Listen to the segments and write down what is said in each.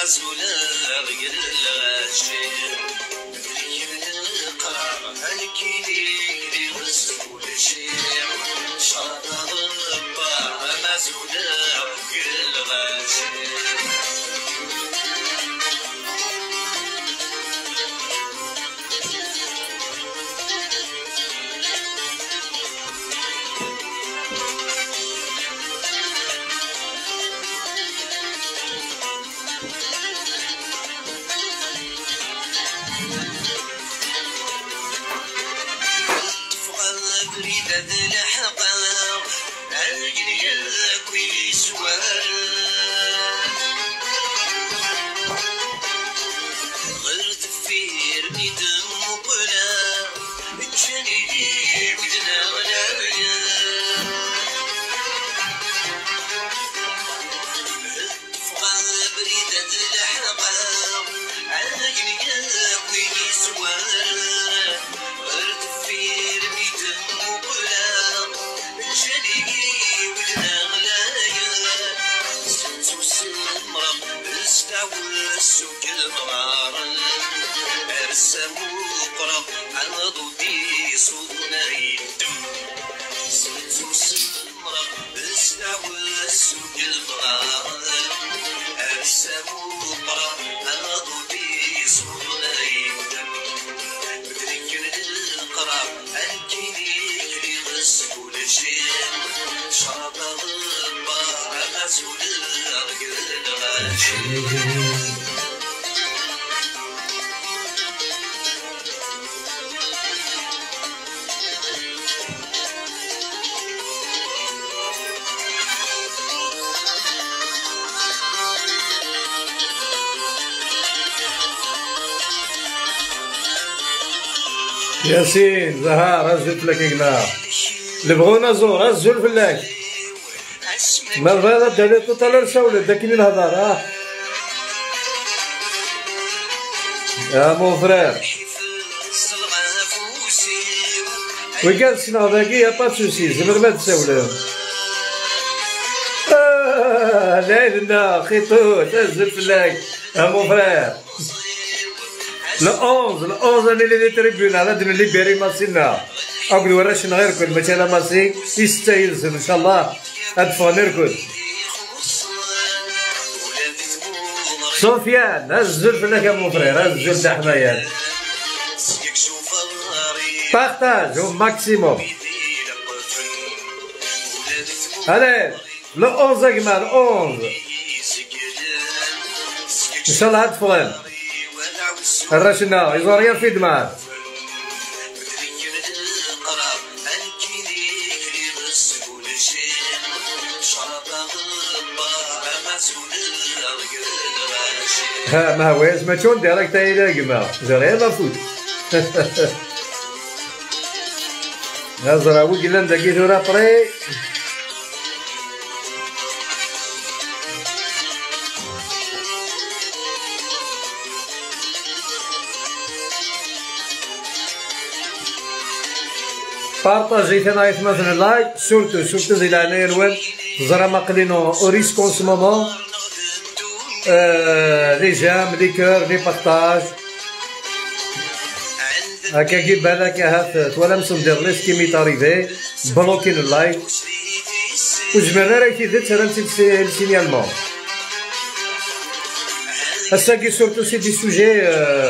ياسين زهار هزو الفلاكينا اللي بغونا زور هزو الفلاك ما بغا دالي توتالور شاولت داكني الهضر يا مون فرير وي قال شنو داكي يا با سوسي زمر ما تساولو لا لنا خيطوط هز الفلاك يا مون فرير le 11 انا اللي تريبيون على دنا اللي بيري ماسينا اقول وراش نغيركم مثلا ماسي يستاهل ان شاء الله ادفع نركض سفيان هزو الفلاك يا مون فرير هزو لدا حمايات بارتاج او ماكسيموم allez le 11 يا جماعه 11 ان شاء الله ادفع الرشنا يزوريا في دماغ ها ما هواش ما تشون ديريكت الى جماعه جري ما فوت هزرا وقلنا داكي ثورا طري بارطاجي ثنا مثلا لايك سورتو زي لعناية الوان زرا ما قلينو او ريسك اون سو مومون لي جام لي كور لي بارطاج هكا كي بالك هات تولا مسندير ليش كي ميت اريفي بلوكين اللايك وجمعنا راهي تيزيد ترى السينيالمون هسا كي سورتو سي دي سوجي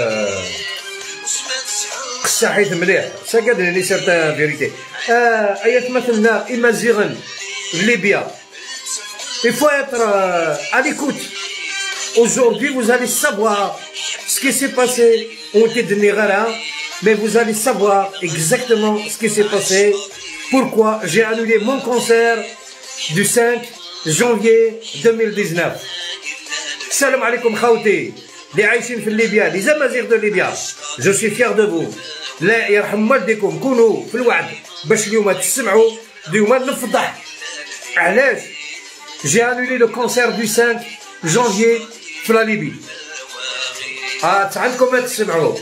صحيت مليح ساكادني لي سيرتان فيريتي ايات مثلنا ايمازيغن ليبيا il faut être à l'écoute aujourd'hui vous allez savoir ce qui s'est passé on était donné rara mais vous allez savoir exactement ce qui s'est passé pourquoi j'ai annulé mon concert du 5 janvier 2019 salam alaikum khawti اللي عايشين في ليبيا لي زمازيغ دو ليبيا جو سوي فيغ دو فو لا يرحم والديكم كونوا في الوعد باش اليوم تسمعوا اليوم نفضح علاش جي انولي لو كونسير دو 5 جانفيي في لا ليبي عندكم ما تسمعوا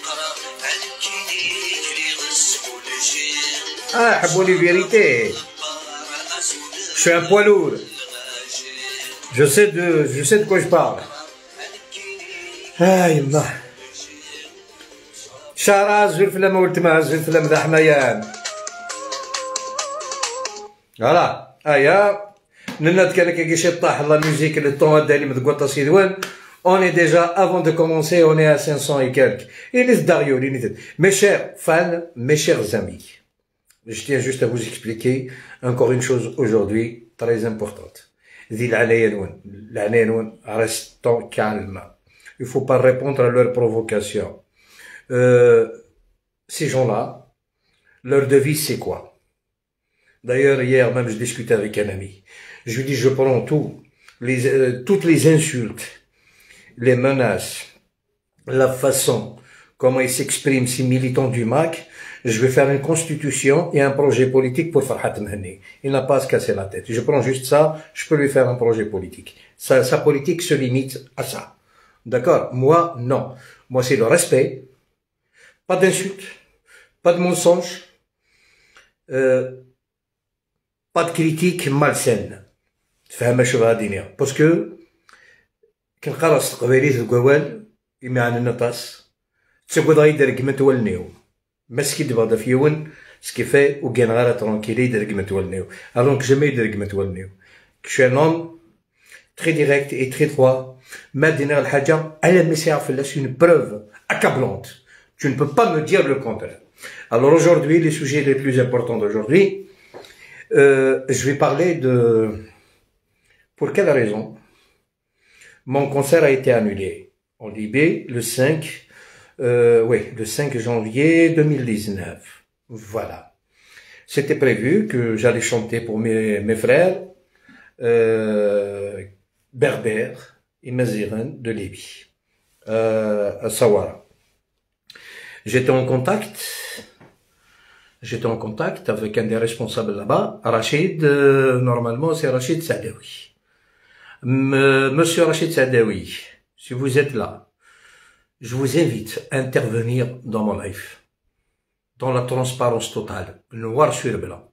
حبوني فيريتي je suis un poids lourd je sais de quoi je parle يما شعر زوين فلام ولد مع زوين فلام ذا حمايان فوالا هيا نناد كان شي طاح la musique le temps دالي مذكوطه سيدوان. On est déjà, avant de commencer, on est à 500 et quelques. Il est Dario, mes chers fans, mes chers amis, je tiens juste à vous expliquer encore une chose aujourd'hui très importante. Restons calmes. Il ne faut pas répondre à leurs provocations. Ces gens-là, leur devise c'est quoi? D'ailleurs, hier même, je discutais avec un ami. Je lui dis, je prends toutes les insultes, les menaces, la façon comment ils s'expriment ces militants du MAC, je vais faire une constitution et un projet politique pour Farhat Mehni. Il n'a pas à se casser la tête. Je prends juste ça, je peux lui faire un projet politique. Sa politique se limite à ça. D'accord? Moi, non. Moi, c'est le respect. Pas d'insultes, pas de mensonges, pas de critiques malsaines. Parce que كنلقى راس قبيليت الكوال يما عندنا طاس تسوى يدير كما تولنيو مسكي دبا فيون سكيفاي وكان غير ترونكيلي يدير كما تولنيو الونك جامي يدير كما تولنيو كشي نون تري ديريكت اي تري دروا ما دينا الحاجه على ما يعرف لا سي اون بروف accablante. Tu ne peux pas me dire le contraire. Alors aujourd'hui, les sujets les plus importants d'aujourd'hui, je vais parler de pour quelle raison mon concert a été annulé en Libye le 5 janvier 2019. Voilà. C'était prévu que j'allais chanter pour mes frères berbères et mazirans de Libye, à Sawara. J'étais en contact avec un des responsables là-bas, Rachid, normalement c'est Rachid Saadawi. Monsieur Rachid Saadawi, si vous êtes là, je vous invite à intervenir dans mon live, dans la transparence totale, noir sur blanc.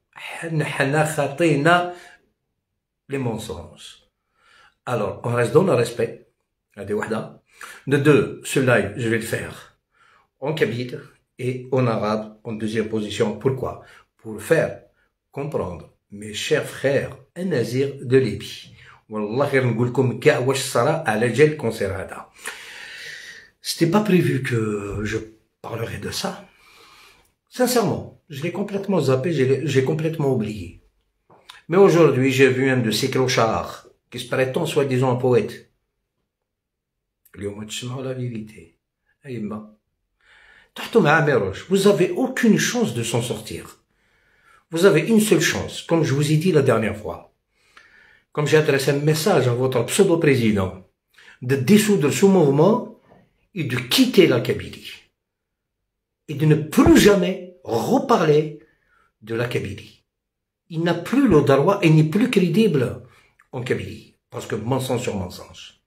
Les mensonges. Alors, on reste dans le respect. De deux, ce live, je vais le faire en kabyle et en arabe en deuxième position. Pourquoi? Pour faire comprendre mes chers frères nazirs de Libye. والله غير نقول لكم كاع واش صرا على جال الكونسير هذا. C'était pas prévu que je parlerai de ça. Sincèrement, je l'ai complètement zappé, j'ai complètement oublié. Mais aujourd'hui, j'ai vu un de ces clochards qui se prétend soi-disant un poète. اليوم تسمعوا la vérité. أيما تحتوا مع ميروش. Vous avez aucune chance de s'en sortir. Vous avez une seule chance, comme je vous ai dit la dernière fois. Comme j'ai adressé un message à votre pseudo-président, de dissoudre ce mouvement et de quitter la Kabylie. Et de ne plus jamais reparler de la Kabylie. Il n'a plus le droit et n'est plus crédible en Kabylie. Parce que mensonge sur mensonge.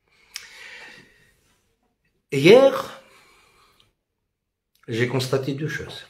Et hier, j'ai constaté deux choses.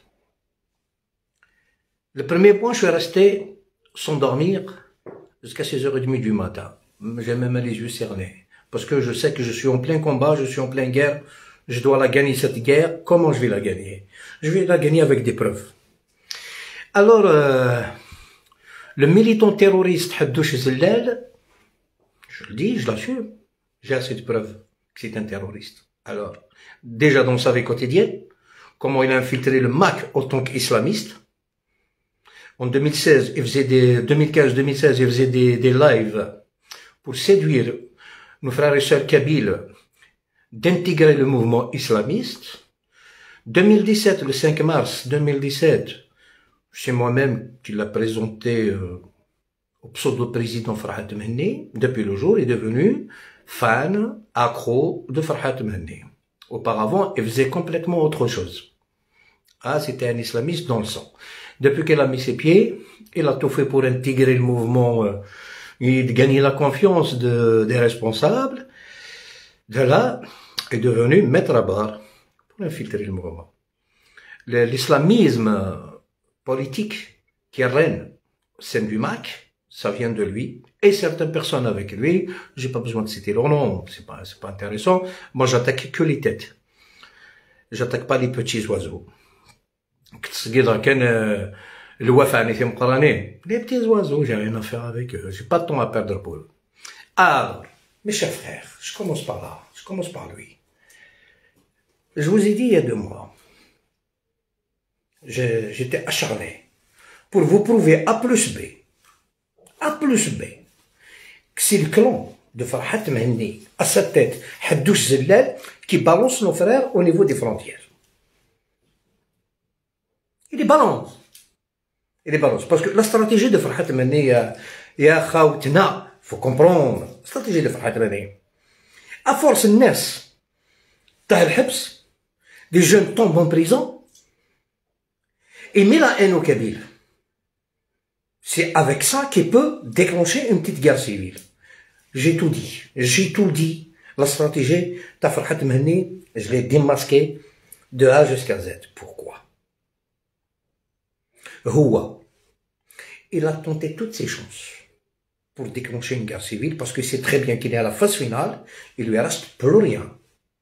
Le premier point, je suis resté sans dormir jusqu'à 6h30 du matin. J'ai même les yeux cernés. Parce que je sais que je suis en plein combat, je suis en pleine guerre. Je dois la gagner cette guerre. Comment je vais la gagner? Je vais la gagner avec des preuves. Alors, le militant terroriste Haddouch Zellal, je le dis, je l'assume, j'ai assez de preuves que c'est un terroriste. Alors, déjà dans sa vie quotidienne, comment il a infiltré le MAC en tant qu'islamiste. En 2016, 2015-2016, il faisait des lives pour séduire nos frères et sœurs kabyles d'intégrer le mouvement islamiste. 2017, le 5 mars 2017, c'est moi-même qui l'a présenté au pseudo-président Farhat Mehni. Depuis le jour, il est devenu fan, accro de Farhat Mehni. Auparavant, il faisait complètement autre chose. Ah, c'était un islamiste dans le sang. Depuis qu'elle a mis ses pieds, il a tout fait pour intégrer le mouvement et de gagner la confiance des responsables. De là, est devenu maître à barre pour infiltrer le mouvement. L'islamisme politique qui règne au sein du MAC, ça vient de lui, et certaines personnes avec lui, j'ai pas besoin de citer leur nom, c'est pas intéressant. Moi, j'attaque que les têtes. J'attaque pas les petits oiseaux. Les petits oiseaux, j'ai rien à faire avec eux, j'ai pas de temps à perdre pour eux. Alors, mes chers frères, je commence par là, je commence par lui. Je vous ai dit il y a 2 mois, j'étais acharné pour vous prouver A plus B, que c'est le clan de Farhat Mehni, à sa tête, Haddouche Zellal, qui balance nos frères au niveau des frontières. Il les balance. Parce que la stratégie de Farhat Mehni, ya Khawtna, faut comprendre, la stratégie de Farhat Mehni. À force, Nes, Tahel Hebs, des jeunes tombent en prison, et met la haine au Kabyle. C'est avec ça qu'il peut déclencher une petite guerre civile. J'ai tout dit. La stratégie de Farhat Mehni, je l'ai démasqué de A jusqu'à Z. Pourquoi? Houa, il a tenté toutes ses chances pour déclencher une guerre civile parce qu'il sait très bien qu'il est à la phase finale, il lui reste plus rien.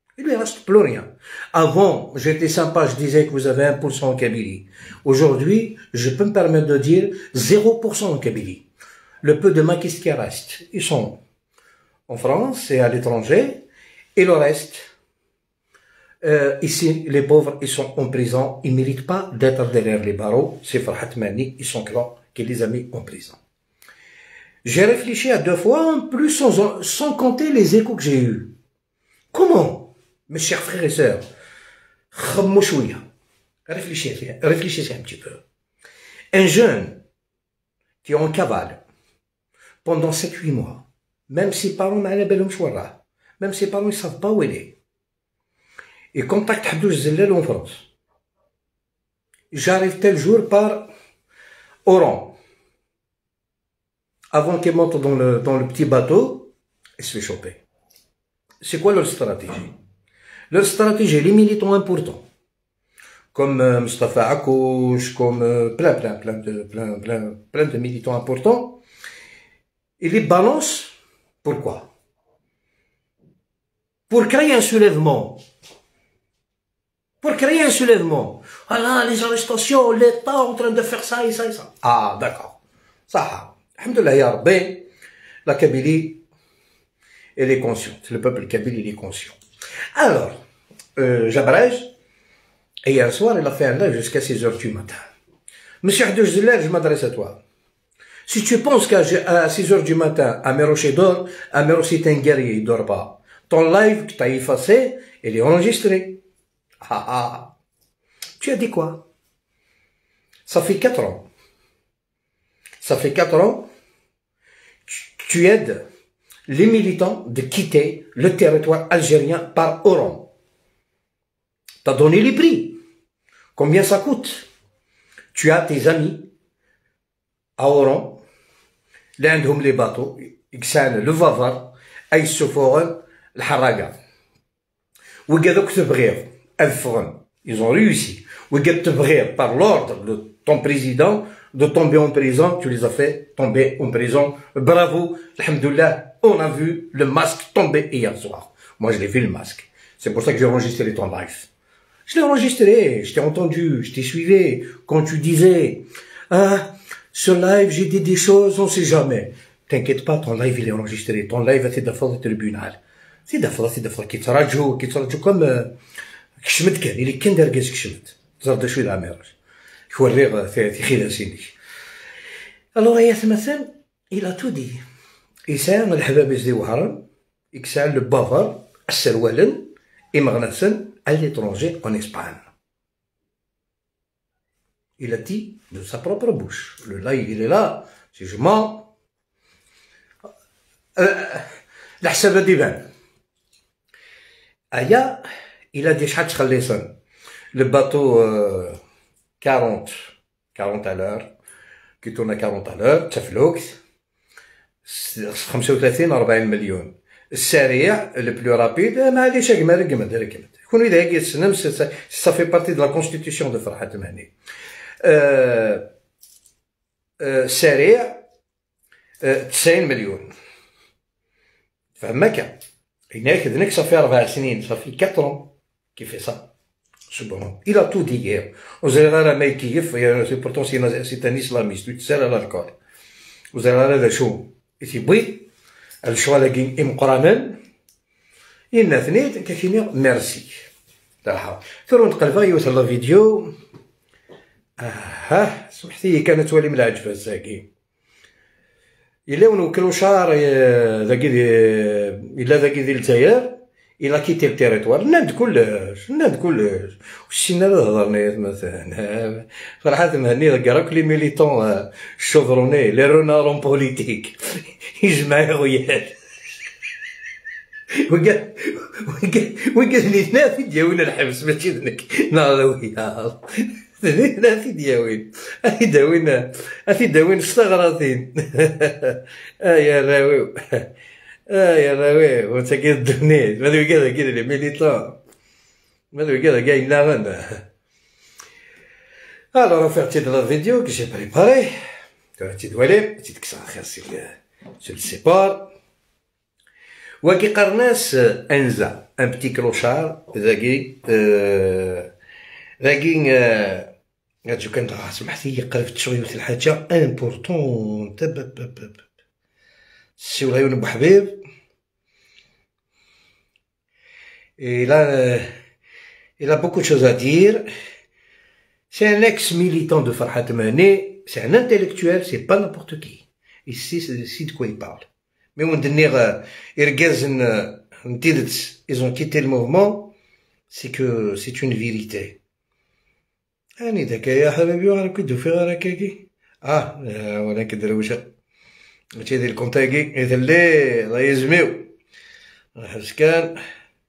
Avant, j'étais sympa, je disais que vous avez 1% en Kabylie. Aujourd'hui, je peux me permettre de dire 0% en Kabylie. Le peu de maquistes qui restent, ils sont en France et à l'étranger, et le reste, ici, les pauvres, ils sont en prison, ils ne méritent pas d'être derrière les barreaux, c'est Farhat Mehni, ils sont clans, qui les a mis en prison. J'ai réfléchi à 2 fois, en plus sans compter les échos que j'ai eus. Comment? Mes chers frères et sœurs, réfléchissez un petit peu. Un jeune qui est en cavale pendant 7-8 mois, même ses parents même ses parents ne savent pas où il est, et contacte Haddouche Zellal en France. J'arrive tel jour par Oran. Avant qu'il monte dans le petit bateau, il se fait choper. C'est quoi leur stratégie? Leur stratégie, les militants importants, comme Mustafa Akouch, comme plein de militants importants, ils les balancent. Pourquoi? Pour créer un soulèvement. Ah là, les arrestations, l'État est en train de faire ça et ça et ça. Ah, d'accord. Ça, alhamdoulilah ya Rabbi, la Kabylie, elle est consciente. Le peuple kabyle, il est conscient. Alors, j'abrège, et hier soir, il a fait un live jusqu'à 6h du matin. Monsieur Haddouche Zellal, je m'adresse à toi. Si tu penses qu'à 6h du matin, Améroché dort, Améroché est un guerrier, il dort pas. Ton live que tu as effacé, il est enregistré. Tu as dit quoi? Ça fait 4 ans. Tu aides les militants de quitter le territoire algérien par Oran. Tu as donné les prix. Combien ça coûte? Tu as tes amis à Oran, l'un d'hom les bateaux, Iksan, le Vavar, Aïssoforan, le Haraga. Ils ont réussi. Par l'ordre de ton président, de tomber en prison, tu les as fait tomber en prison. Bravo, alhamdoulilah, on a vu le masque tomber hier soir. Moi, je l'ai vu le masque. C'est pour ça que j'ai enregistré ton live. Je l'ai enregistré, je t'ai entendu, je t'ai suivi. Quand tu disais, ce live, j'ai dit des choses, on sait jamais. T'inquiète pas, ton live, il est enregistré. Ton live, c'est d'affaire le tribunal. C'est d'affaire, qui te radio comme, كشمت كان اللي كان دار كاس كشمت زرد شويه العمير يوريغ في خلال سيني الوغ يا مثلا الى تو دي إسان الحبابيز دي وهران إكسان لو بافار السروالن إمغنسن à l'étranger en Espagne. Il a dit de sa propre bouche. Le live il est là, si je mens الحساب ديبان Aya, il a dit شحال تخلي صن le bateau 40 à l'heure qui tourne à 40 à l'heure تفلوك 35 40 مليون السريع le plus rapide ما عادش رقمت يكون إذا هيك السنم ça fait partie de la constitution de فرحات مهني سريع 90 مليون. فهماك هناك ذنك صافي 4 سنين، صافي 4 كي في صا سبحان. Il a tout dit hier. وزير ما يكيف سي بورتون سي ان اسلاميست يتسال على الكل. وزير هذا شو يتبغي الشغل كي مقرانا إن ثنيت كاينين ميرسي تاعها ثرو نتقلبا يوث لا فيديو. سمحتي كانت ولي من العجبة ساكي إلا ونوكلو شهر ذاكي إلا ذاكي ديال الجزائر إلا كيتي التيريتوار ناد كلش وشينا لا هضرني مثلا فرحات مهني ذاك راك لي ميليتون الشوفروني لي رونارون بوليتيك يجمع غيال وقال لي لا في دياوين الحبس ماشي ذنك ناضوي لا في دياوين في داوين استغراثين يا راوي يا راوي وانت كدوني ماذا كذا لي ميليتون ماذا كذا كاين لا غنى. Alors on fait un petit de la vidéo que j'ai préparé. Un petit doualé, petite que sur le sépare. وكي قرناس انزا ان بتي كلوشار ذاكي هادشو كان سمحتي قربت شويه في الحاجه امبورطون السي العيون بوحبيب. il a beaucoup de choses à dire. C'est un ex-militant de Farhat Mehni, c'est un intellectuel, c'est pas n'importe qui. Ici c'est de quoi il parle. Mais on dit ils ont quitté le mouvement, c'est que c'est une vérité. أنا ذاك يا حبيبي وراك كدو في غراكاكي ولا كدروشة هادشي ديال الكونتاكي يثلي الله يزميو حبس كان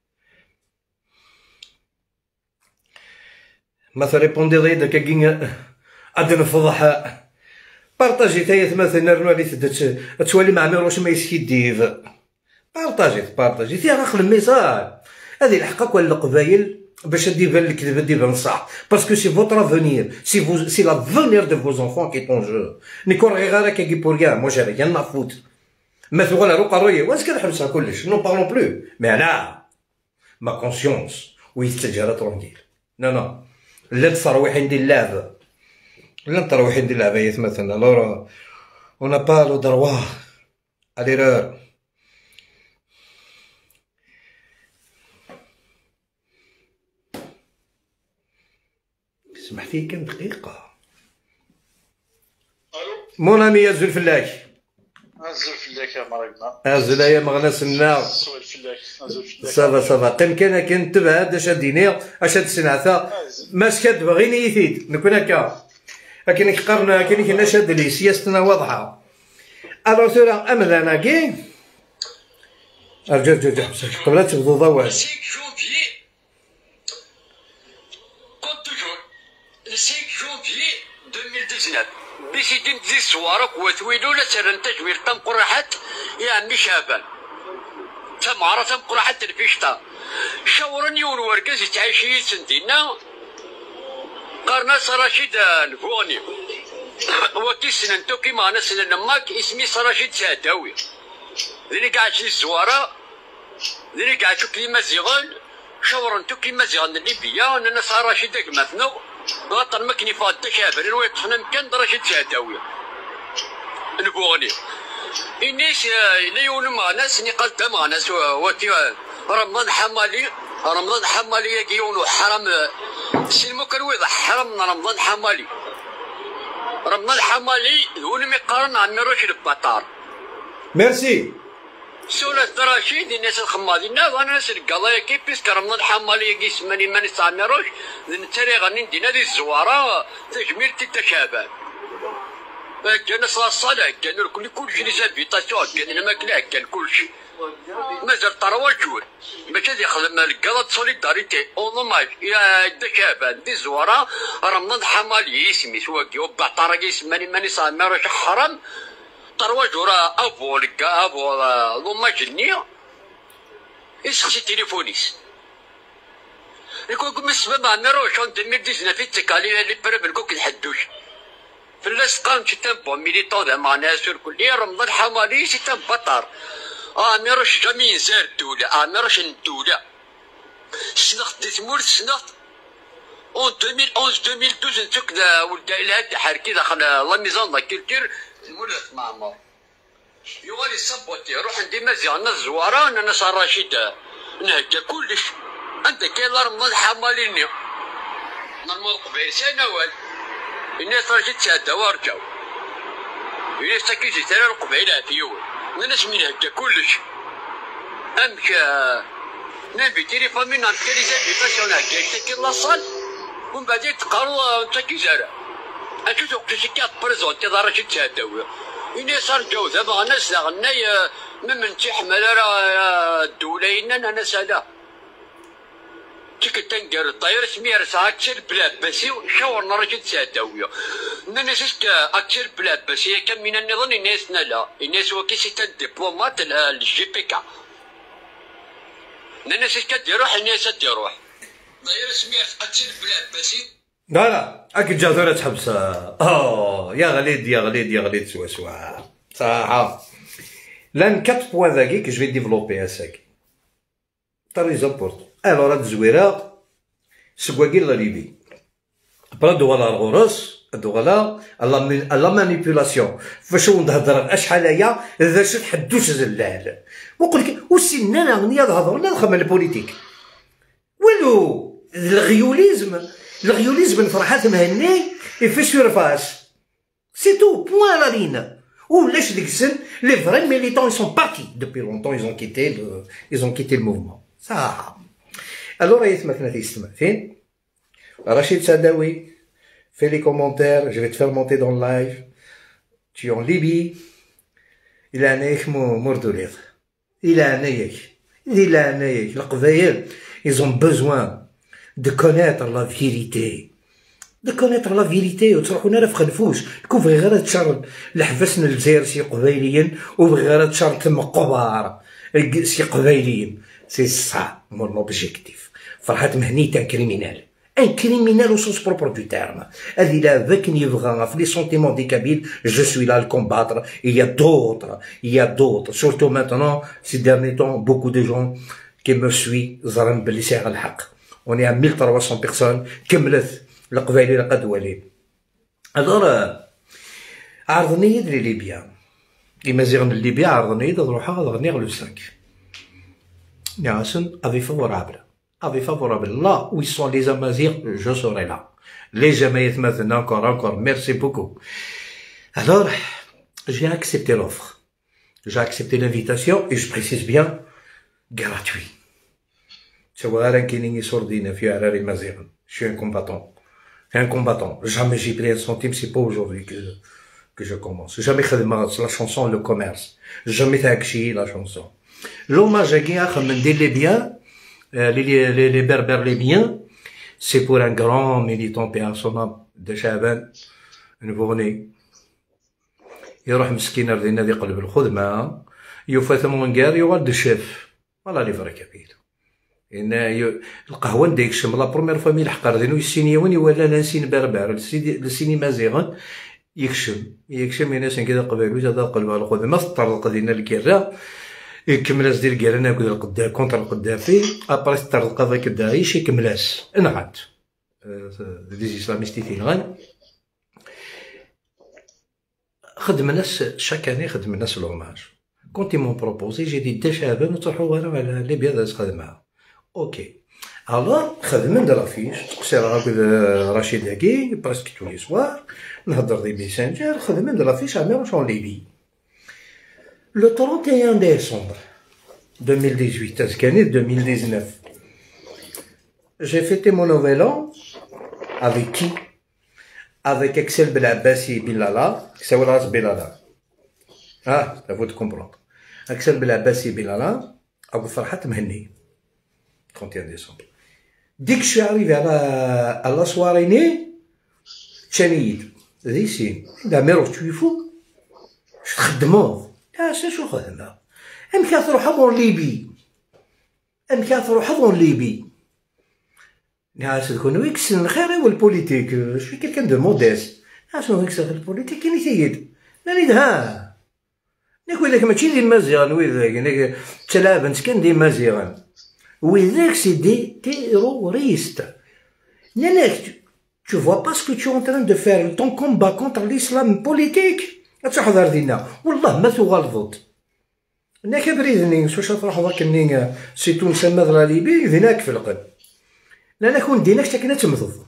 ما فريبوندي ضيدا كاكين غادي نفضح بارطاجي تايا مثلا رنوالي تولي مع ميروش ما يسكيديف بارطاجي فيها راخ الميساج هذه الحقك ولا القبايل باش ديبان الكذب ديبان صح باسكو سي فوتر افونير سي لافونير دو فوز انفون كي طون جو نيكون غير هكا كي بور كاع مو جاري يا نافوت مثلا رو قرويه واش كنحبسها كلش نو بارلون بلو مي انا ما كونسيونس ويستجرى ترونكيل نو لا ترويحين ديال اللعبه لا ترويحين ديال اللعبه مثلا لورا اون با لو دروا ا ليرور. سمحتي كم دقيقة. مون امي يا الفلاك. الفلاك يا مرقنا. يا مغناس النار. صافا قيم كان تبعد اش ديني اش تسنعتا ماش كتبغيني يثيد نكون هكا لكن قرنا كاين شاد لي سياستنا واضحة. الو ثورا امل كي ارجع قبل تبدو ضوء. Le 5 janvier 2019 باش يدين تزيد صوارك وتويلو لا سرن تجوير تم قرحت يا عمي شابان تم عرفت تم قرحت الفيشتا شاورني وركز يتعايشي سنتينا قرنا رشيد الفوني وكي سننتو كيما انا سنن ماك اسمي رشيد ساداوي ذلك قاعد شي الزواره ذلك قاعد شو كيما زيغان شاورنتو كيما زيغان الليبيا انا رشيد مثنو غطر مكني فاضة شابرين ويطحنا مكان درجة ساداوية نبغوني إنيس ليون معنا سني قلت معنا وكي رمضان حمالي يجيون حرام سلمو كان ويضح حرام رمضان حمالي هون مقارن عن ميروش البطار. ميرسي سولة رشيد الناس الخماضين وانا ناس القضايا كيف بيسك رمضان حمالي يجي سماني ماني ساميروش نتاري غني ندينا دي الزوارة تجميل تتشابه كان الصلاة كان كل شيء لسافيتاسيون كان الماكلة كان كل شيء مازال طروا الجول باش هادي يخدم القضاء سوليداريتي اونوماج يا تشابه دي الزوارة رمضان حمالي يسمي سواكي وبعطارة يسماني ماني ساميروش حرام طروا جورا ابو لقا ابو ضما جنيه يسخسي تليفونيس يكون السبب مع ميروش 2019 في التكاليف اللي برب الكوك الحدوش فلاس قام تتبع ميليطون ذا معناها سور كل رمضان حمالي تتبطر مي راش جامي ينسار الدولة مي راش الدولة سنخت دي ثمور سنخت اون 2011 2012 نتوك ذا ولد الهاد حركي داخل لا ميزون لا كولتور المولات معمر يوالي صبوتي روح عندي مزيان الزوارة انا صار رشيد نهجا كلش عندك كاين رمضان حماليني نرمض قبيل سنوات الناس راجل تسادا ورجعوا الناس تاكيزي ترى القبيلة في يوم الناس من هكا كلش امك نبي تليفون من عند كريزة بيتاشون هكا يشتكي لاصال ومن بعدين تقاروا تاكيزارا انتو توقتي كات بريزونتي ذا راجل تسادا الناس رجعوا ذا ناس غناي من تحمل راه الدولة انا سالا تيك تنقر الطير سمير اكثر بلاد بسي شاورنا راجل تساداوية الناس اكثر بلاد بسي كم من النظام الناس لا الناس وكيسي الدبلومات الجي بي كا الناس كديروح الناس تديروح طير سمير اكثر بلاد بسي لا اكيد جازوره تحبس يا غليد يا غليد يا غليد سوا صراحه لان 4 بوان ذاكي كو جو في ديفلوبي هساك تري زابورت الوغ هاد الزويره سكواكي لا ليبي برا دوغالا الغرس دوغالا لا مانيبيولاسيون فاش نهضر اشحال هي ذا شت حدوش زلال وقول لك وسينا انا غنيه نهضر لا نخمم البوليتيك والو الغيوليزم فرحات مهني في سيرفاس سي تو بوان لا لين ولاش ديك السن لي فري ميليتون سون بارتي دوبي لونطون ils ont quitté le mouvement صح. الوغ يتمكن تيستمع فين رشيد ساداوي في لي كومونتير جو في تفير مونتي دون لايف تي اون ليبي الى عنايك مردوليط الى عنايك القبايل ils ont besoin de connaître la vérité وتروحوا نرا في خلفوش كون بغي غير تشر لحبسنا الجزائر سي قبايليين وبغي غير تشر تم قبار سي قبايليين سي صا مون اوبجيكتيف فرحات مهنية ان كريمينال au sens propre du terme هذه لا ذاك يبغى في لي سونتيمون دي كابيل جو سوي لا الكومباتر il y a d'autres surtout maintenant ces derniers temps beaucoup de gens qui me suivent زرن بلي ساغ الحق on est à 1300 personnes كملت القبائل اللي قد ولي الوغ عرضني يد ليبيا يمازيغن ليبيا عرضني يد نروح غني لو 5 Niasen avis favorable. Là où ils sont les Amazirs, je serai là. Les Jamaïs maintenant, encore, merci beaucoup. Alors, j'ai accepté l'offre. J'ai accepté l'invitation et je précise bien, gratuit. Je suis un combattant. Jamais j'ai pris un centime, c'est pas aujourd'hui que je commence. Jamais la chanson, le commerce. Jamais taxi, la chanson. L'hommage à des Libyens, les berbères libyens, c'est pour un grand militant personnel de Chaban, nouveau-né. يروح مسكين ردينا ذي قلب الخدمة يفات مونجار يوالد الشيف والله اللي فرق كبير إن القهوة نديكشم لا برومير فامي الحقر دينو يسينيوني ولا نسين بربر لسيني مازيغن يكشم الناس كذا قبالوش هذا قلب الخدمة تطرق دينا الكرة يكملاس ديال الكيرانا كذا القدا كونتر القدافي ابري تطرق هذاك الداعش يكملاس انعاد دي اسلاميستي غان خدم الناس شاكاني خدم الناس لوماج كنت مون بروبوزي جي دي دشابه نطرحوا على ليبيا داز خدمها اوكي الوغ خدمنا دلافيش تقصير هكذا رشيد هاكي براسك تو لي سوار نهضر دي ميسنجر خدمنا دلافيش عامر اون ليبي le 31 décembre 2018 Azkani 2019 j'ai fêté mon nouvel an avec qui? Avec Axel Belabassi Bilala, Axel Bilala. Ah, ça faut te comprendre. Axel Belabassi Bilala, à Farhat Mhenni, 31 décembre. Dès que je suis arrivé à la soirée, Tchanid, ici, la mère, tu es fou? Je te demande. Ah, c'est chaud, là. Elle me casse le habon Libye. Elle me casse le habon Libye. Je suis quelqu'un de modeste. اشنو هيك ساخر البوليتيك كاين يتيد نريد ها نقول لك ماشي دي مزيان وذاك تلابنت كان دي مزيان وذاك سي دي تيروريست ناناك tu vois pas ce que tu es en train de faire ton combat contre l'islam politique تحضر دينا والله ما تغلظت انا كبريدني واش تروح ضاك ني سي تونس ماذا ليبي ذناك في القلب لا كون ديناك تاكنا تمضض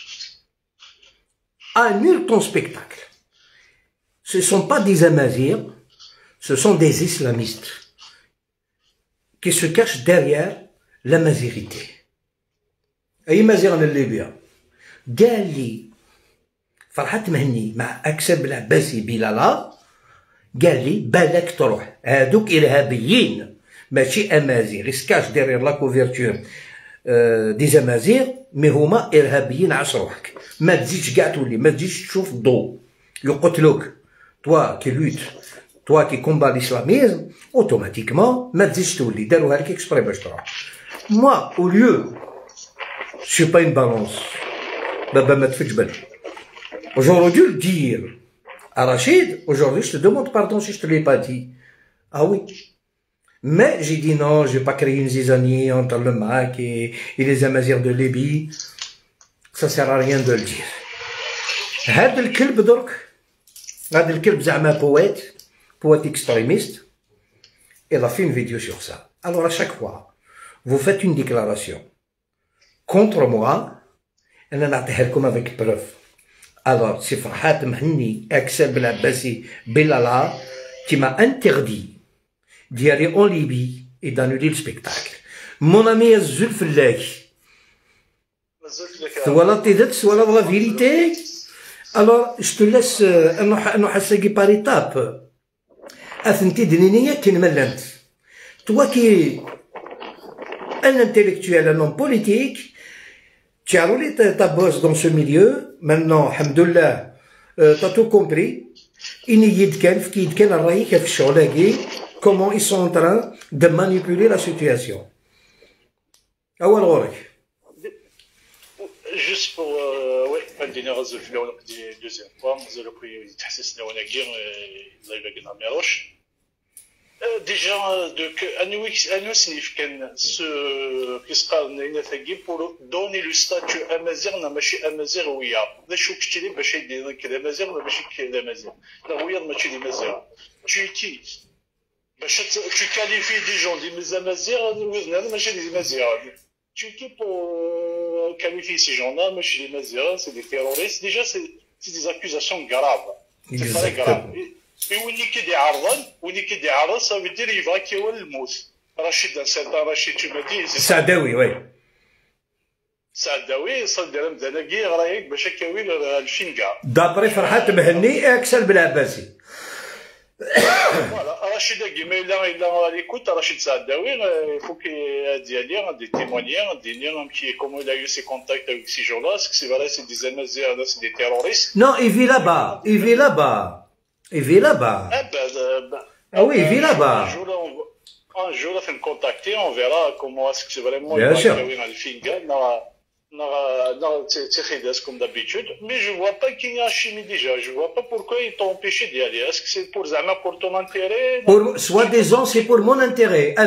annule ton spectacle. Ce ne sont pas des Amazirs, ce sont des islamistes qui se cachent derrière l'amazirité. أي مازيغ من ليبيا قال لي فرحات مهني مع أكسب العباسي بلالا قال لي بالك تروح هادوك إرهابيين ماشي أمازيغ يسكاش ديرير لا كوفيرتور دي زمازيغ مي هما ارهابيين عاش روحك ما تزيدش كاع تولي ما تزيدش تشوف الضوء يقتلوك توا كي لوت توا كي كومبا الاسلاميزم اوتوماتيكمون ما تزيدش تولي داروها لك اكسبري باش تروح موا او ليو سي با اون بالونس بابا ما تفجبل j'aurais dû le dire à Rachid aujourd'hui je te demande pardon si je te l'ai pas dit ah oui. Mais j'ai dit non, je vais pas créer une zizanie entre le MAC et les Amazirs de Libye. Ça sert à rien de le dire. هذا الكلب درك هذا الكلب زعما poète extrémiste. Il a fait une vidéo sur ça. Alors à chaque fois, vous faites une déclaration contre moi, أنا نعطيها لكم avec preuve. Alors c'est Farhat Mhenni, Aksel Abbasi Belala, qui m'a interdit d'y aller en Libye et d'annuler le spectacle. Mon ami Azul Fellak, voilà tes dettes, voilà la vérité. Alors, je te laisse par étape. Athenté de Nénia qui ne toi qui es un intellectuel, un homme politique, tu as roulé ta bosse dans ce milieu. Maintenant, alhamdoulilah, tu as tout compris. Comment ils sont en train de manipuler la situation. أول غورك. Juste pour oui, عندنا غزو في الأول دي دوزيام فوا مازال بغي يتحسسنا وانا كير الله يبارك لنا ميروش. Déjà أنو سنيف كان كيس قال هنا ثقيل pour donner le statut أمازيغ ماشي أمازيغ ويا. ذا شو كشتي باش يدير كذا أمازيغ ماشي كذا أمازيغ. لا ويا ماشي دي أمازيغ. Tu qualifies des gens des Amazirs, tu es qui pour qualifier ces gens-là, des Amazirs, c'est des terroristes. Déjà, c'est des accusations graves. C'est très grave. Et où est-ce qu'il y a ça veut dire qu'il va qu'il y ait le mot. Rachid, un certain Rachid, tu me dis. Saadawi, oui. Saadawi, ça veut dire que tu as dit que tu as dit le Finga. D'après Farhat Mhenni et Aksel Belabasi. Voilà, Rachid Guimé, il a l'écoute, Rachid Saadawi, il faut qu'il y ait des témoignages, des liens, comment il a eu ses contacts avec ces gens-là, est-ce que c'est vrai, c'est des Amazirs, c'est des terroristes? Non, il vit là-bas, il vit là-bas. Il vit là-bas. Ah oui, il vit là-bas. Un jour, on va me contacter, on verra comment est-ce que c'est vraiment bien sûr. Comme d'habitude, mais je ne vois pas qu'il y a un chimie déjà. Je ne vois pas pourquoi ils t'ont empêché d'y aller. Est-ce que c'est pour ton intérêt? Soi-disant, c'est pour mon intérêt. Ah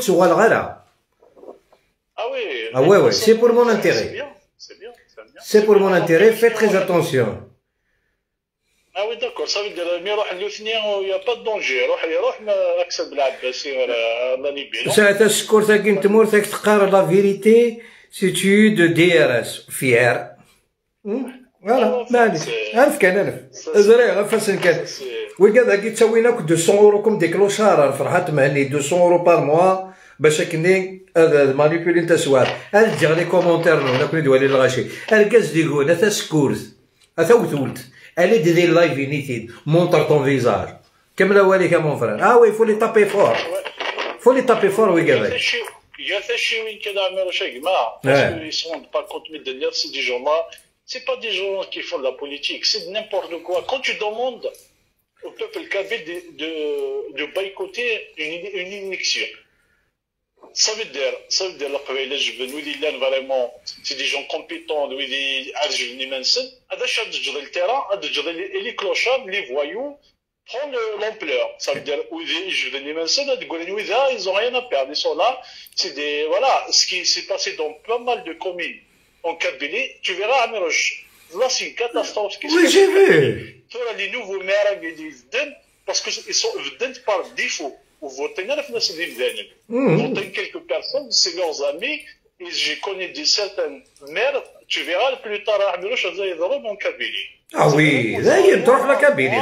oui. Ah ouais, c'est pour mon intérêt. C'est bien. C'est pour mon intérêt, faites très attention. Ah oui, d'accord. Ça veut dire qu'il n'y a pas de danger. Il أكسب العباسي ولا ليبي. ساعة شكرتك أنت مورتك تقرا la vérité. Si tu es de DRS, fier. Voilà, معليش. عارف كان أنا. أزرع فاش كان. وكذا كي تسوينا 200 اورو كوم دي كلوشار فرحات مهني 200 اورو بار موا باش كني هذا مانيبيولي نتا سوار. أرجع لي كومونتير نو ناكل دوالي الغاشي. أركز ديكون أتا سكورت. أتا وثولت. Allez de des live inutiles, montre ton visage. Comme la voix de mon frère. Ah oui, il faut les taper fort. Il faut les taper fort, oui, gars. Il y a des gens qui parce qu'ils ne se rendent pas compte, mais derrière, c'est des gens-là. Ce pas des gens qui font de la politique, c'est n'importe quoi. Quand tu demandes au peuple kabyle de boycotter une élection, صافي دير القبائل جبن ويدي لان فريمون سي دي جون كومبيتون ويدي عجبني منسن هذا شاد تجري التيران هذا تجري لي كلوشار لي فوايو prend l'ampleur. Ça veut dire, je venais maintenant de Goulenouida, ils n'ont rien à perdre. Ils sont là. C'est des, voilà, ce qui s'est passé dans pas mal de communes en Kabylie, tu verras à Meroche. Là, c'est une catastrophe. Oui, j'ai vu. Tu vois, les nouveaux maires, ils viennent parce qu'ils sont venus par défaut. Ou voter, voter quelques personnes, c'est leurs amis. Et je connais certaines maires, tu verras plus tard à Meroche, ils vont en Kabylie. Ah oui, là, il y a une la Kabylie,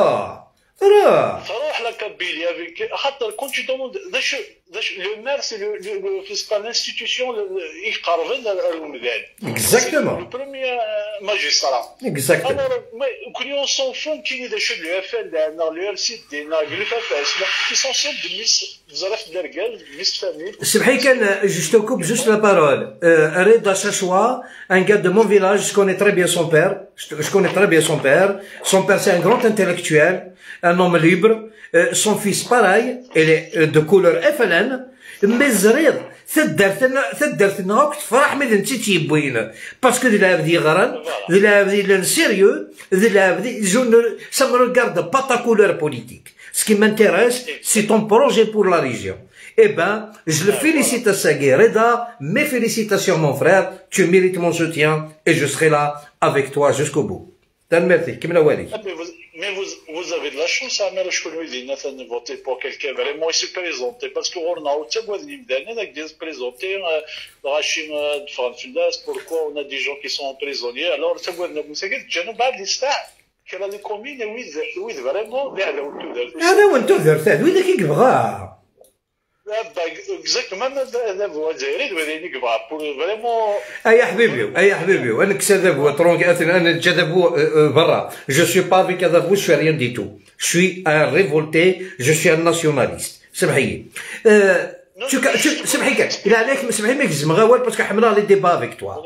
تروح لكابيلي افيك خاطر كون tu demandes le maire c'est le fiscal l'institution يقرب للمدان exactement le premier magistrat exactement alors كل يوم سون فون كاين داش لو اف ال عندنا لو ال سي دينا لو فاس كي سون سون دميس بزاف د الرجال ميس فامي سمحي كان je te coupe juste la parole Reda Chachoua un gars de mon village je connais très bien son père je connais très bien son père c'est un grand intellectuel un homme libre son fils pareil il est de couleur FLN mais زريض تدرتنا راك تفرح من انت تيبوين باسكو دي لعب دي غران دي لعب دي سيريو دي لعب دي جو ça me regarde pas ta couleur politique ce qui m'intéresse c'est ton projet pour la région eh ben je le félicite à Sagui Reda mes félicitations mon frère tu mérites mon soutien et je serai là avec toi jusqu'au bout merci كمل والي Mais vous avez de la chance à Meroche Koulouidi, Nathan, voter pour quelqu'un vraiment il se présenter. Parce qu'on a aussi des présenter, Rachim de France, pourquoi on a des gens qui sont prisonniers. Alors, c'est quoi, vous savez, je ne parle pas de ça. Que les communes, oui, vraiment, هذا وانت درت وين كي يبغى exactement هذا هو الجزائري وين يبغى pour vraiment اي حبيبي وانا كسذب ترونك انا جذبو برا je suis pas avec Adabou je suis rien du tout je suis un révolté je suis un nationaliste سمحي سمحي كان الا عليك سمحي ما يجزم غوال باسكو حملها لي ديبا افيك توا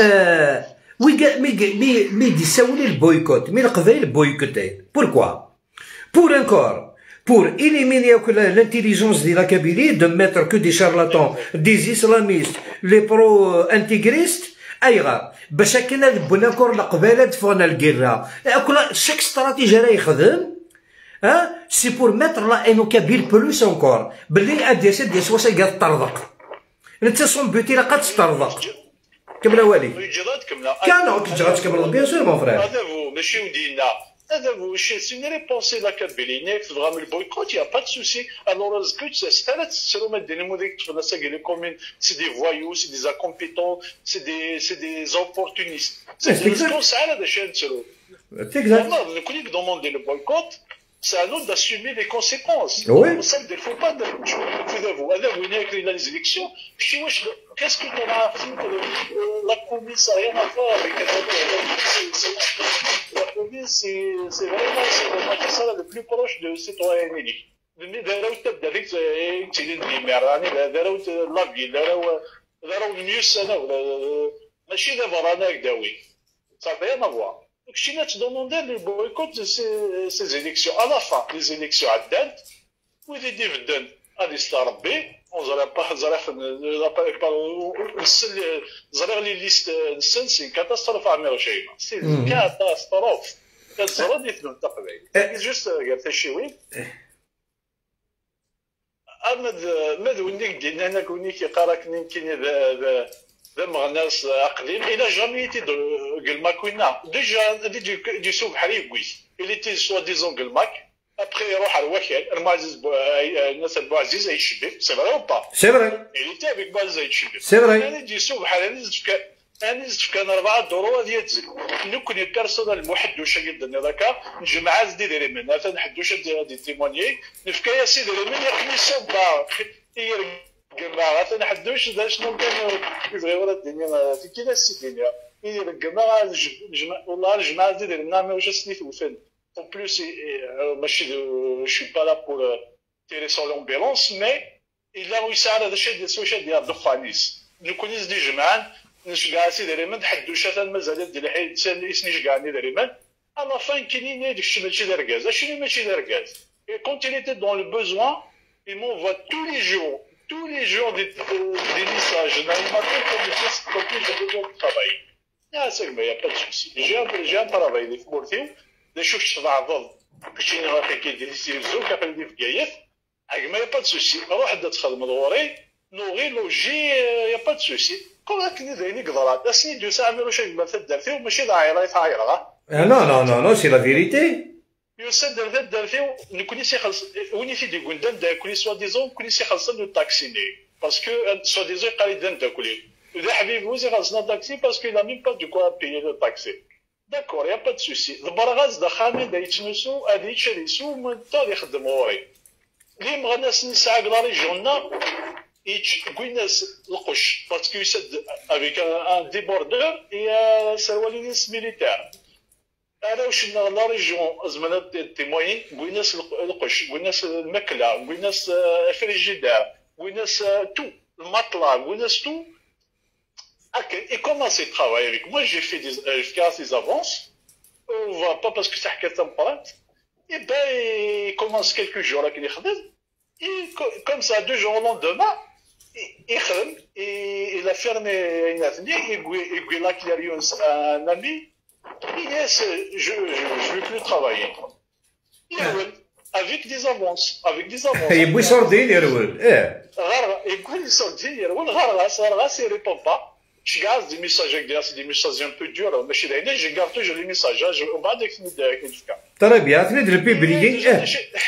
مي دي ساولي البويكوت مي القبائل بويكوتي pourquoi pour encore pour éliminer l'intelligence de la Kabylie, de mettre que des charlatans, des islamistes, les pro-intégristes, aïra. Bachakina de bonacor la قبالة فونا القرة. Chaque stratégie là يخدم, hein, c'est pour mettre la haine au Kabyle plus encore. بلي أديس واسا قاعد تطرزق. أنت صون بيتي لا قد تطرزق. كمل والي. كانوا كجرات كمل bien sûr mon frère. هذا هو ماشي ودينا. C'est une réponse de la Kabylie. Vraiment, le boycott, il n'y a pas de souci. Alors, les communes, c'est des voyous, c'est des incompétents, c'est des opportunistes. C'est comme ça, la chaîne, c'est exact. Le collègue demande le boycott, c'est à nous d'assumer les conséquences. Oui. Il ne faut pas il a les élections. Qu'est-ce que tu as fait? La police n'a rien à faire avec la police, c'est vraiment ça le plus proche de citoyen élu. داراو تبدا فيك تيدير ديما راني داراو لافي داراو نيوس انا ماشي دابا رانا داوي صافي rien à voir. Donc Chine a demandé le boycott de ces élections. À la fin, les élections عدات ويدي ديفيدند غادي يستربي زرع لي ليست نسن سي كاتاستروف عامر شيما سي كاتاستروف كتزرد يثنو التقبيل جوست قالت شي ماذا ونيك دينا انا كوني كيقراك يمكن ذا مغناس اقليم الى جاميتي قلما كنا ديجا دي سوق حريق il était soi-disant قلماك après يروح على الوكيل المعزز الناس بوعزيز يشبه سي فري او با سي فري il était avec بوعزيز يشبه سي فري انا دي سوق بحال نزت كان 4 دورو ديال الزك نكون بيرسونال محدوشه جدا هذاك نجمع زدي ديري من هذا نحدوشه دي تيمونيي نفكا يا سيدي من يقني صبا هي الجماعه انا حدوش شنو كان يبغي ورا الدنيا في كينا السيدينيا هي الجماعه والله الجماعه ديال النعمه واش سنيت وفين en plus je suis pas là pour tirer sur l'ambulance mais il a réussi على هذا الشيء ديال السوشيال ديال الدخانيس نكونيز دي جمعان نشجع سي ديريمن حدوشه المزال ديال الحيد سنيش كاعني ديريمن على فين كاينين داكشي ماشي داركاز اشنو ماشي داركاز quand il était dans le besoin il m'envoie tous les jours tous les jours des messages dans le matin comme j'ai besoin de travailler. Ah, c'est il n'y a pas de souci. J'ai un travail اللي في بورتيو نشوف شفاعضض كلشي نغا كيدير سيرزو كيقلب في كياف ما pas de souci. روح دا تخدم دوري نوغي لوجي يا با دو سوسي كون هكا دايرين قدرات اسني دو ساعه ميروش مثل درتي وماشي ضايره يتعايرها Non, non, non, c'est la vérité. يوسف درتي نكوني سي خلص وين في دي كوندان دا كوني سوا ديزون كوني سي خلص لو تاكسي باسكو سوا ديزون قال دان داكولي اذا حبيبي وزي خلصنا التاكسي باسكو لا ميم با دو كوا بايي لو تاكسي داكور يا با دو سوسي دبر غاز دخلني دا يتنسو هادي يشريسو من تا يخدم غوري لي مغناس نسعى لا ريجيونا كويناس القش باسكو يسد افيك ان ديبوردور يا سروالينيس ميليتير انا واش لا ريجيون زمانات تيموين كويناس القش كويناس الماكله كويناس الفريجيدير كويناس تو المطلع كويناس تو هكا اي كومونسي ترافاي افيك موا جي في دي افونس او فا با باسكو تاع حكا تمبرات اي با كومونس كيلكو جور راك يخدم اي كوم سا دو جور لوندومان يخدم il a fermé une avenue et là qu'il y a eu un ami il dit je veux plus travailler avec des avances يبغي يصردين يرول غير يقول يصردين يرول غير il répond pas je garde des messages des messages un peu durs ماشي دايرين je garde toujours les messages وبعد كنت ترى بياتني در بيبريين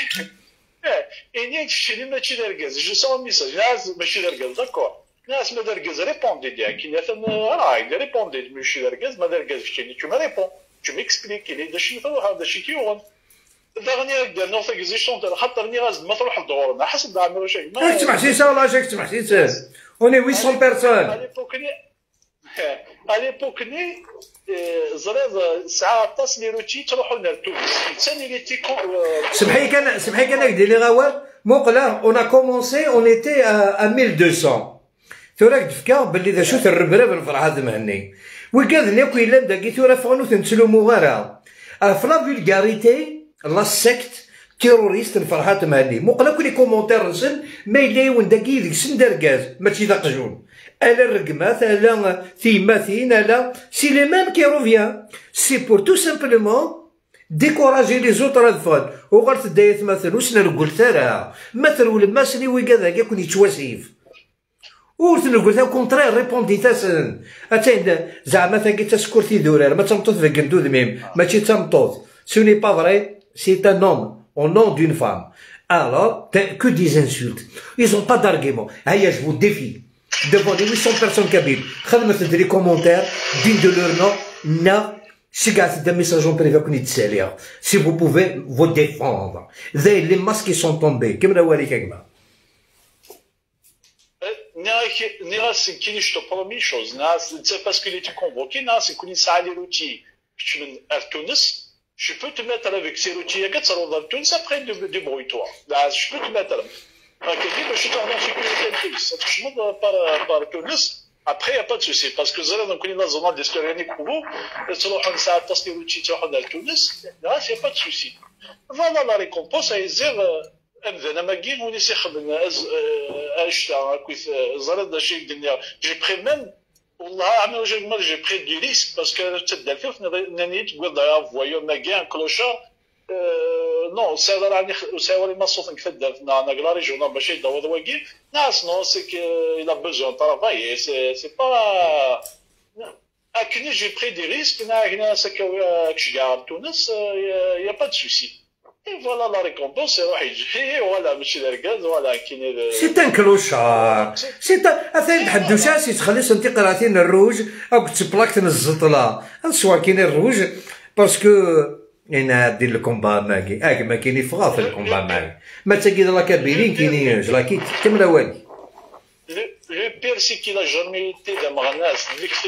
إني تشتري ماشي داركاز جو سون ميساج ناس ماشي داركاز داكور ناس ما داركاز ريبوندي ديالك مثلا راهي ريبوندي ماشي داركاز ما داركاز شتيني تو ما ريبون تو ميكسبليكي لي داشي تروح هذا شي كيون داغني دار نوث اكزيستون حتى راني غاز ما تروح لدورنا حسب عامل شي ما تسمع شي والله جاك تسمع شي اوني 800 بيرسون اليبوكني زريض ساعه تصل روتي تروحوا لتونس ثاني اللي تيكون سمحي كان دير لي غاوا موقلا اون ا كومونسي اون ايتي ا 1200 ثوراك دفكا باللي ذا شو الربرب الفرحات مهني وكاذني كي لا داكي ثورا فغنو تنسلو غارا فلا فولغاريتي لا سيكت تيروريست الفرحات مهني موقلا كل كومونتير نسن ما يلايون داكي ذيك سندركاز ماشي ذاك جون الا الرقمات الا ثيماتين الا سي لي ميم كي روفيان سي بور تو سامبلومون ديكوراجي لي زوطر اطفال وغرت دايت مثلا وسنا قلت راه مثل ولا سني وكذا يكون يتواسيف ورثنا قلت كونترير ريبوندي تاسن اتاين زعما تاكي تسكرتي دورار ما تمطوط في قندود ميم ماشي تمطوط سوني با فري سي ان هوم او نون دون فام alors que des insultes ils ont pas d'argument هيا je vous défie devant les 800 personnes كابيل خدمت لي كومونتير دين دو لور نو نا si gars des messages en privé qu'on يتساليها si vous pouvez vous défendre les masques qui sont tombés كيما هو اللي كيما Nira, c'est qui je te promets chose. C'est parce qu'il était convoqué. C'est qu'on y a les routiers. Je suis à Tunis. Je peux te mettre avec ces routiers. Ça va dans Tunis. Après, débrouille-toi. Je peux te mettre. Je suis en sécurité. Je monte par Tunis. Après, il n'y a pas de souci. Parce que Zara, on connaît la zone d'Estorani Koubo. Tu vas en ça, tu as les routiers, tu vas en Tunis. Là, il n'y a pas de souci. Voilà la récompense. C'est أنا ما جيت وني سيخدم أشتا كويس زرد شيء الدنيا جي بري ميم والله عمل جي مال جي بري دي ريسك باسكو تدار فيه ناني تقول ضيا فوايو ما كان كلوشار نو سيدار راني سيوري ما صوت نكفدر انا كلا ريجونا باش يدور واكي ناس نو سي كي لا بوزون طرافاي سي با اكني جي بري دي ريسك هنا سكاو كشكار تونس يا با دو سوسي Et voilà la récompense, c'est voilà, monsieur Lergaz, voilà, qui n'est. C'est un clochard. C'est un. أثناء الحدوشة تخلص أنت قراتين الروج أو تبلاك الزطلة. سواء كاين الروج باسكو أنا دير الكومبا ماكي، ما كاين يفغى في الكومبا ماكي. ما تاكيد لا كابيلين كاينين جلاكيت كامل والي. Le pire, c'est qu'il n'a jamais été dans Marnas,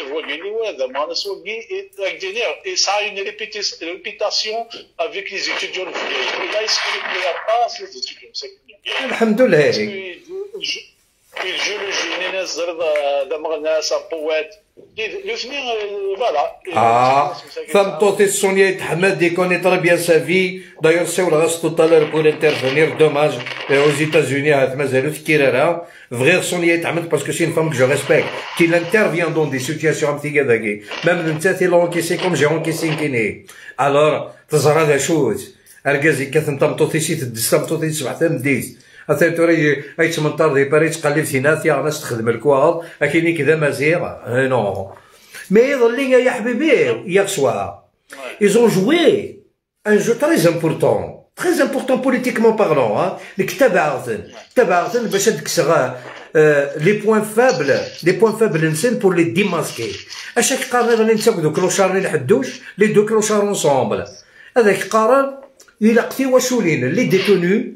et ça a une réputation avec les étudiants. Et là, il se connaît pas les étudiants. Alhamdoulilah. الجيولوجي ناس زرد دمغناس بوات الاثنين فوالا femme tentée de Sonia Ahmed et connaît très bien sa vie. D'ailleurs, c'est tout à l'heure pour intervenir. Dommage, aux États-Unis, à Mazalout, Kirara. Vrai Sonia Ahmed, parce que c'est une femme que je respecte, qui intervient dans des situations un petit peu. Même le tête, il a encaissé comme j'ai encaissé une kiné. Alors, تظهر هذا chose. أرجع كثر تمطوطي شيء تمطوطي سبعة مديس. أثنتوري أي تمنطر ذي باريس قلب في ناس يا ناس تخدم الكوار أكيني كذا مزيرة نو مي يظل يا حبيبي hier soir ils ont joué un jeu très important politiquement parlant hein اللي تبعثن باش تكسر les points faibles نسن pour les démasquer اشاك قرار اللي نساو دوك كلوشار اللي حدوش لي دو كلوشار انصومبل هذاك قرار الى قتي وشولين لي ديتونو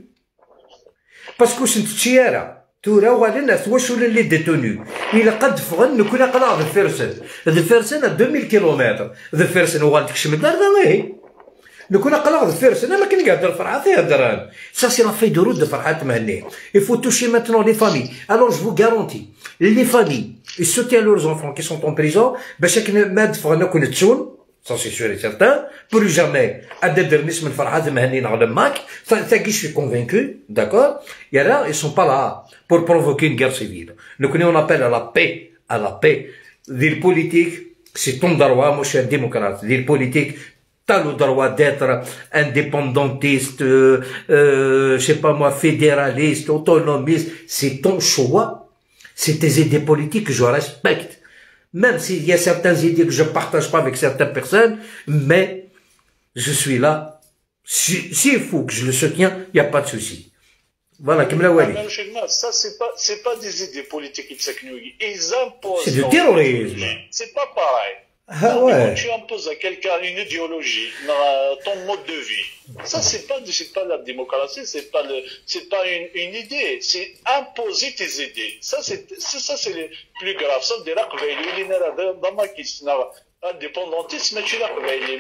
باسكو سنت تشيارا تورا وغادي ثواشول اللي ديتونو الى قد فغن نكون قناع ذفرسن 2000 كيلومتر ذفرسن وغادي تكشم الدار غير نكون قناع ذفرسن ما كاين قادر فرحه فيها دران سا سي لا في دو روت دو فرحات مهني يفو توشي ماتنون لي فامي الوغ جو غارونتي لي فامي يسوتيان لورز انفون كي سون اون بريزون باش ما دفغن نكون تسون ça c'est sûr et certain, plus jamais, à des derniers من فرحات مهنين على الماك, ça je suis convaincu, d'accord? Et là, ils sont pas là pour provoquer une guerre civile. Nous on appelle à la paix, dire politique, c'est ton droit, moi je suis un démocrate, dire politique, t'as le droit d'être indépendantiste, je sais pas moi, fédéraliste, autonomiste, c'est ton choix, c'est tes idées politiques que je respecte. Même s'il y a certaines idées que je ne partage pas avec certaines personnes, mais je suis là. S'il faut que je le soutiens, il n'y a pas de souci. Voilà, comme la Wali. Ça, c'est pas des idées politiques ils imposent. C'est du terrorisme. C'est pas pareil. Ah ouais. Quand tu imposes à quelqu'un une idéologie, ton mode de vie, ça c'est pas la démocratie, c'est pas une idée, c'est imposer tes idées. Ça c'est le plus grave. Ça veut dire que dans ma question, indépendantisme, tu l'as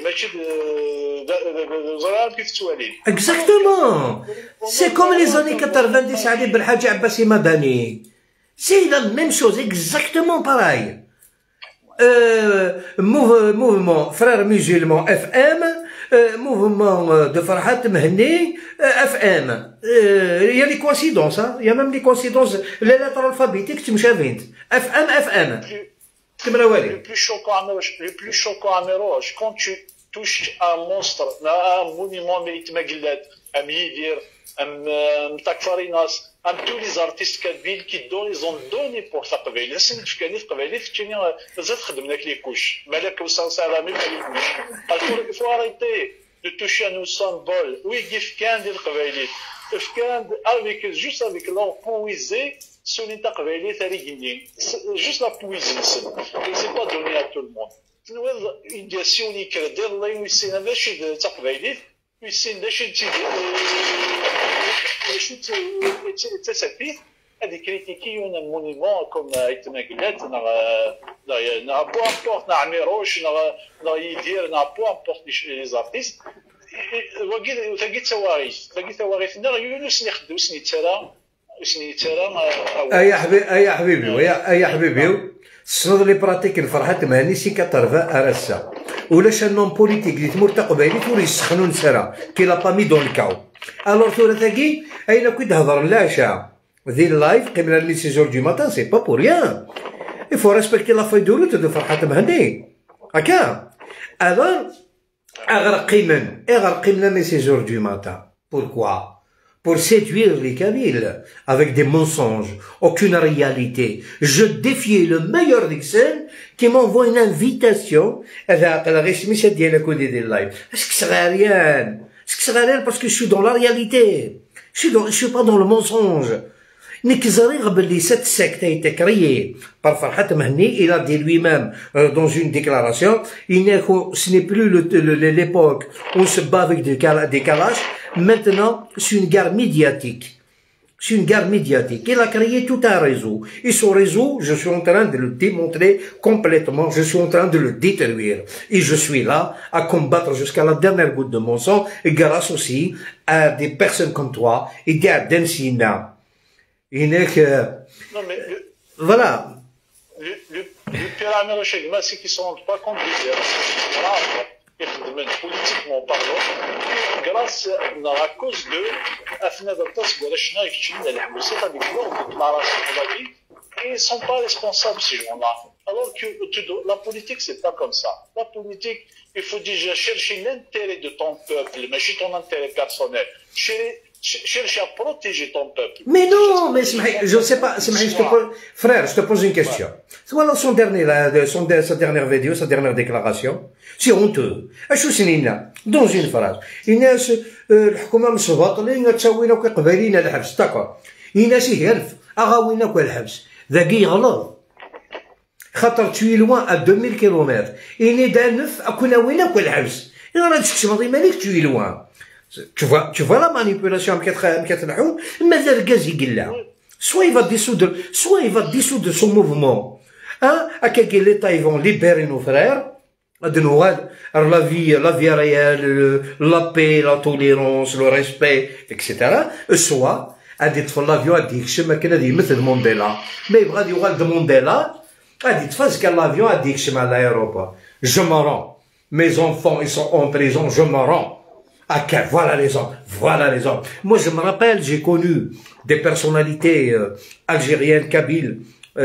exactement. C'est comme les années 90 Ali Belhadji Abbasi Madani. C'est la même chose, exactement pareil. Mouvement frères musulmans FM, mouvement de Farhat Mehni FM. Il y a des coïncidences, hein. Il y a même des coïncidences. Les lettres alphabétiques, tu me savais. FM. Le plus choquant à Méroche, quand tu touches un monstre, un monument, un Midir, un Takfarinas, tous les artistes qui ils ont donné pour ça. Il faut arrêter de toucher à nos symboles. Oui, juste avec leur poésie, juste la poésie, c'est pas donné à tout le monde. هذه كريتيكيون المونيمون كوم ايتماكلات نا بو امبورت نا عميروش نا يدير نا بو امبورت لي زارتيست وكي تواغيث نا يونس نخدو سني ترى يا حبيبي السنود لي براتيك الفرحات مهني سي كترفا ارسا ولا شانون بوليتيك اللي تمر تقبالي تولي يسخنون سرا كي لا با مي دون الكاو الوغ ثورة ثاكي اين كي تهضر العشاء ذي اللايف قبل لي 6 heures du matin c'est pas pour rien il faut respecter la feuille de route de فرحات مهني هكا الوغ اغرقي من لي 6 heures du matin pourquoi pour séduire les Kabyles avec des mensonges, aucune réalité. Je défiais le meilleur d'Ixelles qui m'envoie une invitation à la réchmiche de la côté des lives. Est-ce que ça va rien? Est-ce que ça va rien parce que je suis dans la réalité? Je suis pas dans le mensonge. Cette secte a été créée par Farhat Mehni. Il a dit lui-même dans une déclaration, ce n'est plus l'époque où on se bat avec des calages. Maintenant, c'est une guerre médiatique. Il a créé tout un réseau. Et ce réseau, je suis en train de le démontrer complètement. Je suis en train de le détruire. Et je suis là à combattre jusqu'à la dernière goutte de mon sang, et grâce aussi à des personnes comme toi et des Adensina. Non, mais Voilà. le pyramide c'est qu'ils ne se rendent pas compte de grave. Politiquement parlant, grâce à cause de ils ne sont pas responsables ces gens-là. Alors que la politique, c'est pas comme ça. La politique, il faut déjà chercher l'intérêt de ton peuple, mais pas ton intérêt personnel. Chercher à protéger ton peuple. Mais non, mais je ne sais pas, frère, je te pose une question. Voilà sa dernière vidéo, sa dernière déclaration. C'est honteux. شو سنينا dans une phrase. الناس الحكومة مش باطلين تسوينا وكيقبالينا الحبس داكور. الناس يهرف اغاوينا الحبس. ذاكي يغلط. خاطر tu es loin à 2000 km. إني دا نف أكون وينك الحبس. إلا راه تكتب ماضي مالك tu es loin. Tu vois la manipulation كتلحو مازال كاز يقلع. Soit il va dissoudre son mouvement. Hein, à quel état ils vont libérer nos frères. La vie réelle, la paix, la tolérance, le respect, etc. Soit, غادي يطفى لافيون غادي يكشم هكا غادي يمثل مونديلا ما يبغى غادي يوغال مونديلا غادي يتفاز كان لافيون غادي يكشم على الايروبا je me rends mes enfants ils sont en prison je me rends voilà les hommes moi je me rappelle j'ai connu des personnalités algériennes kabyles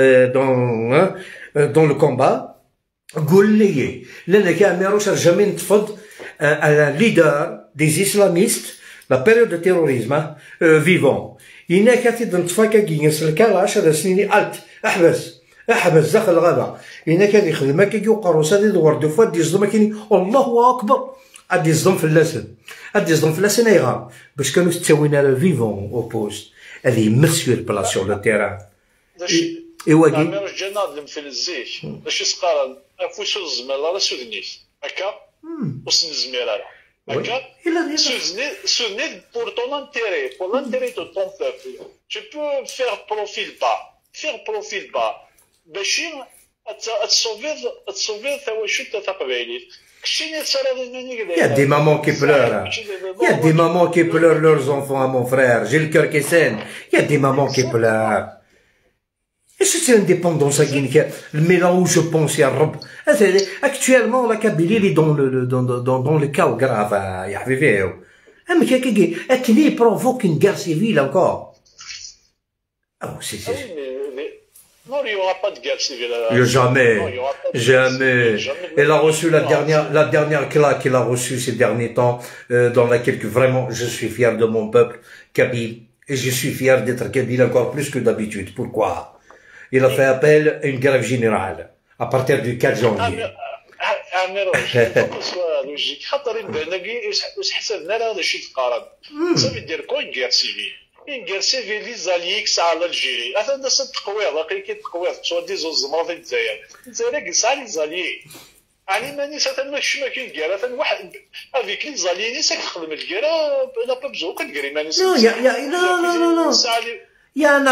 dans le combat قول لي لان كاميروش jamais نتفض un leader des islamistes la période de terrorisme vivant هنا كاتب نتفاكا كينس الكالاش هذا سنيني احبس داخل الغابه هنا كان يخدم هكا يقروس هذه دوار دو فوا دي صدم كاين الله اكبر غادي يصدم في اللسن يغا باش كانوا تساوينا لا فيفون او بوست هذه مسيو البلاص سور لو تيران ايوا كي مش جناد المفلزيك باش يسقارن افوش الزمال راه سودنيس هكا وسن الزميرة هكا soutenir pour ton intérêt, pour l'intérêt de ton peuple. Tu peux faire profil bas. باش تصوفير ثواشت تقبايلي. Il y a des mamans qui pleurent. Il y a des mamans qui pleurent leurs enfants à mon frère. J'ai le cœur qui saigne. Il y a des mamans qui pleurent. Et c'est l'indépendance le mélange où je pense à Rob. Actuellement, la Kabylie est dans le chaos grave. Il y a elle provoque une guerre civile encore. Oh, Non, il n'y aura pas de guerre civile. Jamais. Elle a reçu la dernière claque qu'elle a reçue ces derniers temps, dans laquelle vraiment je suis fier de mon peuple kabyle. Et je suis fier d'être kabyle encore plus que d'habitude. Pourquoi? Il a fait appel à une grève générale à partir du 4 janvier. Ça veut dire quoi une guerre civile? Une guerre civile, les alliés qui sont à l'Algérie. Attends, c'est تقويض لقيت تقويض سوا ديزو الزمر في الجزائر. الجزائر كيسعى les alliés. يعني ماني ساتن ماكش ما كاين الكيرا ثان واحد افيك لي زاليين نساك تخدم الكيرا لا با بزو كديري ماني Non. Il y a un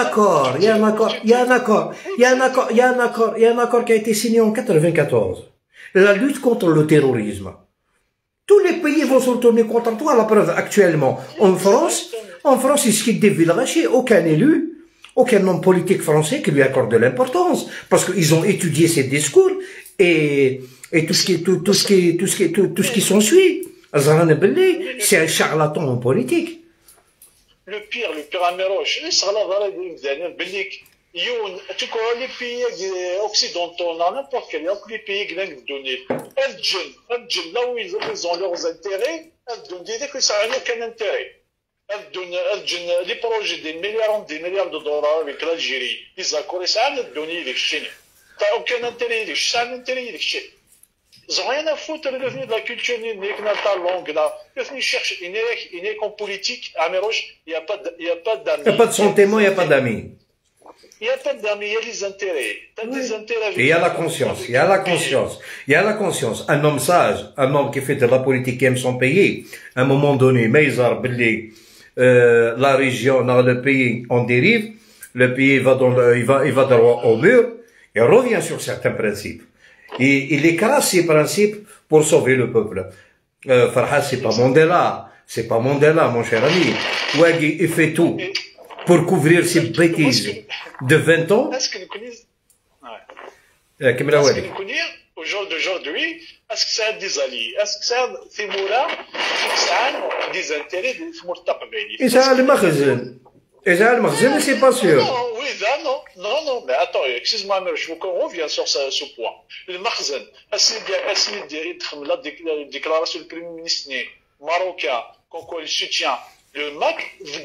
accord qui a été signé en 94. La lutte contre le terrorisme. Tous les pays vont se retourner contre toi. La preuve, actuellement, en France, il se dévile aucun élu, aucun homme politique français qui lui accorde de l'importance. Parce qu'ils ont étudié ses discours et tout ce qui s'ensuit. C'est un charlatan en politique. Le pire à Méroche, les pays occidentaux, n'importe quel les pays qui viennent de donner, là où ils ont leurs intérêts, elles donnent que ça n'a aucun intérêt. Elles donnent les projets des milliards de dollars avec l'Algérie, les accords, ça n'a donné les Chine. Ça n'a aucun intérêt, ça n'a intérêt les Chine. Ils n'ont rien à foutre de la culture, ni de la langue, là. Ils cherchent, il n'est qu'en politique, à Méroche, il n'y a pas d'amis. Il n'y a pas de sentiment, il n'y a pas d'amis. Il n'y a pas d'amis, il y a des intérêts. Des intérêts avec il y a la conscience. Un homme sage, un homme qui fait de la politique, qui aime son pays, à un moment donné, Meizar, la région, le pays en dérive, le pays il va droit au mur, et revient sur certains principes. Et il écrase ces principes pour sauver le peuple. Farhad, c'est pas Mandela, mon cher ami. Ouagui, il fait tout pour couvrir ces bêtises de 20 ans. Est-ce que nous connaissons au jour d'aujourd'hui, est-ce que ça a des alliés? Est-ce que ça a des moras? Est-ce que ça a des intérêts de Mourtaqbeli? Et ça a le magasin. Et ça a le magasin, mais c'est pas sûr. Non, oui, non, mais attends, excuse-moi, mais je reviens sur ce point. Le magasin, est-ce qu'il y a la déclaration du Premier ministre marocain, comme quoi il soutient le MAC,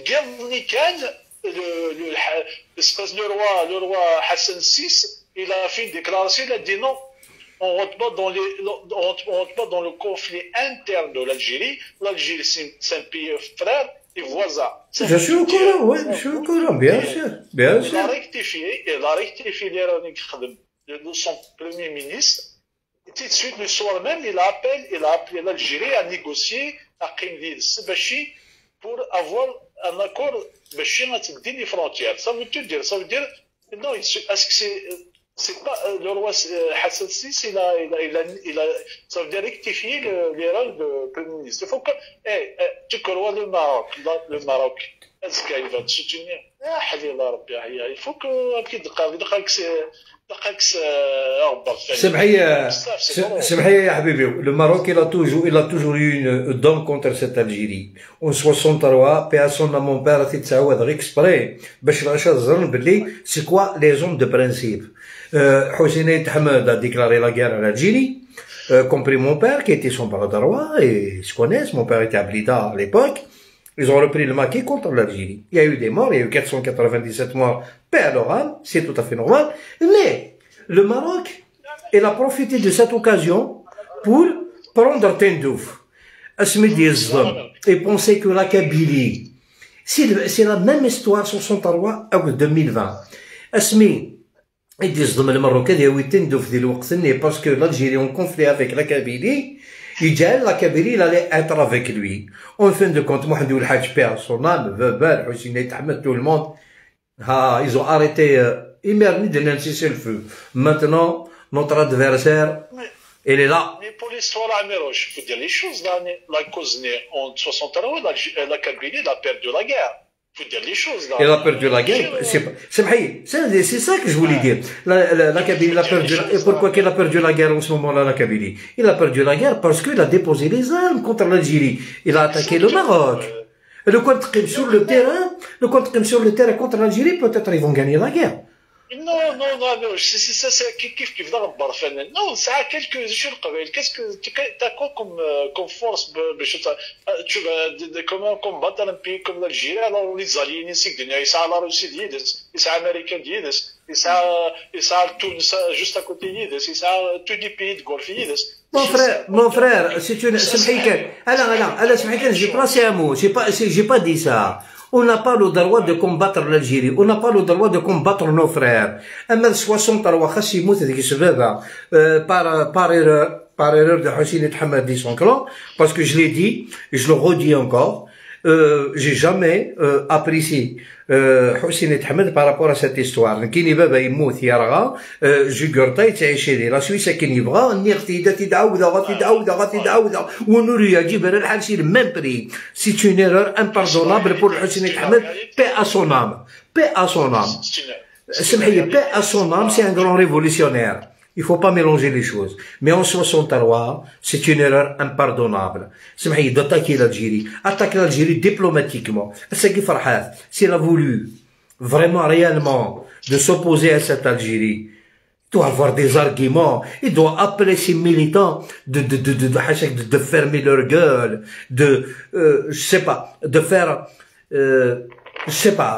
le roi Hassan VI, il a fait une déclaration, il a dit non, on ne rentre pas dans le conflit interne de l'Algérie. L'Algérie, c'est un pays frère et voisin. Je suis au courant, oui, je suis au courant, bien sûr, bien sûr. Il a rectifié l'erreur de son Premier ministre. Et tout de suite, le soir même, il a appelé l'Algérie à négocier à Qindil Sebachi pour avoir un accord de les frontières. Ça veut dire, non, est-ce que c'est pas le roi Hassan VI, ça veut dire rectifier l'erreur du Premier ministre. Il faut que, tu crois le Maroc, est-ce qu'il va te soutenir? Il faut que, سمحي يا حبيبي le Maroc il a toujours eu une dent contre cette Algérie en 63 paix à son âme mon père تتعود غير exprès باش العشاء الظن باللي c'est quoi les hommes de principe Hosseini Ahmed a déclaré la guerre à l'Algérie compris mon père qui était son bras droit et ils se connaissent mon père était à Blida à l'époque. Ils ont repris le maquis contre l'Algérie. Il y a eu des morts, il y a eu 497 morts, paix à leur âme, c'est tout à fait normal. Mais le Maroc, il a profité de cette occasion pour prendre Tindouf, Asmedi Zlam, et penser que la Kabylie, c'est la même histoire sur son terroir en 2020. Asmi, il dit Zlam, le Marocain, il y a eu Tindouf dès le Waqt, parce que l'Algérie est en conflit avec la Kabylie. La Kabylie, il allait être avec lui. En fin de compte, Mohamed El Hadj Père, son âme, Weber, Hosseini Ahmed, tout le monde, ils ont arrêté, Imerni de cesser le feu. Maintenant, notre adversaire, il est là. Mais pour l'histoire Amiroche, il faut dire les choses. La cause née en 63, la Kabylie, elle a perdu la guerre. Il faut dire les choses là. Il a perdu la guerre. C'est ça que je voulais dire. La Kabylie a perdu. Et pourquoi qu'il a perdu la guerre en ce moment-là, la Kabylie? Il a perdu la guerre parce qu'il a déposé les armes contre l'Algérie. Il a attaqué le Maroc. Le contre sur le terrain contre l'Algérie, peut-être ils vont gagner la guerre. Non, c'est كيف نغبر فانا non ça a quelques jours قبل qu'est-ce que t'as quoi comme force باش تشوف comment combattre un pays comme l'Algérie alors les alliés نسيك الدنيا يسعى la Russie ديدس يسعى امريكا ديدس يسعى تونس juste à côté ديدس يسعى tous les pays de Golfe ديدس Mon frère, c'est une, j'ai placé un mot, j'ai pas dit ça. On n'a pas le droit de combattre l'Algérie, on n'a pas le droit de combattre nos frères. Ahmed 63 خاص يموت هذيك الشبابة par erreur de Hosseini Ahmed et son clan, parce que je l'ai dit, et je le redis encore, j'ai jamais apprécié Hosseini Ahmed par rapport à cette histoire. كاين بابا يموت يرغى جوغرتا يتعيش لي لا سويسا كاين يبغى نيغتي تدعودا ونوريا جبر الحال سي الميم بري سي une erreur impardonnable pour Hosseini Ahmed, paix à son âme, paix à son âme. سمحي paix à son âme, c'est un grand révolutionnaire. Il faut pas mélanger les choses. Mais en 63, c'est une erreur impardonnable. سمحي d'attaquer l'Algérie. Attaquer l'Algérie diplomatiquement. S'il a voulu vraiment, réellement, de s'opposer à cette Algérie, il doit avoir des arguments. Il doit appeler ses militants de fermer leur gueule, je sais pas, de faire, je sais pas,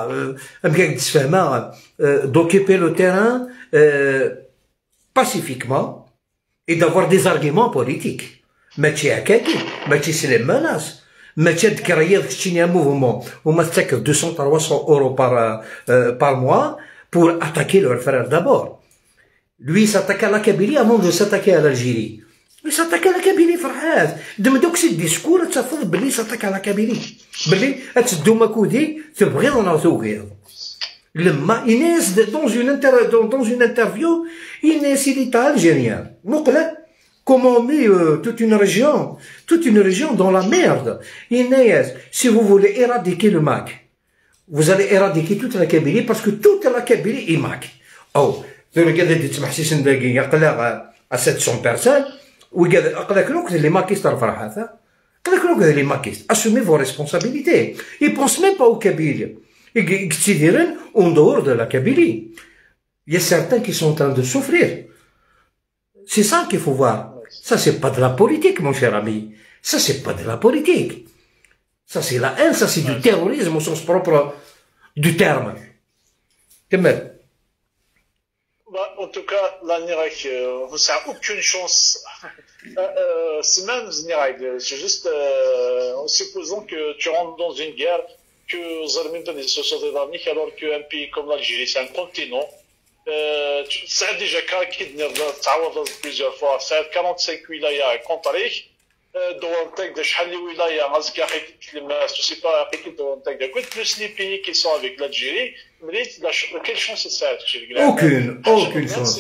d'occuper le terrain, pacifiquement et d'avoir des arguments politiques. ماشي هكاكي ماشي سي menace ماشي تكريض تشيني un mouvement وما تسكر 200-300 euros par mois pour attaquer leur frère d'abord. Lui s'attaque à la Kabylie avant de s'attaquer à l'Algérie. Lui s'attaque à la Kabylie فرحات دمدوك سي الديسكور تفضل باللي s'attaque à la Kabylie باللي تسدو ماكودي تبغيض ولا توغيض. Inès, dans une interview, Inès, il est algérien. Comment on met toute une région dans la merde. Inès, si vous voulez éradiquer le MAC, vous allez éradiquer toute la Kabylie parce que toute la Kabylie est marquée. Oh, regardez, tu m'as dit à 700 personnes, les maquistes les maquistes. Assumez vos responsabilités. Ils ne pensent même pas au Kabylie. Ils considèrent en dehors de la Kabylie. Il y a certains qui sont en train de souffrir. C'est ça qu'il faut voir. Ça, c'est pas de la politique, mon cher ami. Ça, c'est pas de la politique. Ça, c'est la haine, ça, c'est du terrorisme au sens propre du terme. Kemel. En tout cas, la Nirek, ça n'a aucune chance. C'est même Nirek. C'est juste en supposant que tu rentres dans une guerre, que vous avez même des sociétés d'armes, alors qu'un pays comme l'Algérie, c'est un continent. Ça a déjà caractère plusieurs fois. Ça a 45 wilayas contrées. Douantek de Chali wilaya, Azka je sais pas, Douantek de plus les pays qui sont avec l'Algérie. Quelle chance c'est ça? Aucune chance.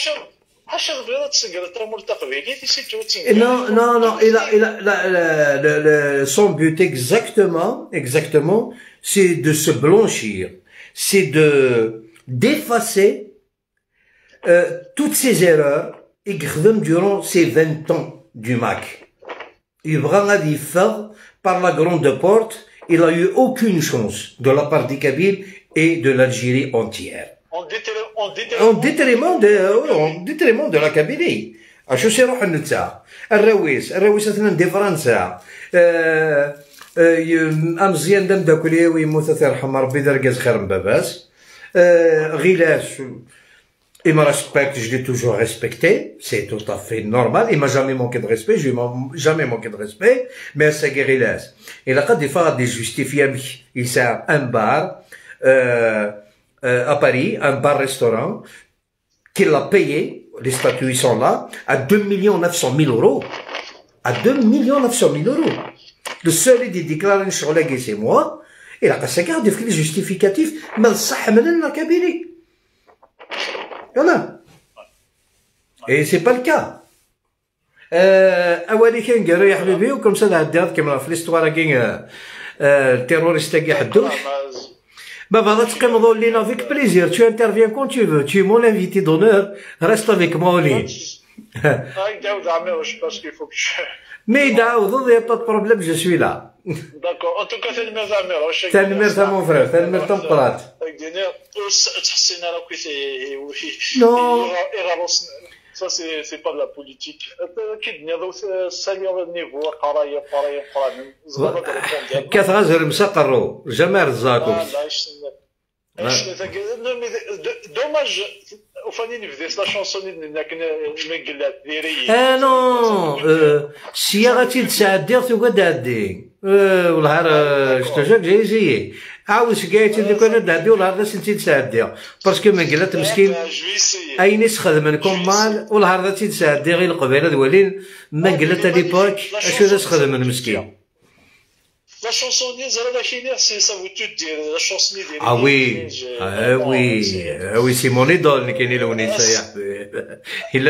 Non, son but exactement, c'est de se blanchir, c'est d'effacer toutes ces erreurs et durant ces 20 ans du MAC. Ibrahim a dit par la grande porte, il n'a eu aucune chance de la part des Kabyles et de l'Algérie entière. En détriment de la Kabylie. Je sais pas où c'est. الرويس أثناء دي فرنسا أمزيان دم داكولي ويموت يرحم ربي درجة خير من باباس غيلاس. Il me respecte, je l'ai toujours respecté, c'est tout à fait normal, il m'a jamais manqué de respect, je lui ai jamais manqué de respect, mais c'est guérillas. Il a des fois des justifiés, il sert un bar, à Paris, un bar-restaurant, qu'il a payé, les statuts sont là, à 2 900 000 euros. À 2 900 000 euros. Le seul qui déclare une chorlague, c'est moi, il a passé garde des justificatifs, mais ça, la Kabylie. Voilà. Et c'est pas le cas. أولي كان قالوا يا حبيبي وكم سنة عدات كما في الاستوار كاين التيروريست كي حدوش بابا غا تقيمضوا لينا فيك بليزير tu interviens quand tu veux tu es mon invité d'honneur reste avec moi au lit mais Daoud il y a pas de problème je suis là d'accord en tout cas c'est le Merzamir c'est le Merzamir mon frère c'est le Merzamir Prat non ça c'est pas de la politique كثر مسقرو جمال الزاكو dommage وفاني نفديس لا شونسون انك مقلات ديري السياغه تسعدي تقعد عدي والنهار شتو جاي عاود شكايتي اللي كنا نعدي والنهار ناس انتي تسعدي باسكو مقلات مسكين اين يخدم كومال والنهار تسعدي غير القبيله دوالين مقلات ليبوك اشو ناس خدم مسكين La chansonnier, la chinière, ça veut tout dire. La chansonnier des oui, c'est mon idole, Nikini Louni, ça y est.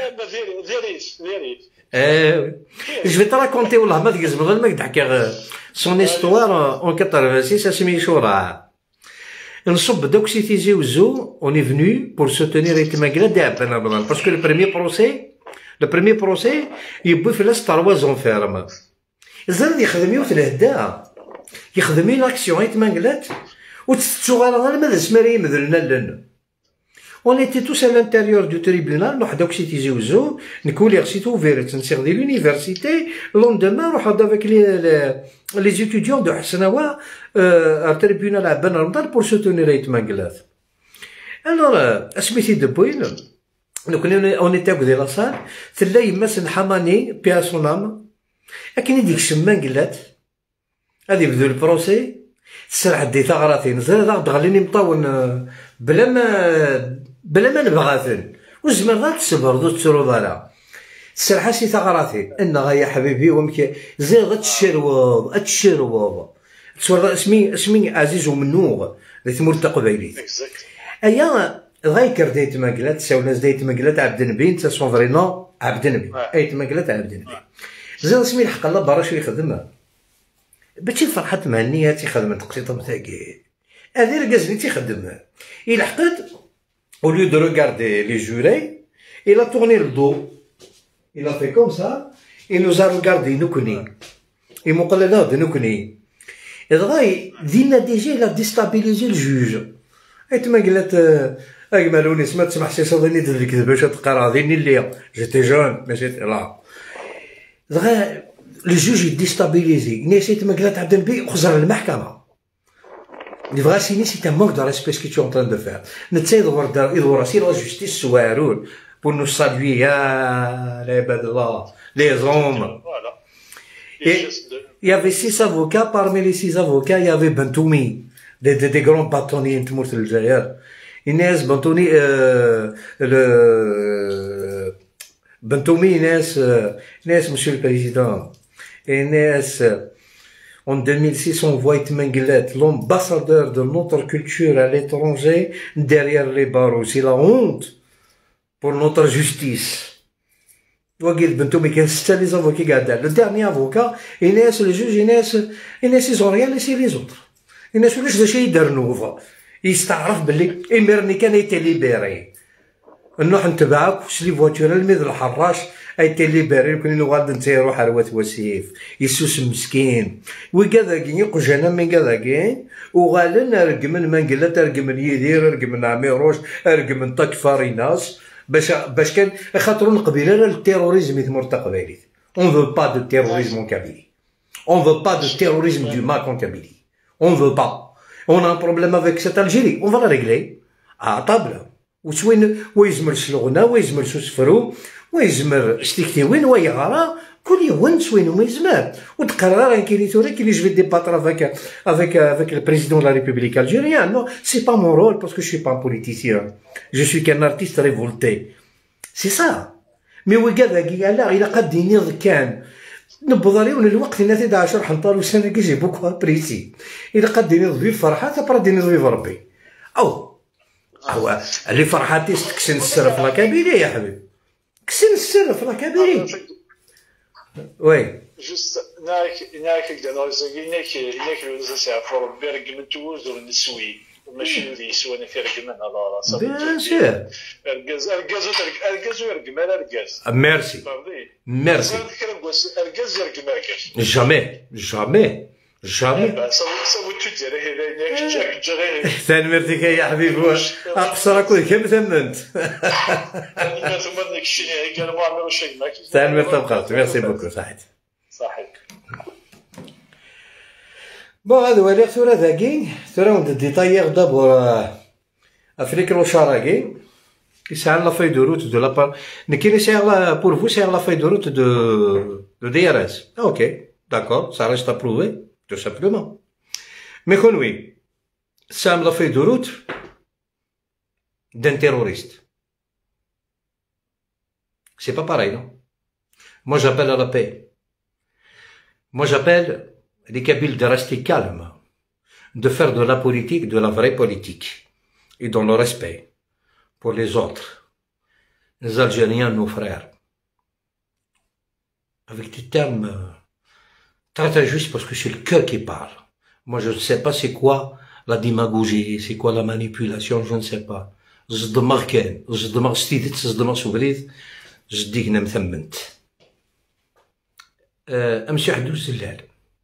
Je vais te raconter, والله ما تقزم غير ما تحكي son histoire en 86, اسمي شورا. نصب دوك سي تيزي وزو, on est venu pour soutenir Itmagla d'Abana, parce que le premier procès, il bouffe la Star Wars en ferme. الزرد يخدم يوت الهدا يخدم لاكسيون يتمنقلات وتستشغل غير ماذا سماري مذلنا لنا on était tous à l'intérieur du tribunal نروح دوك سي تيزي وزو نكولي غسيتو فيرت نسيغ دي l'université لوندما نروح افيك les étudiants de حسناوة tribunal عبان رمضان pour soutenir يتمنقلات alors اسميتي دبوين نكون on était dans la salle تلا يماس نحماني بيها سونام لكن ديك الشمان قلات غادي يبدو البروسي تسرع دي ثغراتي نزل غادي غاليني مطاون بلا ما نبغاثن والزمان غادي تصبر تسرو ضالا تسرع شي ثغراتي انها يا حبيبي ومكي زي غتشروض تصور اسمي عزيز ومنوغ ثمورت قبيلي ايا غايكر ديت ماكلات ساوناز ديت ماكلات عبد النبي انت سون فري نو عبد النبي ايت ماكلات عبد النبي زين سمي الحق الله برا شو يخدمها باش فرحت مهنيه تيخدم تقسيط تاعي هذه الكاز اللي تيخدم إلا حقد au lieu de regarder les jurés il a tourné le dos il a fait comme ça il nous a regardé نكني يمقلنا هذا نكني دغاي دينا ديجا il a déstabilisé le juge تما قالت اجملوني سما تسمح شي صدني دير الكذب باش تقرا هذيني اللي جيتي جون ماشي لا دغا لو جوج ديستابيليزي نسيت ما قالت عبد النبي خزر المحكمه Il devrait signer si tu manques de respect ce que tu es en train de faire. نتسايد يدور راسي لا جوستيس سوارون pour nous saluer يا العباد الله les hommes. Et il y avait 6 avocats, parmi les 6 avocats, il y avait Bentoumi, des grands bâtonniers de Mourtel Jayer. Inès Bentoumi, Bentoumi, Inès, monsieur le président. Inès, en 2006, on voit Itmenguelet, l'ambassadeur de notre culture à l'étranger, derrière les barreaux. C'est la honte pour notre justice. Les avocats, le dernier avocat, Inès, le juge, Inès, ils ont rien laissé les autres. Inès, le juge, il a يستعرف باللي إمرني كان يتي ليبيري نروح نتبعك وش لي فواتور الميد الحراش ايتي ليبيري كون غاد نتيرو حروات وسيف يسوس مسكين وكذاكي يقجانا من كذاكي وغالنا رقمن من قلت رقمن يدير رقمن عميروش رقمن طكفاريناس باش كان خاطرون القبيله التيروريزم يثمر تقبيلي on veut pas de terrorisme en Kabylie on veut pas de terrorisme du Mac en Kabylie on veut pas. On a un problème avec cette Algérie, on va la régler à table. وين ويزمر شلغنا ويزمر سوسفرو ويزمر شتيكتيوين ويغارا كل يوم سوين وما يزمر وتقرر كاين توري كي je vais débattre avec le président de la République algérienne. Non, c'est pas mon rôle parce que je suis pas un politicien. Je suis qu'un artiste révolté. C'est ça. Mais وكذا قال إلا قد ينيض كان نبض عليهم الوقت الناس 11 حنطار وسنه كيجي بوكو بريسي اذا قد ينوض في الفرحه تبرد ينوض في ربي او هو اللي فرحتي كسن السر في لاكابيلي يا حبيبي كسن السر في لاكابيلي وي جست ناك كدا ناك لو سافر برق من توز ونسوي ماشي اللي يسوى في رقم على راسه بيان سور الغاز يرقم على الغاز ميرسي ميرسي الغاز يرقم على الغاز جامي سوي تدير هنا ثاني مرتك يا حبيبي اقصر اكون كم ثمنت ثم ديك الشيء قال ما عملوا شيء معك ثاني مرتك بقات ميرسي بوكو صحيت بون هذا هو اللي ثورة ذاكي ثورة وند ديتايير دابور افريك روشاراكي يسعى لا فاي دو روت دو لابار نكين يسعى بور فو سعى لا فاي دو روت دو دي ار اس اوكي داكور سا ريست ابروفي تو سامبلومون مي كونوي سام لا فاي دو روت دان تيروريست سي با باراي نو moi j'appelle à la paix moi j'appelle les Kabyles de rester calmes, de faire de la politique, de la vraie politique, et dans le respect pour les autres, les Algériens, nos frères, avec des termes très justes parce que c'est le cœur qui parle. Moi, je ne sais pas c'est quoi la démagogie, c'est quoi la manipulation, je ne sais pas. زدمر كان زدمر ستيدت زدمر سوبريد جديك نمثمنت أمشي حدو زلال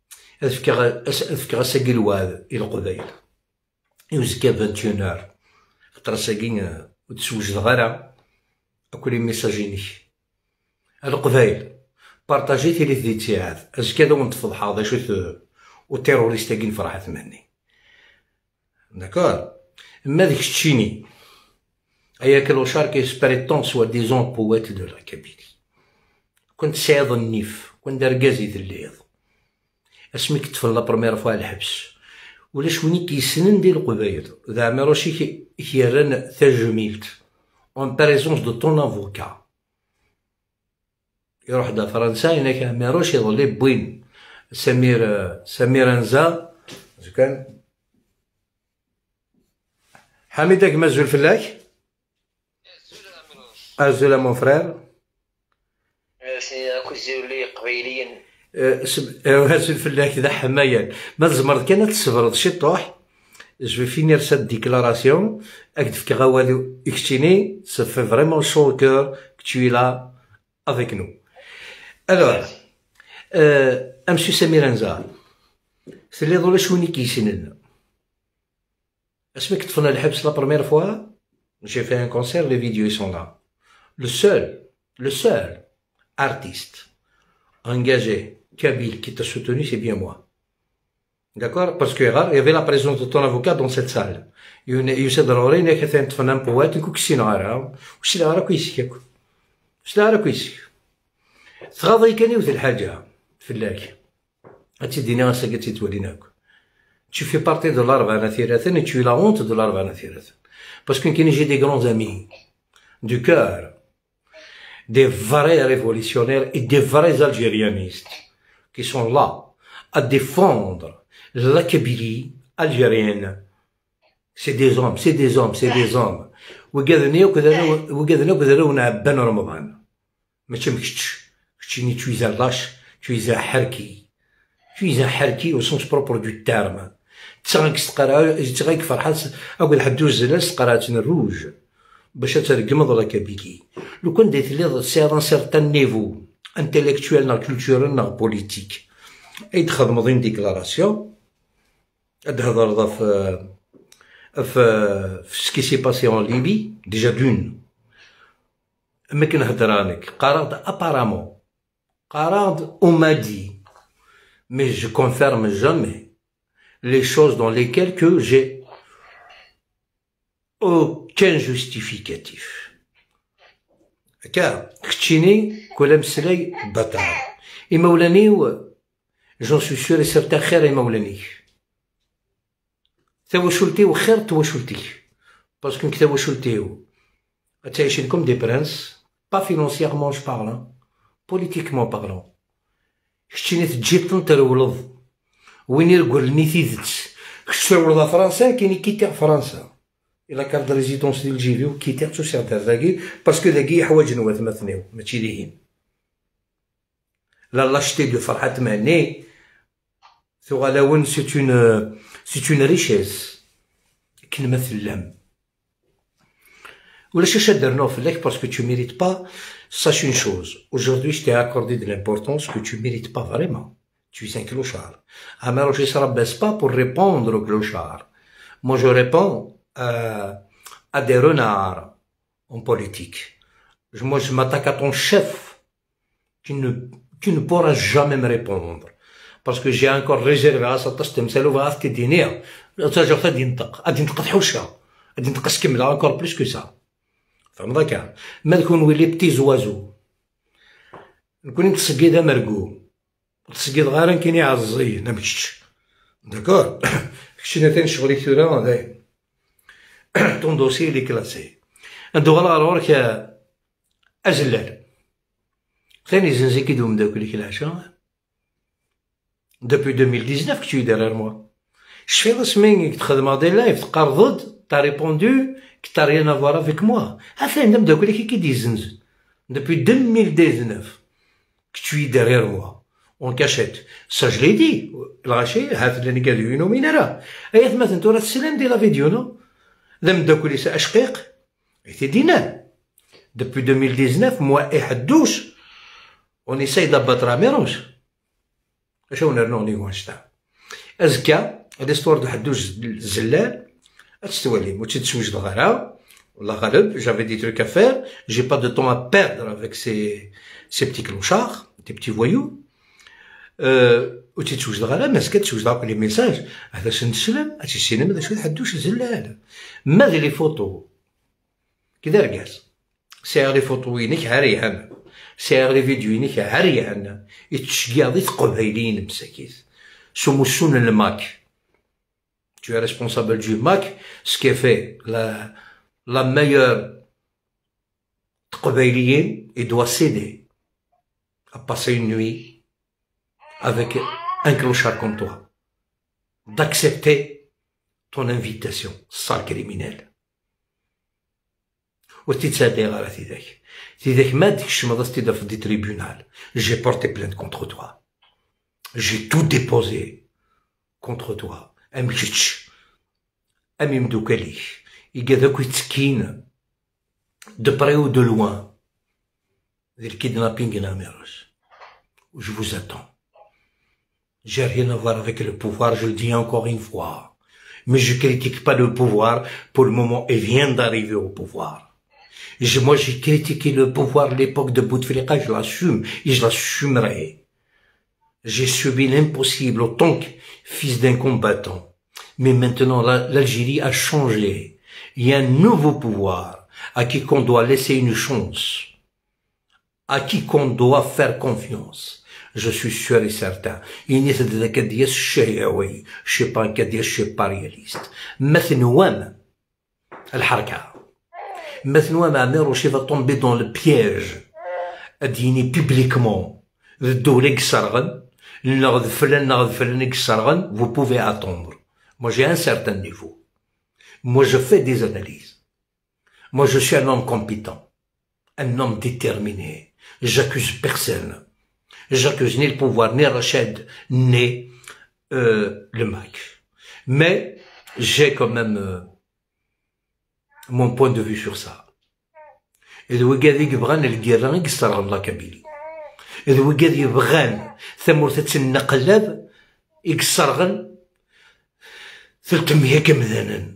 أذكر ساقي الواد إلى قبيل يوزكا 21 خاطر ساقي وتسوج الغرا أكل ميساجيني القبيل بارطاجي تيلي تاعي أزكا دو نتفض حاضر شو والتيروريست كاين فرحة ثماني داكور ما ديك الشيني أيا كلوشار كيسبريتون سوا ديزون بوات دو لا كابيلي كنت سعيد النيف كنت دركازي دليض اسمي كتف لا بروميير فوا الحبس ولا شوني كيسنن ديال القبايل زعما راشي كيران تجميلت اون بريزونس دو طون افوكا يروح دا فرنسا هناك ماروش يظلي بوين سمير انزا كان حميدك مازول فلاك ازولا مون فرير سي كوزيو لي قبيليا هازو الفلاك ذا حمايا ما تزمرت كانت تصبرد شي طوح je vais finir cette déclaration. Ça fait vraiment chaud au cœur que tu es là avec nous. Alors, monsieur Samir Anzar, c'est les drôles chouini qui s'inènent. Est-ce que tu fais le la première fois? J'ai fait un concert, les vidéos sont là. Le seul artiste engagé, kabyle, qui t'a soutenu, c'est bien moi. D'accord? Parce qu'il y avait la présence de ton avocat dans cette salle. يوسف ضروري انك تفنن بوات نكون كسينا غارها وش لا راه كويس ياك وش لا راه كويس تغاضي كان يوث الحاجه فلاك هاتي دينا غاسكتي توليناك tu fais partie de l'arbre nathirathane et tu es la honte de l'arbre nathirathane parce que j'ai des grands amis du cœur des vrais révolutionnaires et des vrais algérianistes qui sont là à défendre la Kabylie algérienne. C'est des hommes, c'est des hommes, c'est des hommes. وقادرنا وكذا بن رمضان ما تمكتش كتشيني تويزا لاش تويزا حركي au sens propre du terme تسغنك تقرا فرحان اقول حدوز زلاس قرات الروج باش ترقمض لا كابيلي لو كان ديت لي سي ان سيرتان نيفو انتيليكتويل نا كولتورال نا بوليتيك اي تخدم دين ديكلاراسيون هضر في ce qui s'est passé en Libye, déjà d'une. Mais qu'on a dit, apparemment, on m'a dit, mais je confirme jamais les choses dans lesquelles que j'ai aucun justificatif. Car, Khtchini, Kolem Selay, Batar. Et Maulani, j'en suis sûr et certain, Kher et Maulani. توشلتيو خير توشلتي باسكو كي توشلتيو تعيشين كوم دي برانس با فينونسيغمون جو بارلون بوليتيكمون بارلون كشتيني تجي تنترولض وين يقول لي تيدت كش ترولض فرنسا كاين كيتي فرنسا الا كارت ريزيدونس ديال جيفيو كيتي تو سيغ داكي باسكو داكي حوايج نوات مثنيو ماشي ليهين لا لاشتي دو فرحات مهني ثغلاون c'est une richesse كلمة اللم ولا شاش درناو فيك parce que tu mérites pas sache une chose aujourd'hui je t'ai accordé de l'importance que tu mérites pas vraiment tu es un clochard alors je ne baisse pas pour répondre aux clochards moi je réponds à des renards en politique moi je m'attaque à ton chef qui ne pourra jamais me répondre parce que j'ai encore réservé à cette تمثال وغاف تدينيها ترجع غادي ينطق تحوشها غادي ينطق كملها encore plus que ça فهمت هكا ما نكون لي بتي زوازو نكون نتسقيد مرقو نتسقيد غير كاين يعزي انا مشيتش داكور كشينا تاني شغلي ثورا هذايا طون دوسي لي كلاسي ندو غلا رورك ازلال ثاني زنزي كيدوم داك اللي كلاشا Depuis 2019 que tu es derrière moi. Je fais la semaine que tu fais des lives, tu as répondu que tu n'as rien à voir avec moi. Depuis 2019 que tu es derrière moi, en cachette. Ça, je l'ai dit. Lâché, depuis 2019, moi et Haddouche, on essaye d'abattre la mélange. شو نرنوني وانشتا ازكا l'histoire de حدوش الزلال تستوالي وتتسوج الغراو والله غالب j'avais des trucs à faire j'ai pas de temps à perdre avec ces petits clochards des petits voyous وتتسوج الغراو ماسكه تسوج لي ميساج هذا سنسلم هادشي السينما هذا شو حدوش الزلال ماذا لي فوتو كذا رقاس سير لي فوتو وينك هاريهم سير لي فيديوينيك عريان يتشقياضي تقبايلين مساكيت سموسون الماك tu es responsable du MAC ce qui fait la meilleure تقبايليين il doit céder à passer une nuit avec un clochard comme toi d'accepter ton invitation sale criminel وتتسادي غير تيداك تيداك ما ديكش ما تصدي في دي تريبونال j'ai porté plainte contre toi j'ai tout déposé contre toi امشيتش أمي مدوكالي يقاذاك يتسكين de près ou de loin le kidnapping en Amérique. Je vous attends. J'ai rien à voir avec le pouvoir, je le dis encore une fois. Mais je critique pas le pouvoir, pour le moment, il vient d'arriver au pouvoir. Moi, j'ai critiqué le pouvoir à l'époque de Bouteflika, je l'assume, et je l'assumerai. J'ai subi l'impossible autant que fils d'un combattant. Mais maintenant, l'Algérie a changé. Il y a un nouveau pouvoir à qui qu'on doit laisser une chance, à qui qu'on doit faire confiance. Je suis sûr et certain. Il n'y a pas de كدياس الشهيوي، je sais pas كدياس je sais pas réaliste. مثنوام الحركة. مثنوام عمير va tomber dans le piège. أديني publiquement. الدولة يقصرغن، نغذ فلان يقصرغن. Vous pouvez attendre. Moi j'ai un certain niveau. Moi je fais des analyses. Moi je suis un homme compétent. Un homme déterminé. J'accuse personne. J'accuse ni le pouvoir, ni Rachid, ni le MAC. Mais j'ai quand même mon point de vue sur ça. إذا وقاد يبغان القران يقصرغن لا كابيلي. إذا وقاد يبغان ثمورة النقلاب يقصرغن 300 كمذانا.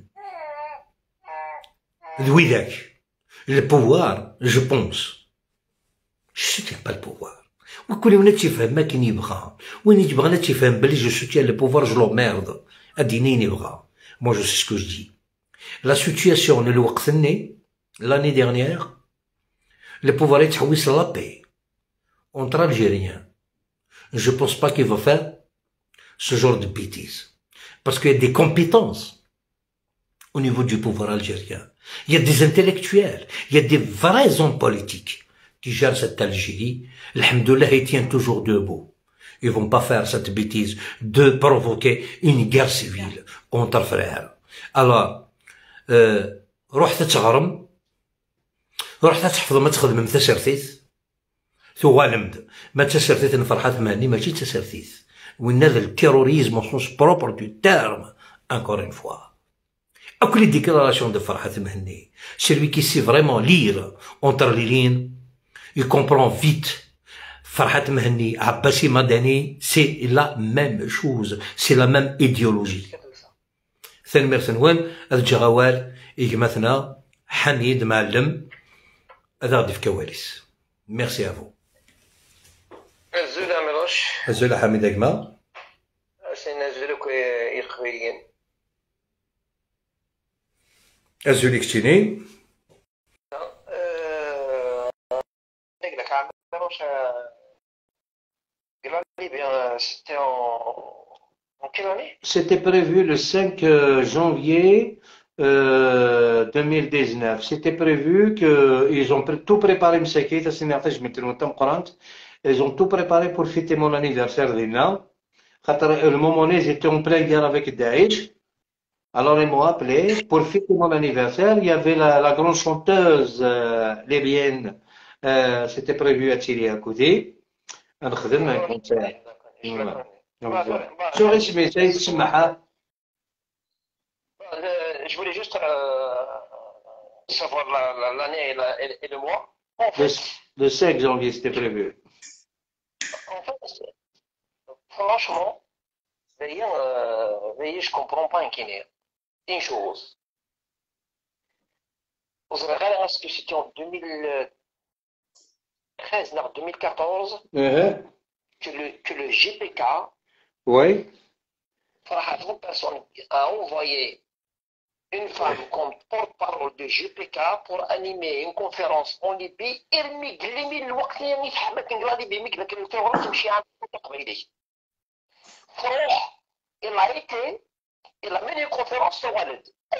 ذويذاك le pouvoir, je pense. Je soutiens pas le pouvoir. وكل واحد تيفهم ما كاين يبغى. وين يبغى لا تيفهم بلي je soutiens le pouvoir, je l'emmerde. أديني يبغى. Moi je sais ce que je dis. La situation الوقت l'année dernière, le pouvoir يتحوس la paix entre Algériens. Je pense pas qu'il va faire ce genre de bêtises. Parce qu'il y a des compétences au niveau du pouvoir algérien. Il y a des intellectuels, il y a des vrais hommes politiques qui gèrent cette Algérie. Alhamdoulilah, ils tiennent toujours debout. Ils vont pas faire cette bêtise de provoquer une guerre civile entre frères. Alors, روح تتغرم، روح تحفظ ما تخدم تسرثيث، ثوالمد ما تسرثيث نفرحات مهني ماشي تسرثيث. وإن هذا التيروريزم au sens propre du terme, encore une fois. Après les déclarations de Farhat Mehni, celui qui sait vraiment lire entre les lignes, il comprend vite. Farhat Mehni, Abbasi Madani, c'est la même chose, c'est la même idéologie. ثاني مرة وين الجغوال يجمثنا حميد معلم هذا غادي في كواليس. ميرسي افو. الزولة مروش الزولة حميد اجما سينا زولك يخويين الزولي كتيني لك عم مروش قال لي بيان سيتي en quelle année? C'était prévu le 5 janvier 2019. C'était prévu qu'ils ont tout préparé, ils ont tout préparé pour fêter mon anniversaire. Le moment où ils étaient en pleine guerre avec Daesh. Alors ils m'ont appelé pour fêter mon anniversaire. Il y avait la grande chanteuse libyenne. C'était prévu à Thierry à côté. Je voulais juste savoir l'année et le mois. En fait, le 5 janvier, c'était prévu. En fait, franchement, je comprends pas une chose. Vous avez regardé ce que c'était en 2013, non, 2014, que le GPK, oui, personne a envoyé une femme comme porte-parole de GPK pour animer une conférence en Libye. Il a mené une conférence sur Walid.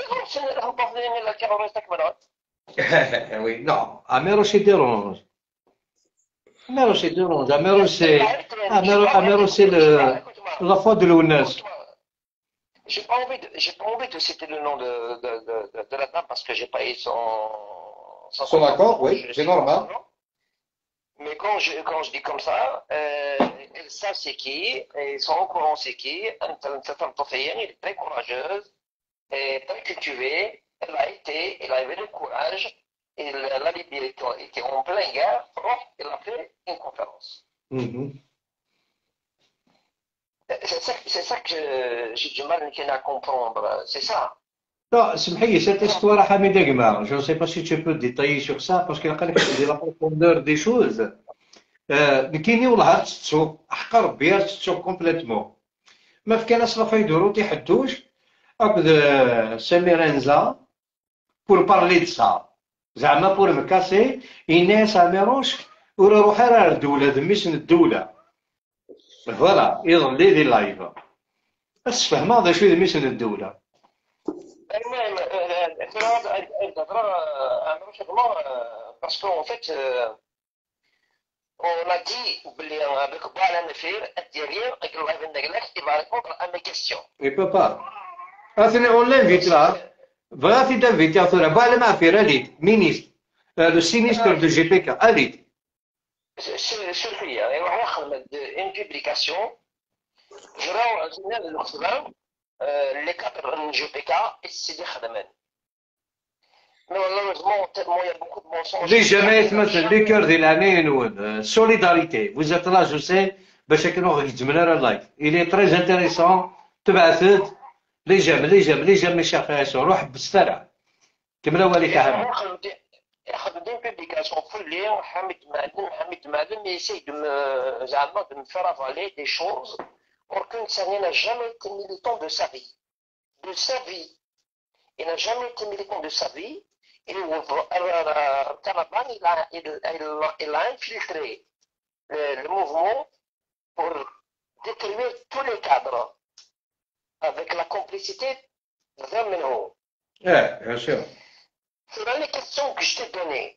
Oui, non, Amero c'est dérange. Amero c'est dérange. Amero c'est la foi de l'ONS. J'ai pas envie de citer le nom de la dame parce que j'ai pas eu son accord, oui, c'est normal. Mais quand je dis comme ça, ils savent c'est qui, ils sont au courant c'est qui. Elle est très courageuse. Et très cultivé, il avait le courage, et la Libye était en pleine guerre, donc il a fait une conférence. C'est ça que j'ai du mal à comprendre, c'est ça. Non, سمحي cette histoire Hamida Gma, je ne sais pas si tu peux détailler sur ça parce qu'il y a la profondeur des choses. كاينين والله تسوق حق ربي تسوق كومبليتمون ما في كان اصلا يدورو تيحدوش هاكد سمير انزا بور بارلي دو سا زعما بور مكاسي ايناس اميروش ولا روح راه الدولة ذميش الدولة فوالا يظلي دي لايف بس فهمها ذا شوي ذميش الدولة المهم parce qu'en fait on a dit avec Boala Nefir, derrière, il va répondre à mes questions. Il peut pas. Attendez, on l'invite là. Voilà, tu t'invites à faire. Boala Nefir, allez, ministre, le sinistre de GPK, allez. Sophie, il va y une publication. Je vais les cadres de GPK et c'est des khadamen. Mais malheureusement, tellement il y a beaucoup de mensonges. Les جماعات مثلا les cœurs de l'année نون solidarité vous êtes là je sais باش كانوا يجمعنا راه لايف il est très intéressant تبعثت لي جام مش عارف روح بالسرعه كمل وليك حمد ياخذ دي بوبليكاسيون في الليل حميد معلم essaye de me زعما de me faire avaler des choses pour qu'une personne n'a jamais été militant de sa vie. Il n'a jamais été militant de sa vie. Taliban, il a infiltré le mouvement pour détruire tous les cadres avec la complicité d'un minot. bien sûr. Sur les questions que je t'ai données,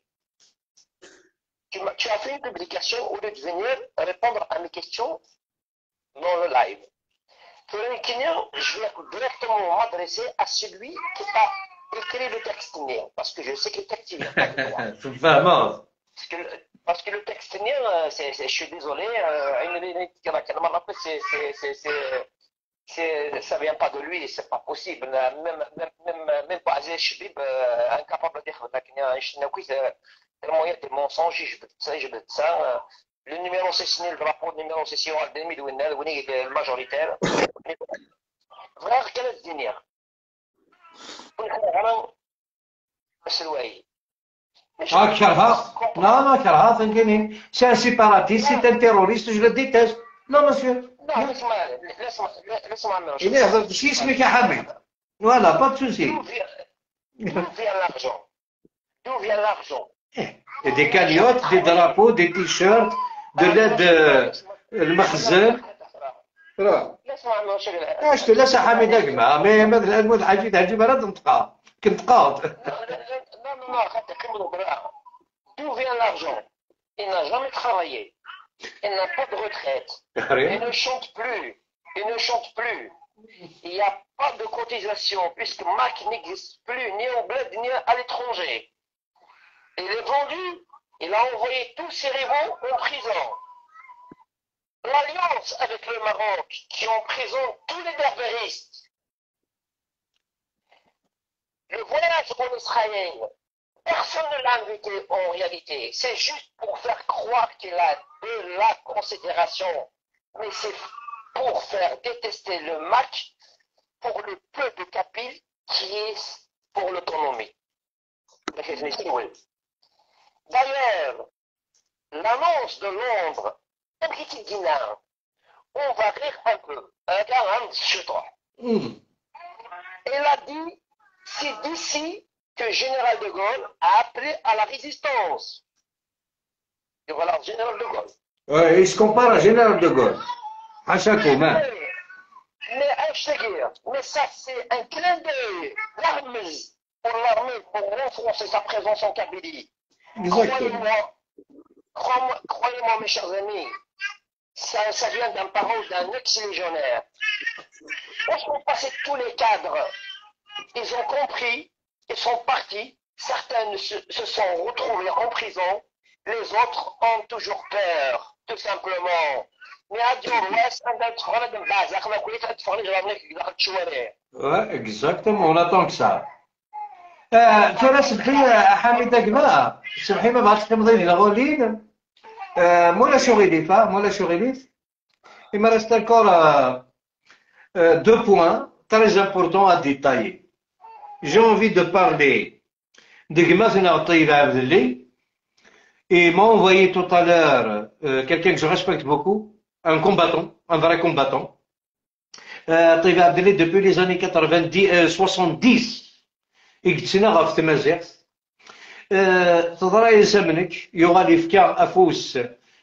tu as fait une publication au lieu de venir répondre à mes questions dans le live. Sur les questions, je vais directement m'adresser à celui qui a écrit le texte, parce que je sais que le texte vient pas de moi. Parce que le texte, je suis désolé, ça vient pas de lui, c'est pas possible. Même pas Aziz Chebib, incapable de dire tellement il y a des mensonges, je veux ça. Le numéro c'est signé, le rapport numéro c'est signé, le majoritaire. Voilà, quel est le dîner? كرهها لا ما كرهها فهمتني سي ان سيباراتيست سي ان تيروريست جو لو ديتاست لا مسيو لا اسمع إلا هضرت شي اسمك يا حميد فوالا با دو D'où vient l'argent? دي كاليوت دي درابو دي تي شيرت de المخزن راه اش تلاش حميد اجمع مي مثلا المود حاجه تهجي مرات نطقا كنت قاض D'où vient l'argent? Il n'a jamais travaillé. Il n'a pas de retraite. Il ne chante plus. Il n'y a pas de cotisation puisque Mac n'existe plus ni au bled ni à l'étranger. Il est vendu. Il a envoyé tous ses rivaux en prison. L'alliance avec le Maroc qui emprisonne tous les berbéristes. Le voyage en Israël, personne ne l'a invité en réalité. C'est juste pour faire croire qu'il a de la considération. Mais c'est pour faire détester le MAC pour le peu de capil qui est pour l'autonomie. D'ailleurs, l'annonce de Londres, on va rire un peu. Il a dit, c'est d'ici que le général de Gaulle a appelé à la résistance. Et voilà, le général de Gaulle. Ouais, il se compare à général de Gaulle. À chaque moment. Mais ça, c'est un clin d'œil l'armée pour renforcer sa présence en Kabylie. Croyez-moi, mes chers amis, ça vient d'un parent d'un ex-légionnaire. On sont passés tous les cadres. Ils ont compris, ils sont partis. Certains se sont retrouvés en prison. Les autres ont toujours peur, tout simplement. Mais à Dieu, Ouais, exactement, on attend que ça. ترى سبحي حميدة كما سبحي ما بعرفش تمضي لي الغولين مولا شغيليف مولا شغيليف il me reste encore deux points très importants à détailler. J'ai envie de parler de Gmazina Taïb Abdelli. Et m'a envoyé tout à l'heure quelqu'un que je respecte beaucoup, un combattant, un vrai combattant. Taïb Abdelli depuis les années 90, 70. يقتنا غف تمازيغ تضرا يزمنك يغالي فكا افوس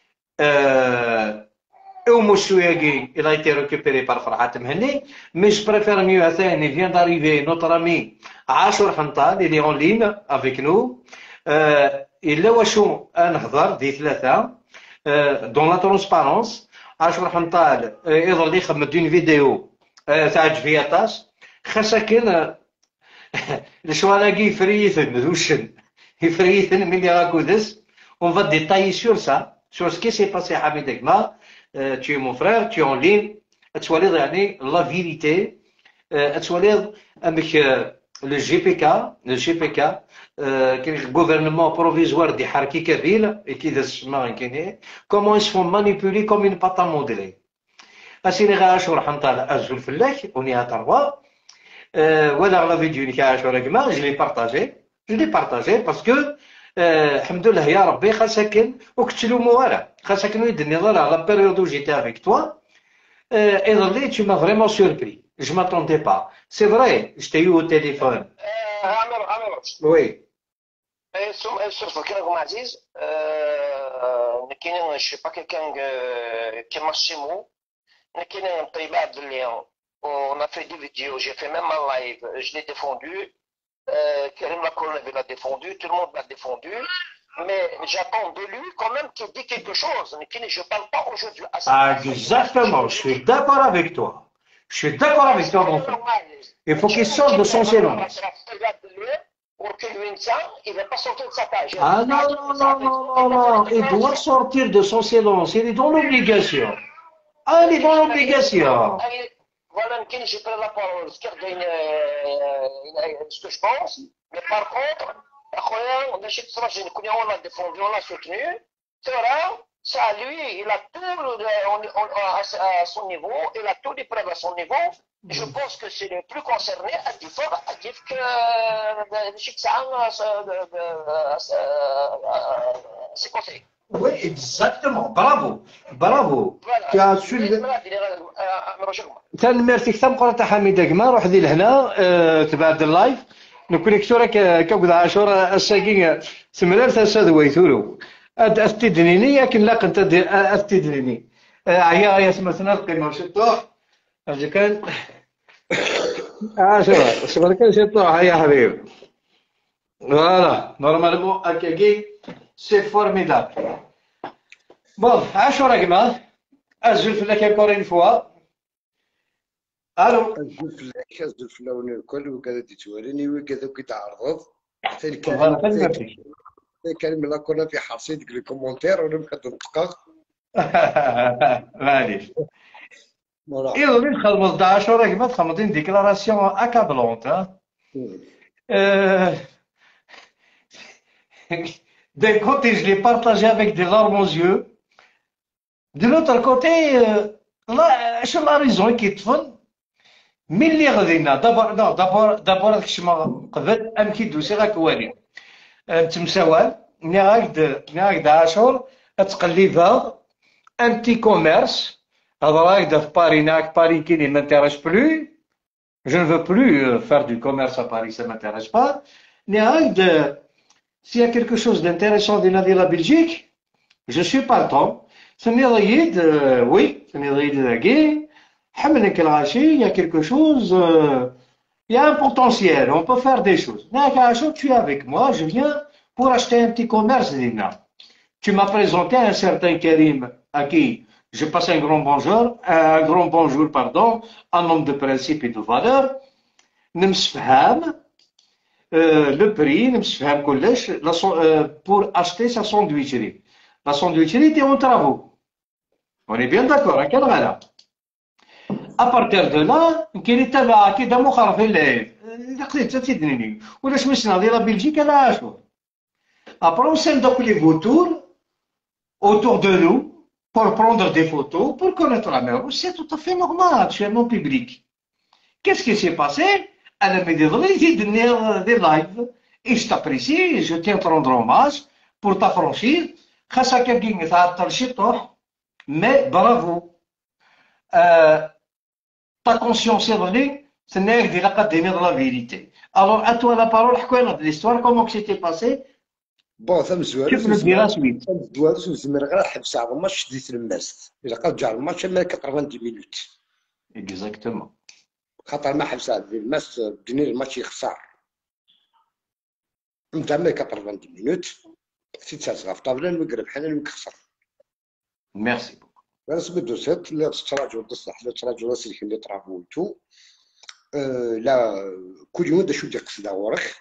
او موسوياكي il a été récupéré par فرحات مهني mais je préfère mieux ثاني vient d'arriver notre ami عاشور حنطال il est en ligne avec nous إلا واشو نهضر دي ثلاثة dans la transparence عاشور حنطال يظل يخدم دون فيديو تاع جفياطاس خاصة الشوالاكي يفريثن دوشن يفريثن ملي راكو دس on va détailler sur ça sur ce qui s'est passé à Hamid Egma tu es mon frère tu es en ligne توليض يعني la vérité توليض avec le GPK كاين gouvernement provisoire دي حركي كبيل كي داز السما كاين comment ils se font manipuler comme une pâte à modeler اسيني غاشو راح نطالع ازول فلاك ونيها تروا ولا la vidéo qui a je l'ai partagé parce que الحمد لله يا ربي خاصك وكتلومو راه خاصك يدني راه la période où j'étais avec toi et tu m'as vraiment surpris je m'attendais pas c'est vrai je t'ai eu au téléphone عامر oui شوف كلامكم عزيز كاين je suis pas quelqu'un qui marche chez moi كاين طيب عبد اليوم on a fait des vidéos, j'ai fait même un live, je l'ai défendu, Karim Lacolne l'a défendu, tout le monde l'a défendu, mais j'attends de lui quand même qu'il dit quelque chose, mais je ne parle pas aujourd'hui à ça. Exactement, je suis d'accord avec toi. Je suis d'accord avec toi, mon frère. Il faut qu'il sorte de son silence. Il ne va pas sortir de sa page. Ah non, il doit sortir de son silence, il est dans l'obligation. Ah, il est dans l'obligation. Voilà, j'ai pris la parole, ce que je pense, mais par contre, on l'a défendu, on l'a soutenu, ça lui, il a tout à son niveau, il a tous les preuves à son niveau, je pense que c'est le plus concerné à dire que ses conseils. Oui, exactement. Bravo. Voilà. Tu as su. تنمرتي كثر قرات حميد كما روح ذي لهنا تبعد اللايف نكونيكتو كوكد عاشور الساكين سمرار تساد ويثورو استدنيني ياكن لا كنت استدنيني عيا سمعتنا القيمه شطوح اجي كان عاشور صبر كان شطوح يا حبيبي فوالا نورمالمون اكاكي سي فورميدابل بون عاشور كما ازول فلاك encore une fois الو الزلفله وناكل وكذا تتواليني وكذا كيتعرض حتى الكلمه لا كنا في حصيد لي كومونتير ولا كتنطق معليش اذا من خدمت 11 راك ما تخمضين ديكلاراسيون اكابلونت d'un côté je l'ai partagé avec des larmes aux yeux de l'autre côté là شو la raison qui te font ملي غادينا دابور داك الشيء ما قبل امكي دوسي غاك واني تمساوال ملي غاك عاشور تقليبها ان بتي كوميرس هذا راك في باري ناك باري كي ne m'intéresse plus je ne veux plus faire du commerce à Paris ça m'intéresse pas s'il y a quelque chose d'intéressant dans la Belgique je suis partant سمي ضيد oui سمي ضيد لاكي حملك الغاشي il y a quelque chose il y a un potentiel on peut faire des choses tu es avec moi je viens pour acheter un petit commerce d'Ina tu m'as présenté un certain Karim à qui je passe un grand bonjour pardon un homme de principe et de valeur نمسفهام le prix نمسفهام كلش pour acheter sa sandwicherie la sandwicherie était en travaux on est bien d'accord à quel غلا ابارتير دو لا كاين تابع كذا مخالفين العيب الا قضيت تيدنيني ولاش مش ناضي لا بلجيك انا اشهر ابرون سين دوك لي فوتور autour de nous pour prendre des photos pour connaître la mer c'est tout à fait normal actuellement public qu'est-ce qui s'est passé انا ما يضرني يدير des lives et je t'apprécie je tiens à te rendre hommage pour ta franchise خاصك كي تعطل شي طوح mais bravo ta conscience erronée, ce n'est que de la dire la vérité. Alors, à toi la parole, raconte l'histoire, comment c'était passé? بون ثم زوار كيف نديرها سويت؟ ثم دوار زمر غير حبس على الماتش شديت الماس الا قد جا الماتش ما 90 مينوت Exactement. خاطر ما حبس على الماس بدني الماتش يخسر نبدا ما 90 مينوت سيت ساعه في طابله المغرب حنا نخسر Merci beaucoup. بس بدو سيت لا تراجعوا تصلح لا تراجعوا راسك اللي طرافولتو لا كل يوم دا شو ديك قصدا ورخ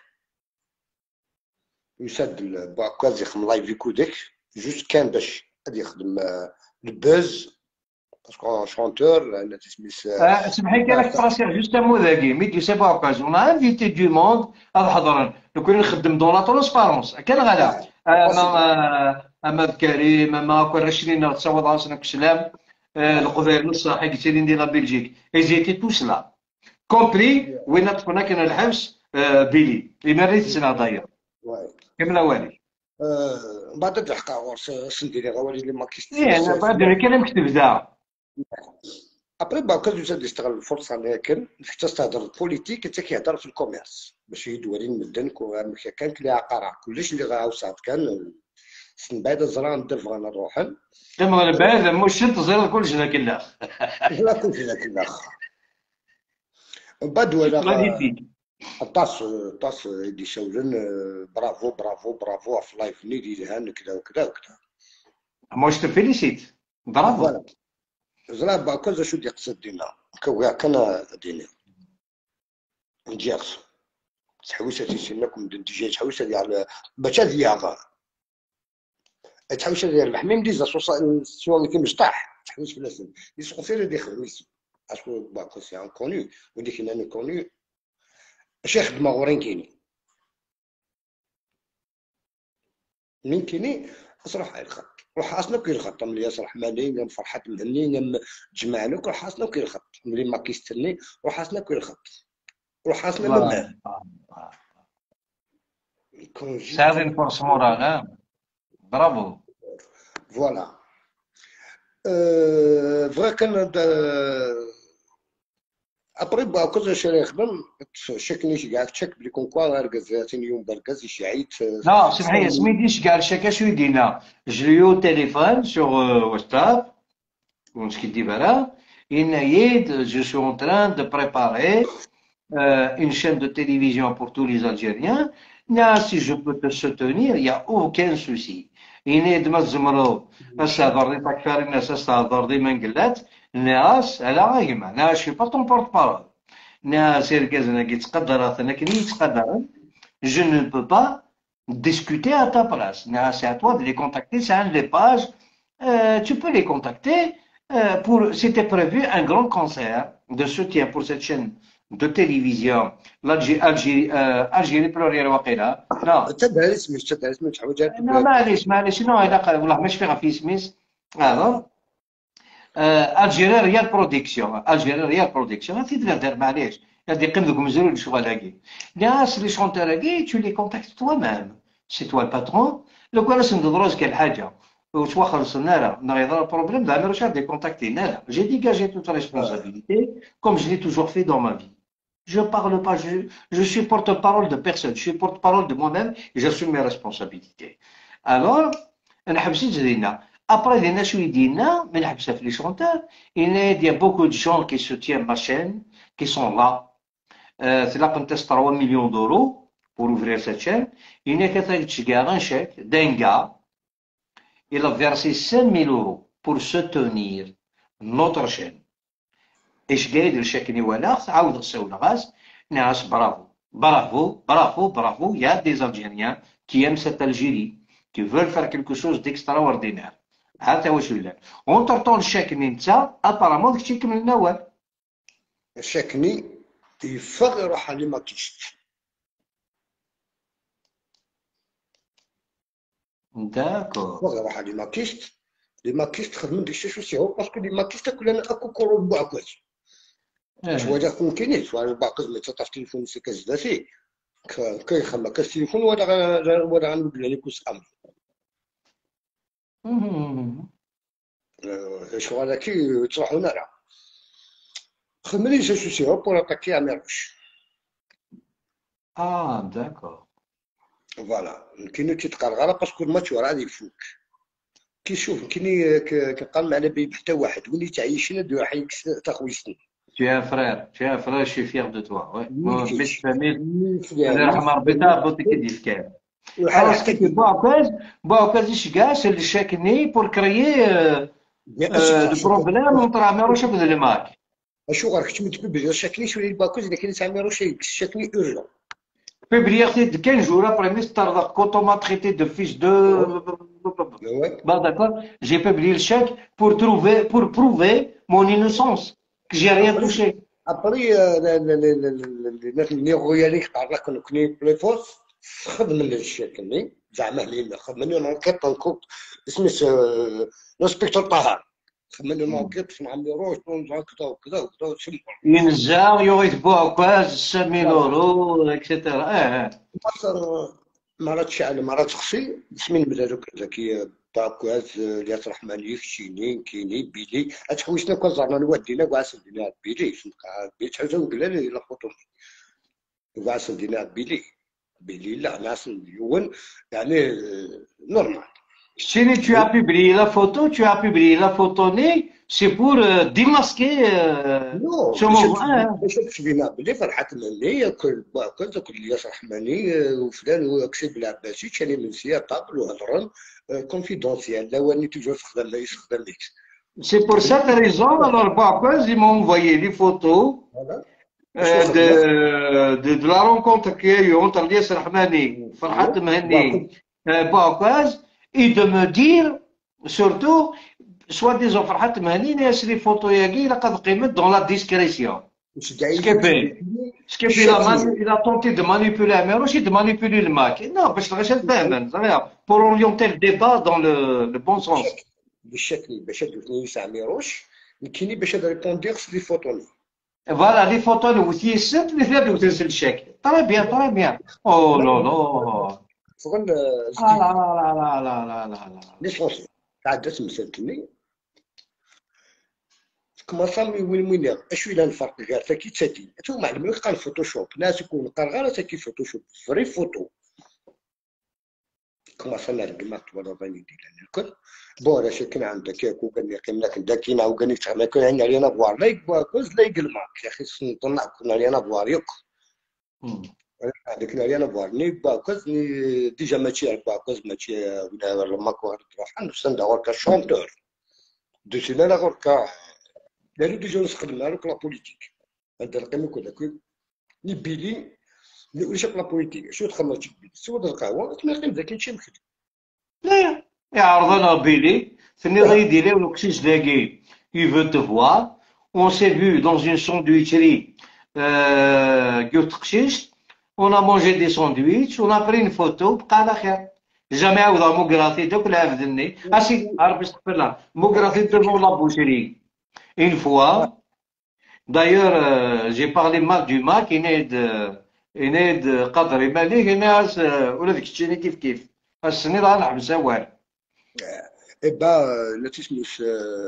يسد باكاز يخدم لايف كودك جوست كان باش غادي يخدم البوز باسكو شونتور انا تسميس سمح لي كان تراسيغ جوست مو ذاكي ميديو سي با اوكازيون انفيتي دو موند هذا حضرا لو كان نخدم دون لا ترونسبارونس كان غالا اما كريم اما كون 20 تصاوب راسنا كسلام القبائل نص حق سيدي ندير لا بلجيك ايزيتي توس لا كومبري وين كنا كان الحبس بيلي اللي ما ريتش انا داير كامل والي بعد الحقا ورس سنديري غوالي اللي ما كيستيش انا بعد كلامك تبدا ابري باكا يزاد يستغل الفرصه لكن حتى تهضر البوليتيك حتى كيهضر في الكوميرس باش يدوري المدن كان كلي عقارع كلش اللي غاوسات كان سن بعد زرا ندير فغانا نروحن كما بعد مش انت زير كلش ذاك لا لا كلش ذاك الاخ بعد ولا طاس يدي شاولن برافو برافو برافو في لايف نيدي دهان كذا وكذا وكذا موش تفيليسيت برافو زرا باكا شو دي قصد دينا كان دينا نجيرس تحويسه تيسنكم ديجا تحويسه ديال باش هذه تحويسه ديال الحميم ديزا سوا كي مشطاح تحويس في الاسم يسقو فيه دي خميس اسكو باكا سي ان كوني وديك انا كوني اش يخدم غورين كاينين من كاينين صراحه الخط وحاصنا كاين الخط ملي صراحه مالي فرحه مهني جمعنا كل حاصنا كاين الخط ملي ما كيستني وحاصنا كاين الخط وحاصنا ما سارين فورس مورا برافو فوالا فغا كان ابري باكوز شي يخدم شكني كاع تشك بلي كون كوا ركز ثاني يوم بركز شي عيط لا سمحي سميتيش كاع شكا شو يدينا جليو تليفون سور واتساب ونش كي ديبارا il je suis en train de préparer une chaîne de télévision pour tous les Algériens. Là, si je peux te soutenir, il n'y a aucun souci. Il ما تزمرو استهضر دي تكفار الناس استهضر دي منقلات الناس على غايمة ناس شي با طون بورت بارول ناس يركزنا كي تقدرات انا كي تقدر je ne peux pas discuter à ta place. C'est à toi de les contacter, c'est un des pages. Tu peux les contacter. C'était prévu un grand concert de soutien pour cette chaîne de télévision. Algérie pluriel وقيلا. Non. تبع اسمي تحوجات. Non معليش non هذا والله مش فيها في اسميس. Alors Algérie Real Production. Algérie Real Production. هذه تقدر معليش. هذه قيمتك مزرو الشغل هاكي. الناس اللي شونتور هاكي tu les contactes toi-même. C'est toi le patron. لو كان ندروز كاين حاجه وتوا خلصنا لا نغير البروبليم لا ميروش دي كونتاكتي لا j'ai dégagé toute responsabilité comme je l'ai toujours fait dans ma vie. Je parle pas, je suis porte-parole de personne, je suis porte-parole de moi-même et j'assume mes responsabilités. Alors, on a حبسيت زينا. Après les ناس يدينا من حبسها في les chanteurs, il y a beaucoup de gens qui soutiennent ma chaîne, qui sont là. C'est là qu'on teste 3 millions d'euros pour ouvrir cette chaîne. Il y a quelqu'un un chèque d'un gars, il a versé 5 000 euros pour soutenir notre chaîne. ايش قايل الشيك نيوالا عاود غساو الغاز ناس برافو برافو برافو برافو يا دي الجيريان كي ام سيت الجيري كي فول فار كيلكو شوز ديكسترا اوردينير هذا واش ولا اونتر طون الشيك نتا ابارامون داكشي كمل النوال شاكني يفغ يروح على ماكيست. داكور. يفغ يروح على ماكيست. لي ماكيست خدموا ديك الشيء سيو باسكو لي ماكيست كلنا اكو كورو بعكاز. شويه كون كاينين شويه بعكاز ما تطاف تليفون سي كازداتي. كيخمم كالتليفون ولا غنقول لك كوس امر. شغل كي تروحونا راه. خدمني سي سيو بور اتاكي اميروش. داكور. فوالا كاينو تيتقرغر باسكو الماتش راه غادي يفوك. كيشوف كايني كنقال معنا بيب حتى واحد ولي تعيشنا دو حيك تخويسني. Tu es un frère, je suis fier de toi. Ouais. بنت فاميل ميفيا الله يرحم ربيتها بوتي كي دير كان. وحال Alors, حتى c'était Bouaouaz, c'est le chèque pour créer des problèmes entre Améroche et le Mac. شو غير كنت متبي شكلي شويه الباكوز اللي كاين تعملوا شي شكلي اورجون. Février, de 15 jours après, quand on m'a traité de fils de. Bah, d'accord, j'ai publié le chèque pour prouver mon innocence, que j'ai rien touché. ابري الناس اللي غويالي تعرف كانوا بلي فورس خدم من الشكل زعما لينا خدمني نونكيت نكوت اسمي الانسبكتور طه خدمني نونكيت مع ميروش كذا وكذا وكذا وتسمع ينزاو يوغيت Bouaouaz 5000 €, اكسترا. مرات شعل مرات خصي اسمي نبدا دوك زكي باكواز الياس رحماني شينين كيني بيلي اتحويسنا كنزرنا نودينا كاع سدينا بيلي بيت حاجه وقال لي لا فوتو كاع سدينا بيلي لا ناس مليون يعني نورمال. Si tu as publié la photo née, c'est pour démasquer ce mouvement. باش تبينا بلي فرحات مني كنت الياس رحماني وفلان وكسب العباسي كان من سيا طابل وهضرن كونفيدونسيال لا واني توجور تخدم لا يخدم ليك. C'est pour cette raison, alors Bouaouaz, ils m'ont envoyé des photos de la rencontre qu'il y a eu entre Elias Rahmani, Farhat Mehni, Bouaouaz, et de me dire, surtout, soi-disant Farhat Mehni, les photos لقد قيمت dans la discrétion. Ce qui fait il a tenté de manipuler Améroche et de manipuler le Mac. Non, parce que pour orienter le débat dans le bon sens. بالشكل باش تدوزني ساميروش كاينين باش ريبوندير لي فوتوني. Voilà, les photos اللي وثيست اللي فيها وتنزل الشكل. Très bien, très bien. Oh là là. فغن لا. ليسونسيال تعدت مسالتني كما صامي وين اش وين الفرق كاع كي تسدي تو معلم قال فوتوشوب ناس يكون قال غير كي فوتوشوب فري فوتو كما صلنا الجماعة ولا باني ديال الكل بورا شكل عندك ياكو كان يقيم لك داكينا وكان يتعمل كان عندنا لينا بوار لا يكواكوز لا يقلماك يا اخي نطلع كنا لينا بوار يوك هذيك لينا بوار ني باكوز ني ديجا ماشي باكوز ماشي ولا ماكو راح نستنى غير كشونتور دوسينا لا غير كا دارو ديجا نخدم لك لا بوليتيك هذا القيم كذا ني بيلي وش لا بوليتيك شو تخمم تجيب سود القهوه ما يقيم ذاك الشيء مخدم لا يعرضنا بيلي في النظام ديالي وكسيش لاقي il veut te voir on s'est vu dans une sandwicherie قلت قشيش on a mangé des sandwichs on a pris une photo بقى على خير jamais عاود موغرافي دوك العبد الني اسي عرف استغفر الله موغرافي devant la boucherie une fois d'ailleurs j'ai parlé mal du Mac ينايد قدري ماليه ناس ولا ديك الشيء كيف السني راه نحبسها والو. با لا تسميش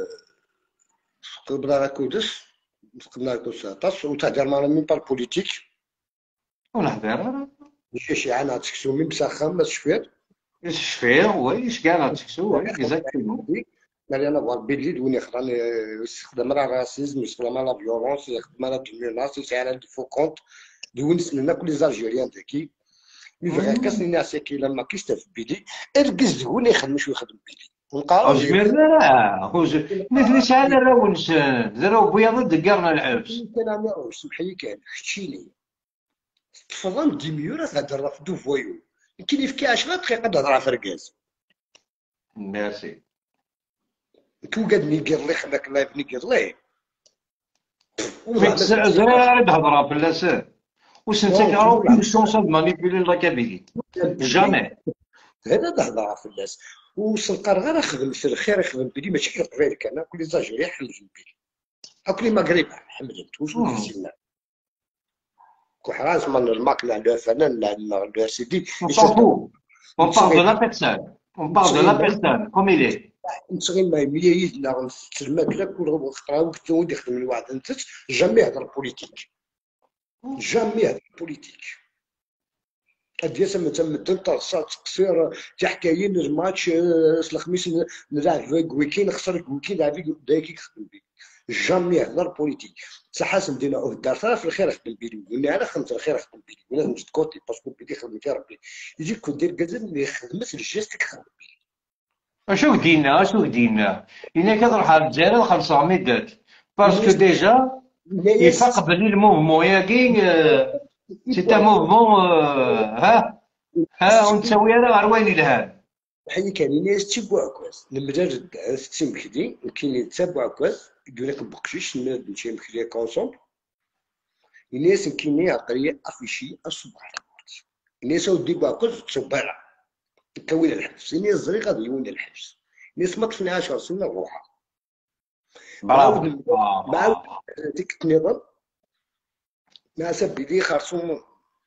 قبل راكودس قبل راكودس طاس وتهدر معنا من بار بوليتيك ونحضر شي عنا تكسو من مسخن ما تشفير وي اش كاع تكسو وي اكزاكتومون مالي انا بغا بيلي وين يخدم يستخدم راه راسيزم يستخدم لا فيولونس يخدم لا دوميناس يسعى دي فو كونت دونس لنا كل زالجيريان ذكي مي فغير كاس الناس كي لما كيشتف بيلي اركز هو اللي يخدم شو يخدم بيلي نقارو جميرنا مثل شحال راهو نسان راهو بياض دقرنا العبس كان عامر سمح لي كان خشيني تفضل ديميورا تهضر في دو فويو يمكن يفكي 10 دقائق تهضر في ركاز ميرسي تو قاد نيقر لي خلاك لايف نيقر لي فيك زرير تهضر فلاس وسنتك راه كل شونس مانيبيلي لا كابيلي جامي هذا تهضر في الناس وسنقر غير خدم في الخير يخدم بلي ماشي كي قبيل كان كل زاجري حمد بلي هاكلي مغرب حمدت وش نسينا كحراس من الماكله على فنان على سيدي on s'en fout on parle de la personne on parle de la personne comme il est نصغي ما ميايد لا الماكله كل خطره وقت ودي يخدم الواحد انت جامي هضر بوليتيك جامي هضر بوليتيك هادي سما تمدن ترصات تقصير تحكاين الماتش الخميس نلعب ويكين خسر ويكين لعب دايك يخدم بيه جامي هضر بوليتيك صح مدينه او الدار في الخير خدم بيلي قلنا انا خدمت الخير خدم بيلي وانا نجد كوتي باسكو بيلي خدم فيها ربي يجيك كون دير كازن اللي خدمت الجيست خدم بيلي اشو دينا انا كتروح على الجزائر 500 دات باسكو ديجا يفاق بلي الموفمون ياكي سي ان موفمون ها ونسوي انا عرواني لهذا حي كان ناس تيبوا كواس المدرج ستيم بخدي كاين يتبعوا كواس يقول لك بقشيش نمشي بخدي كونسون الناس كاين عقليه افيشي الصباح الناس وديبوا كواس تبالع تكوين الحبس الناس زري غادي يولي الحبس الناس ما طفناش راسنا روحها برافو مع ديك النظام مع سبيدي خرصوم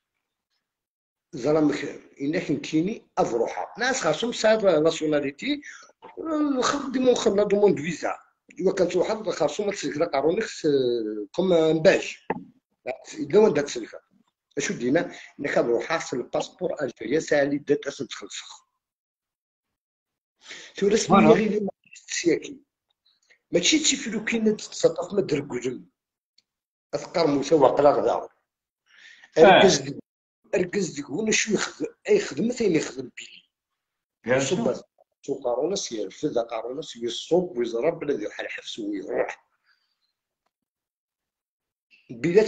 زرا إنك كيني أفروحا ناس خاصهم ساعة ناسيوناليتي خدموا خدنا دوموند فيزا إوا كانت واحد خاصهم تسلك قارونيكس كوم باج إلا وين داك السلكة أشو دينا إنك أفروحا في الباسبور ألجيريا ساعة اللي دات أسن تخلصخ تو رسمي غير سياكي ماشي تيفلو كاين تتصرف ما دركوجم أذكر مسوق لا غدا أركز ديك هنا شو يخدم أي خدمة ثاني يخدم بيه يصب سوق قارونس يرفد قارونس يصب ويزرب بلا يروح الحبس ويروح بلا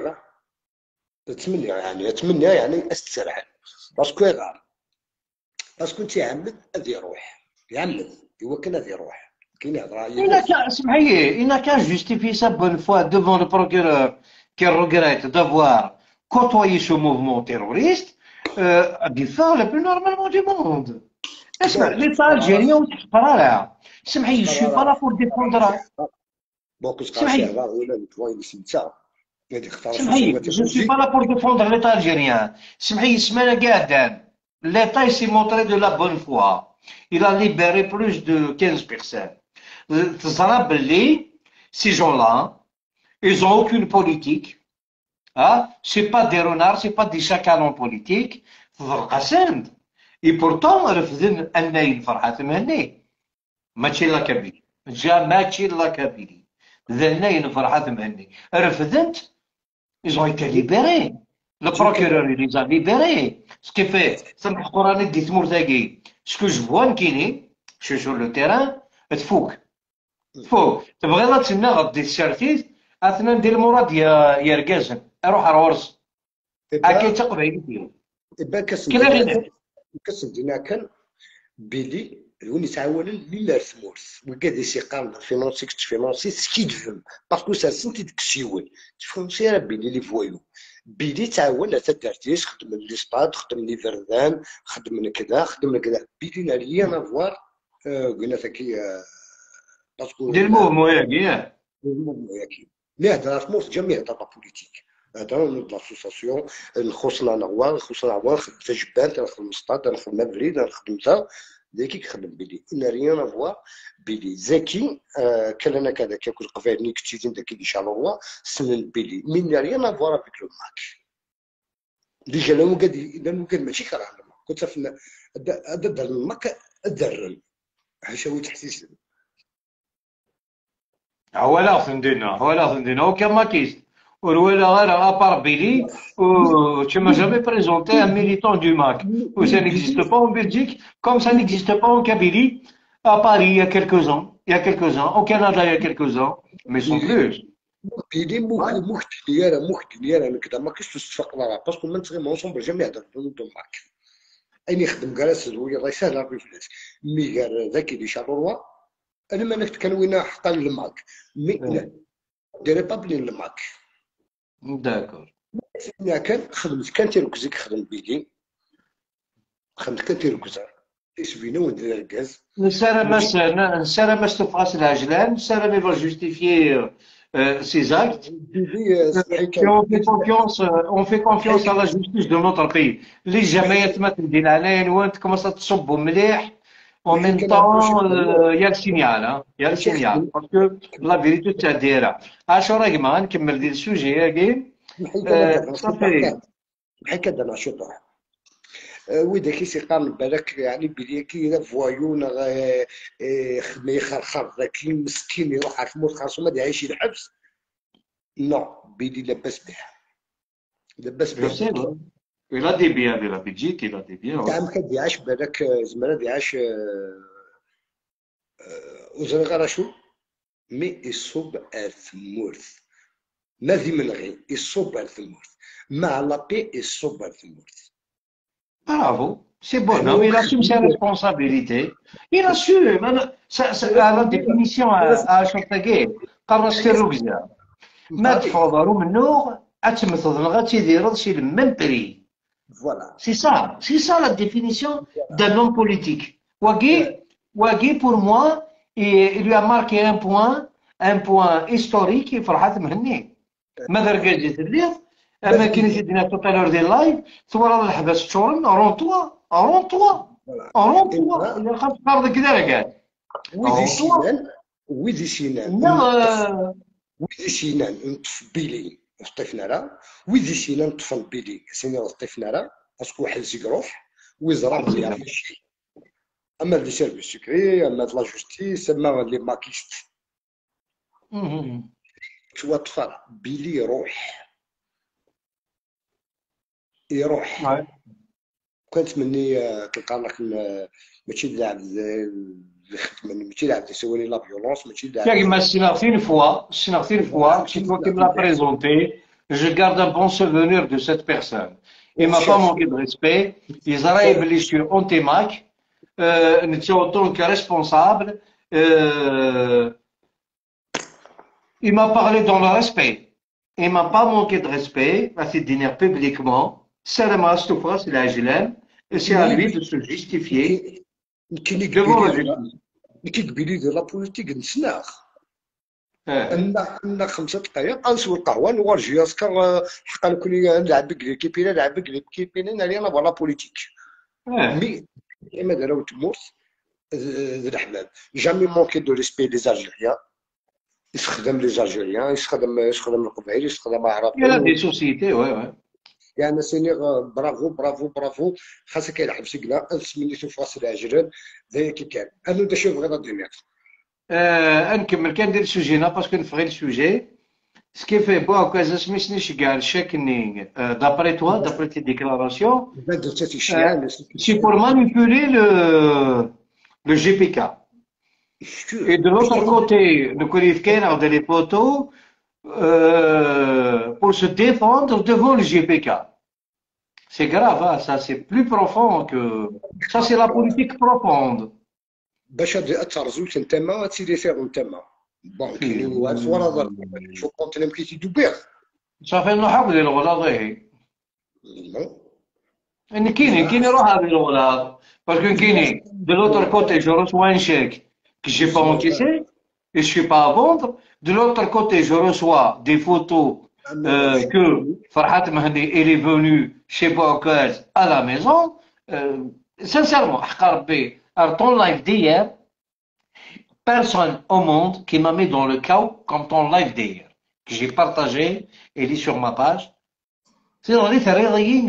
تمني يعني استرحل باسكو يغار باسكو انت يعمد غادي يروح يعمد هو كان غادي يروح كاين هضره سمحي إنا كان جوستيفي سا بون فوا devant le procureur qui regrette d'avoir côtoyer ce mouvement terroriste du faire le plus normalement du monde. اسمع ليتا الجيريا وتحقرا لها سمحي جو سوي با لا بور ديفوندرا سمحي ولا نتواي سميتها سمحي جو سوي با لا بور ديفوندر ليتا الجيريان سمحي سمانه قاعدان ليتا سي مونطري دو لا بون فوا il a libéré plus de 15 personnes تزرا باللي ces gens là ils ont aucune politique. Ah, c'est pas des renards, c'est pas des chacals politiques. فرقسند اي بورتون رفضن اناين فرحات مهني ماشي لا كابيلي ماشي لا كابيلي ذناين فرحات مهني رفضنت ils ont été libérés le procureur il les a libérés ce qui fait سمح قراني دي تمورتاكي سكو جوان كيني شو sur le terrain تفوق تبغي تسنى غدي الشرتيت اثنا ندير مراد يا ركازن اروح الورس هاكي تقبل ديالو كسب دينا كان بيلي هوني تعاون لي رثمورس وكادي سي قام فينونسي سكيدفم باسكو سا سنتي ديك السيول تفهم سي راه بيلي لي فويو بيلي تعاون لا تدارتيش خدم لي سباد خدم لي فردان خدم كذا بيلي لا ريان افوار قلنا ثكي باسكو ديال الموفمون ياك مي هضره رثمورس جميع هضره بوليتيك هذا من لاسوساسيون نخصنا نغوان خدمت جبان تنخدم سطاد تنخدم مبري تنخدم ذاكي كيخدم بلي ان ريان افوا بلي زكي كلنا كذا كياكل قفايني كتيتين داك اللي شالوا سنن بلي من ريان افوا افيك لو ماتش ديجا لو قاد ماشي كرهنا كنت في هذا الماك الدرم حشاوي تحسيس هو لا فندينا وكان ما كيس ورولا غير ابار بيلي tu m'as jamais présenté un militant du MAC où ça n'existe pas en Belgique comme ça n'existe pas en Kabylie à Paris il y a quelques ans au Canada il y a quelques ans mais sans plus بيلي مختلي انا كذا ما كنتش تستفق لها باسكو ما نتغي مونسومبل جميع دو ماك اين يخدم كراس هو الله يسهل ربي فلاس مي قال ذاك اللي شاروا انا ما نكت كان وين حقا الماك مي ديري با بلين الماك داكور. كان خدمت كان تيركزيك خدم بيلي خدمت كان تيركزا يسبينا وندير الكاز نسارة ما تفغاس العجلان نسارة مي va justifier ses actes. بيلي صبحي Et كان on fait confiance à la justice de notre pays. Les جمعيات ما تمدين علينا وانت كوماس تصبوا مليح. En même temps, il y a le signal, hein. Il y a le signal. Parce que la vérité, c'est à dire. عاشو راك ما نكمل ديال السوجي هاكي. صافي. بحال كذا نشوط وإذا كيسي قارن بالك يعني بلي كي فوايون خدمة يخرخر ذاك مسكين يروح على الموت خاصو ما يعيش الحبس نو بيلي لاباس بها لاباس بها Il a des biens de la Belgique, il a des biens. تاع ما كديعاش بالك زعما ديعاش وزرا غير شو مي يصوب الثمورث ما في من غير يصوب الثمورث مع لابي يصوب الثمورث. Bravo, c'est bon, non, il assume ses responsabilités. Il assume, la définition à Chantagé, قرر ستيروكزا ما تفضلوا منه أتمثل غاتي يديروا شي الميم بري. Voilà. C'est ça la définition d'un homme politique. Wagui, pour moi, il lui a marqué un point historique, فرحات مهني. ماذا رقاجت الليل اما كاين شي دينا تو طالور ديال لايف ثم راه الحبس تشورن رون توا الا خاف تقرض كذا راه قاعد ويدي سينان نطف بيلي طفنا راه ويدي سينان نطفن بيلي سينان طفنا راه اسكو واحد زيكروح ويزرع مليار ماشي اما لي سيرفيس سكري اما لا جوستيس اما لي ماكيست شو طفل بيلي يروح كنت مني كنقارنك ماشي لاعب ماشي لاعب تسوي لا فيولونس ماشي لاعب كيما سينغ فوا كي toi qui me l'a présenté je garde un bon souvenir de cette personne il m'a pas manqué de respect يزرا يبلي شي اونتي ماك نتا اون كو ريسبونسابل il m'a parlé dans le respect il m'a pas manqué de respect à se dîner publiquement سلام استفراس العجلان سي à lui de se justifier devant la justice. كي قبيلي ديال لا بوليتيك نسناخ ان 5 دقائق انسوي القهوه نورجي اسكا حقا كوني نلعب كيبي نلعب كيبي ناري انا فوالا بوليتيك مي كيما داراو تمورت ذي الحباب جامي مونكي دو ريسبي لي زالجيريان يستخدم لي زالجيريان يستخدم القبائل يستخدم العرب يا دي سوسيتي وي يعني سينيغ برافو خاصك يلعب سكلا سميتو في راس العجلان ذاك كي كان انا دا شوف غير الدنيا نكمل كندير سوجينا باسكو نفغي السوجي سكي في بوا كازا سميتنيش كاع شاكني دابري توا دابري تي ديكلاراسيون سي بور مانيبولي le GPK et de l'autre côté le qualificateur de les poteaux pour se défendre devant le GPK. C'est grave, hein, ça c'est plus profond que... Ça c'est la politique profonde. باش ترزوت نتما تسيري فيغ نتما بون كاينين واحد صوره ضرب شو كنت لم كيتي بيغ صافي نروحو ديال الغلاظ ان كاين روح هذا الغلاظ باسكو كاينين de l'autre côté je reçois un chèque que j'ai pas encaissé et je suis pas à vendre. De l'autre côté, je reçois des photos que Farhat Mahdi est venu chez Bokaz à la maison. Sincèrement, ton live d'hier, personne au monde qui m'a mis dans le chaos comme ton live d'hier, que j'ai partagé et mis sur ma page. C'est dans les ferries,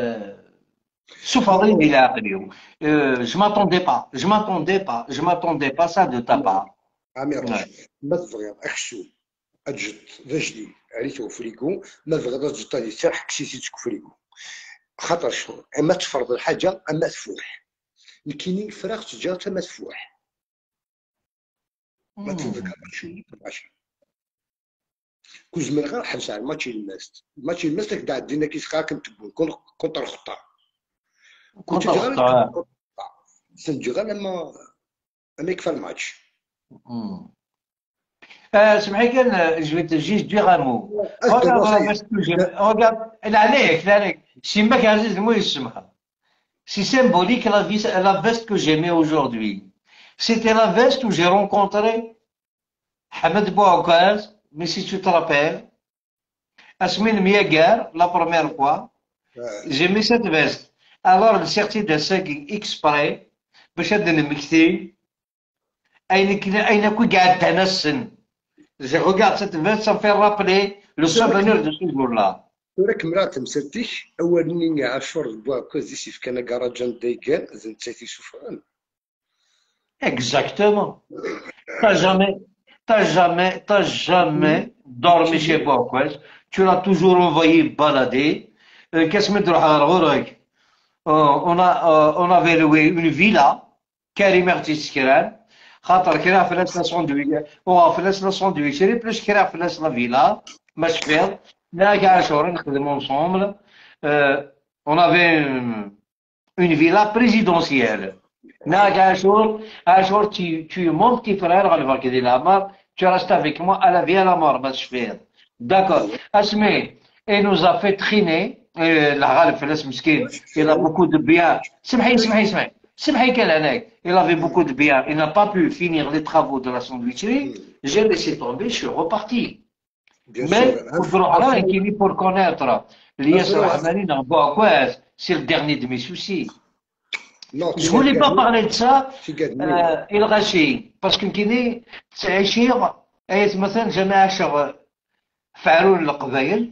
je m'attendais pas ça de ta part. عامر ما تبغي اخشو اجد رجلي عليتو فريكو ما تبغي تجد هذه ترح كسيتك فريكو خاطر شنو اما تفرض الحاجه اما تفوح الكينين فراغ تجار ما تفوح ما تفكر ماشي كوز من غير حبس على ماتشي الماس لك عندنا كيسقا كنتبون كونتر خطا كنت غير سنجي غير لما يكفى الماتش سمحي كان je vais te juste dire un mot. Regarde la veste que j'ai. Regarde, لا عليك سيماك عزيز المو يسمها. C'est symbolique la veste que j'ai mis aujourd'hui. C'était la veste où j'ai rencontré Hamed Bouaoukaz, mais si tu te rappelles, Asmine Miagar, la première fois, j'ai mis cette veste. Alors, le certificat de Sagi exprès, بشد المكتي أين كوي قاعد تنسن. Je regarde cette veste, ça me fait rappeler le souvenir de ce jour-là. وراك مرات مسرتيش اولني عاشور بواكوز يسيف كان كراجان دايكان زين تاتي شوفان. Exactement. T'as jamais dormi chez Bouakwes. Tu l'as toujours envoyé balader. Qu'est-ce que tu on avait loué une villa, Karim Artiskran. خاطر كرا فلاس لا ساندويتش فلاس لا ساندويتش بلوس كرا فلاس لا فيلا ماش فير لا كاع شهور نخدمو ensemble. On avait une villa présidentielle. لا كاع شهور tu es mon petit frère غالبا كي دير العمر tu restes avec moi à la vie à la mort ماش فير. D'accord. Asmé, il nous a fait traîner. الغالب فلاس مسكين il a beaucoup de biens. سمحي il avait beaucoup de biens, il n'a pas pu finir les travaux de la sandwicherie, j'ai laissé tomber, je suis reparti. Mais pour connaître l'Ias Rahmani dans Bouakwes, c'est le dernier de mes soucis. Je ne voulais pas parler de ça, il rachit, parce que كيني تعيشير ايت مثلا جماعة فعلون القبائل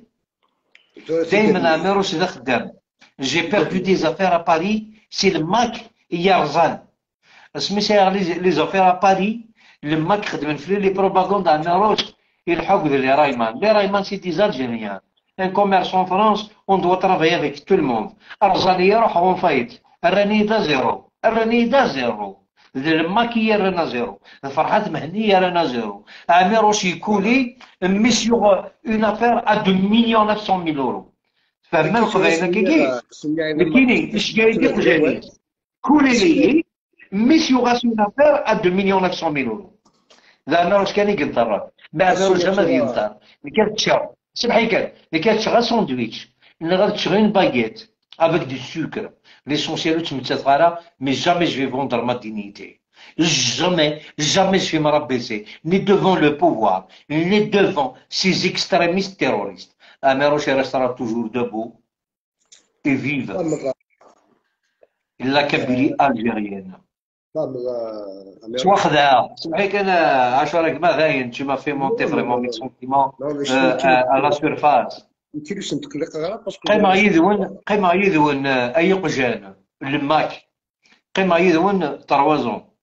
دائما عمروش ذا خدام. J'ai perdu des affaires à Paris, c'est le Mac Yarzan. سميتها لي زافير ا باري لما خدمت في لي بروباغندا عندنا روش يلحقوا لي رايمان سي دي زالجيريان ان كوميرسون فرانس اون دو ترافاي افيك تو الموند. الرجال يروح اون فايت الراني دا زيرو لما كي رانا زيرو فرحات مهنيه رانا زيرو. عامروش يكولي ميسيو اون افير ا 2 مليون 900 000 اورو. فما القبيله كاينين اش قايدين جايين كولي لي مش يغاس une affaire à 2 مليون 900 000 euros. لأنه واش كان يقدر ما عرفوش ما يقدر اللي كانت تشرب سمحي كان اللي كانت تشرب ساندويتش اللي غادي تشرب une baguette avec du sucre. L'essentiel تمتات غارة mais jamais je vais vendre ma dignité. Jamais je vais me rabaisser ni devant le pouvoir ni devant ces extrémistes terroristes. Améroche restera toujours debout et vive. La Kabylie algérienne. واخدها سمحيك انا عاشوراك ما غاين tu m'as fait monter vraiment mes sentiments à la surface. قيمة يذون اي قجان الماك قيمة يذون 3 ans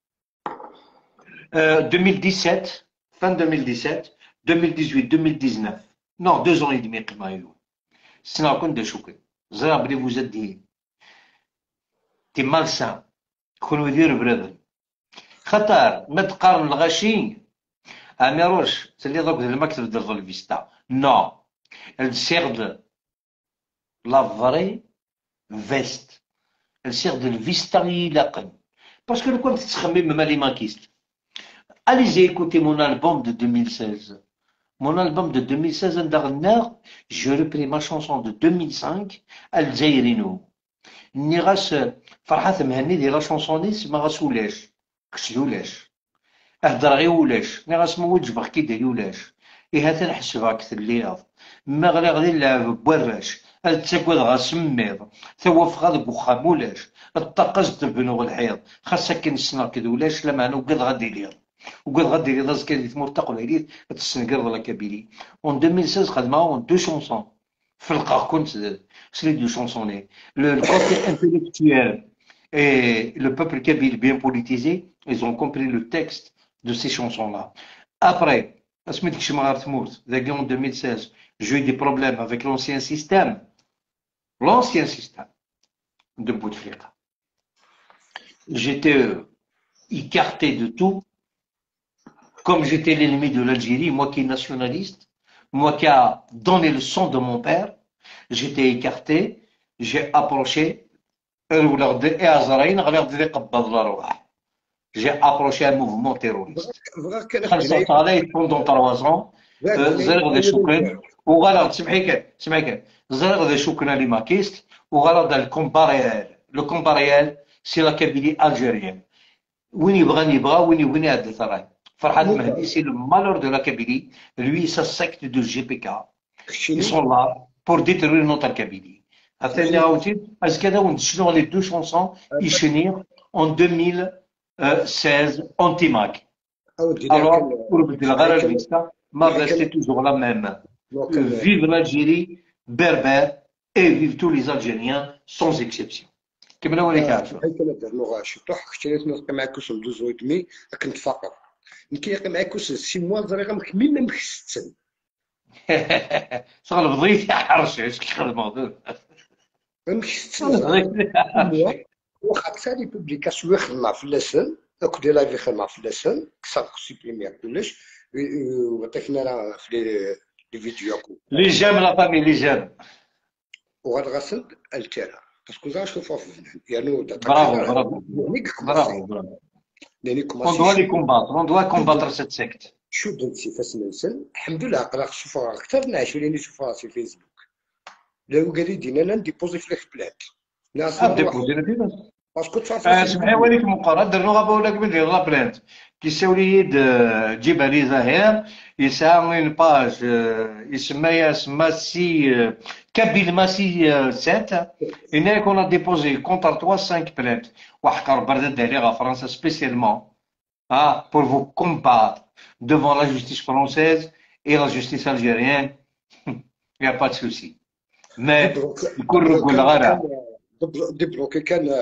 2017 fin 2017 2018 2019 non 2 ans et demi قيمة يذون السنة كنت دشوكي زرا بلي فوزدين تي مالسان كونو يدير برادن خطر ما تقارن الغاشي اميروش تلي دوك المكتب ديال الفيستا نو elle sert de la vraie veste elle sert de الفيستا يلاقن باسكو لو كنت تخمم مالي ماكيست. Allez écouter mon album de 2016. Mon album de 2016 عندنا je repris ma chanson de 2005 الجزائرينو ني غاس فرحات مهني ديال لا شونسونيس ما غاس ولاش كسلولاش اهدر غير ولاش ني غاس موجبخ كي دير ولاش هذا نحسبها كثلياض ما غادي نلعب بوراش تاكل غاس ميض توافق هذاك وخام ولاش الطقس تبنو الحيض خاصك كنسنا كذا ولاش لا معنى وقد غادي ليض داز كان مرتقل عليه تسنقرض لا كابيلي اون 2016 خدمه 2 شونسون في القاع كنت c'est les deux chansonnés. Le côté intellectuel et le peuple kabyle bien politisé, ils ont compris le texte de ces chansons-là. Après, en 2016, j'ai eu des problèmes avec l'ancien système de Bouteflika. J'étais écarté de tout, comme j'étais l'ennemi de l'Algérie, moi qui est nationaliste, moi qui a donné le sang de mon père. J'étais écarté, j'ai approché et Azraïn غادي يقبض الأرواح. j'ai approché un mouvement terroriste. بغا كان خلصت علي pendant 3 ans. زرق ذا شكرا وغلط سمعي كان زرق ذا شكرا لماكيست وغلط لو كومباريال سي لا كابيلي الجيريان وين يبغى وين يبغى يعدل ثراي فرحات مهدي سي لو مالور دو لا كابيلي lui sa secte de GPK ils sont là pour détruire notre Kabylie عثاني عاوتاني كذا وندشنو لي دو شونسون يشنير en 2016 انتي ماك alors pour بدل غير الفيستا ما restez toujours la même. Vive l'Algérie, berbère, et vive tous les Algériens, sans exception. كملوا وليك عارفة. حيت أنا درنا شطوح اشتريت نلقى معكوس ندوز ويدمي كنت فقط. نكيلقى معكوس 6 موا زريغة مكمل ما مخستن. شغل بضيت حرش ايش كيخدموا دول. ما مخستن. واخا ثاني بوبليكاسيون يخدم في اللسان، دوك دي لايف يخدم في اللسان، كسر سيبريمي كلش. وعطيكنا راه في لي فيديو لي جيم لا فامي لي جيم وغاد غسل التيرا باسكو زعما شوفوا يعني برافو يعني on doit les combattre on doit combattre cette secte شو درتي فاش ننسل الحمد لله قرا شوفوا اكثر من 20 نشوف راسي في فيسبوك لو قال لي دينا انا نديبوزي في البلاد ناس ديبوزي لي باسكو تعرف سمحي وليك مقارنة درنا غابة ولا قبل ديال لا بلانت كيساو لي جيب علي زهير يسعى اون باج يسمى سي كابيل ماسي 7 هناك اون ديبوزي كونتر توا 5 بلانت وحكر بردت عليه غا فرنسا سبيسيالمون pour vous combattre devant la justice française et la justice algérienne. Il n'y a pas de souci. Mais يكون رجل غير ديبلوكي كان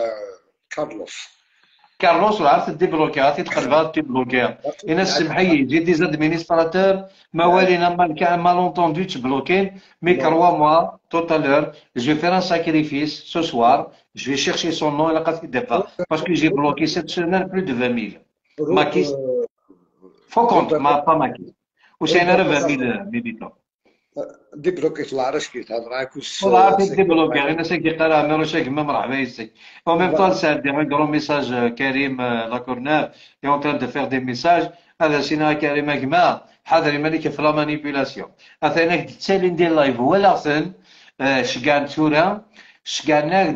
كارلوس عرفت ديبلوكي عرفتي تقلبها تبلوكيها انا السمحيه جي دي زادمينستراتور ما والينا ما لونتوندو تبلوكين مي كروا موا توتالور جو فير ان ساكريفيس سو سوار جو في شيرشي سون نون الى قد ديبا باسكو جي بلوكي سيت سيمين بلو دو 20000 ماكيس فو كونت ما با ماكيس وسينا 20000 ميليتون ديبلوكي العرش كيتهضر معاك والله ديبلوكي انا ساكي قرا ميرو شاك ما مرحبا يسي او ميم طون سا دي ان غرون ميساج كريم لاكورنير اي اون تران دو فير دي ميساج هذا سينا كريم اجماع حاضر مالك في لا مانيبيلاسيون اثنا تسالي ندير لايف ولا احسن شكان تورا شكانك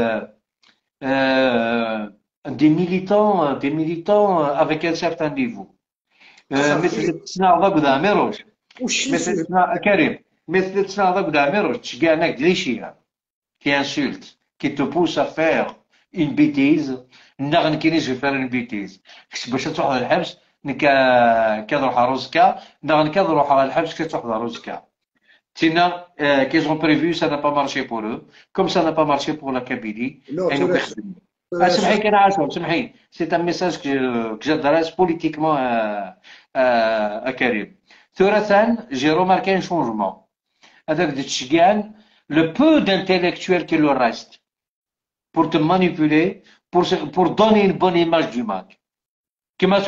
دي ميليتون افيك ان سيرتان نيفو مثل تسنا ضاق ميروش مثل كريم مثل تسنا ضاق ميروش تشكانك ليشيا qui insulte, qui te pousse à faire une bêtise, نغن كيني جو فير une bêtise. باش تروح للحبس كتروح روزكا نغن كتروح على الحبس كتروح روزكا. تينا qu'ils ont prévu ça n'a pas marché pour eux, comme ça n'a pas marché pour la Kabylie. Et nous perdons. سمحي كان عاشور سمحي c'est un message que j'adresse politiquement à Karim. ثالثا j'ai remarqué un changement. هذاك التشجيع le peu d'intellectuels qui leur reste pour te manipuler, pour donner une bonne image du Mac. كما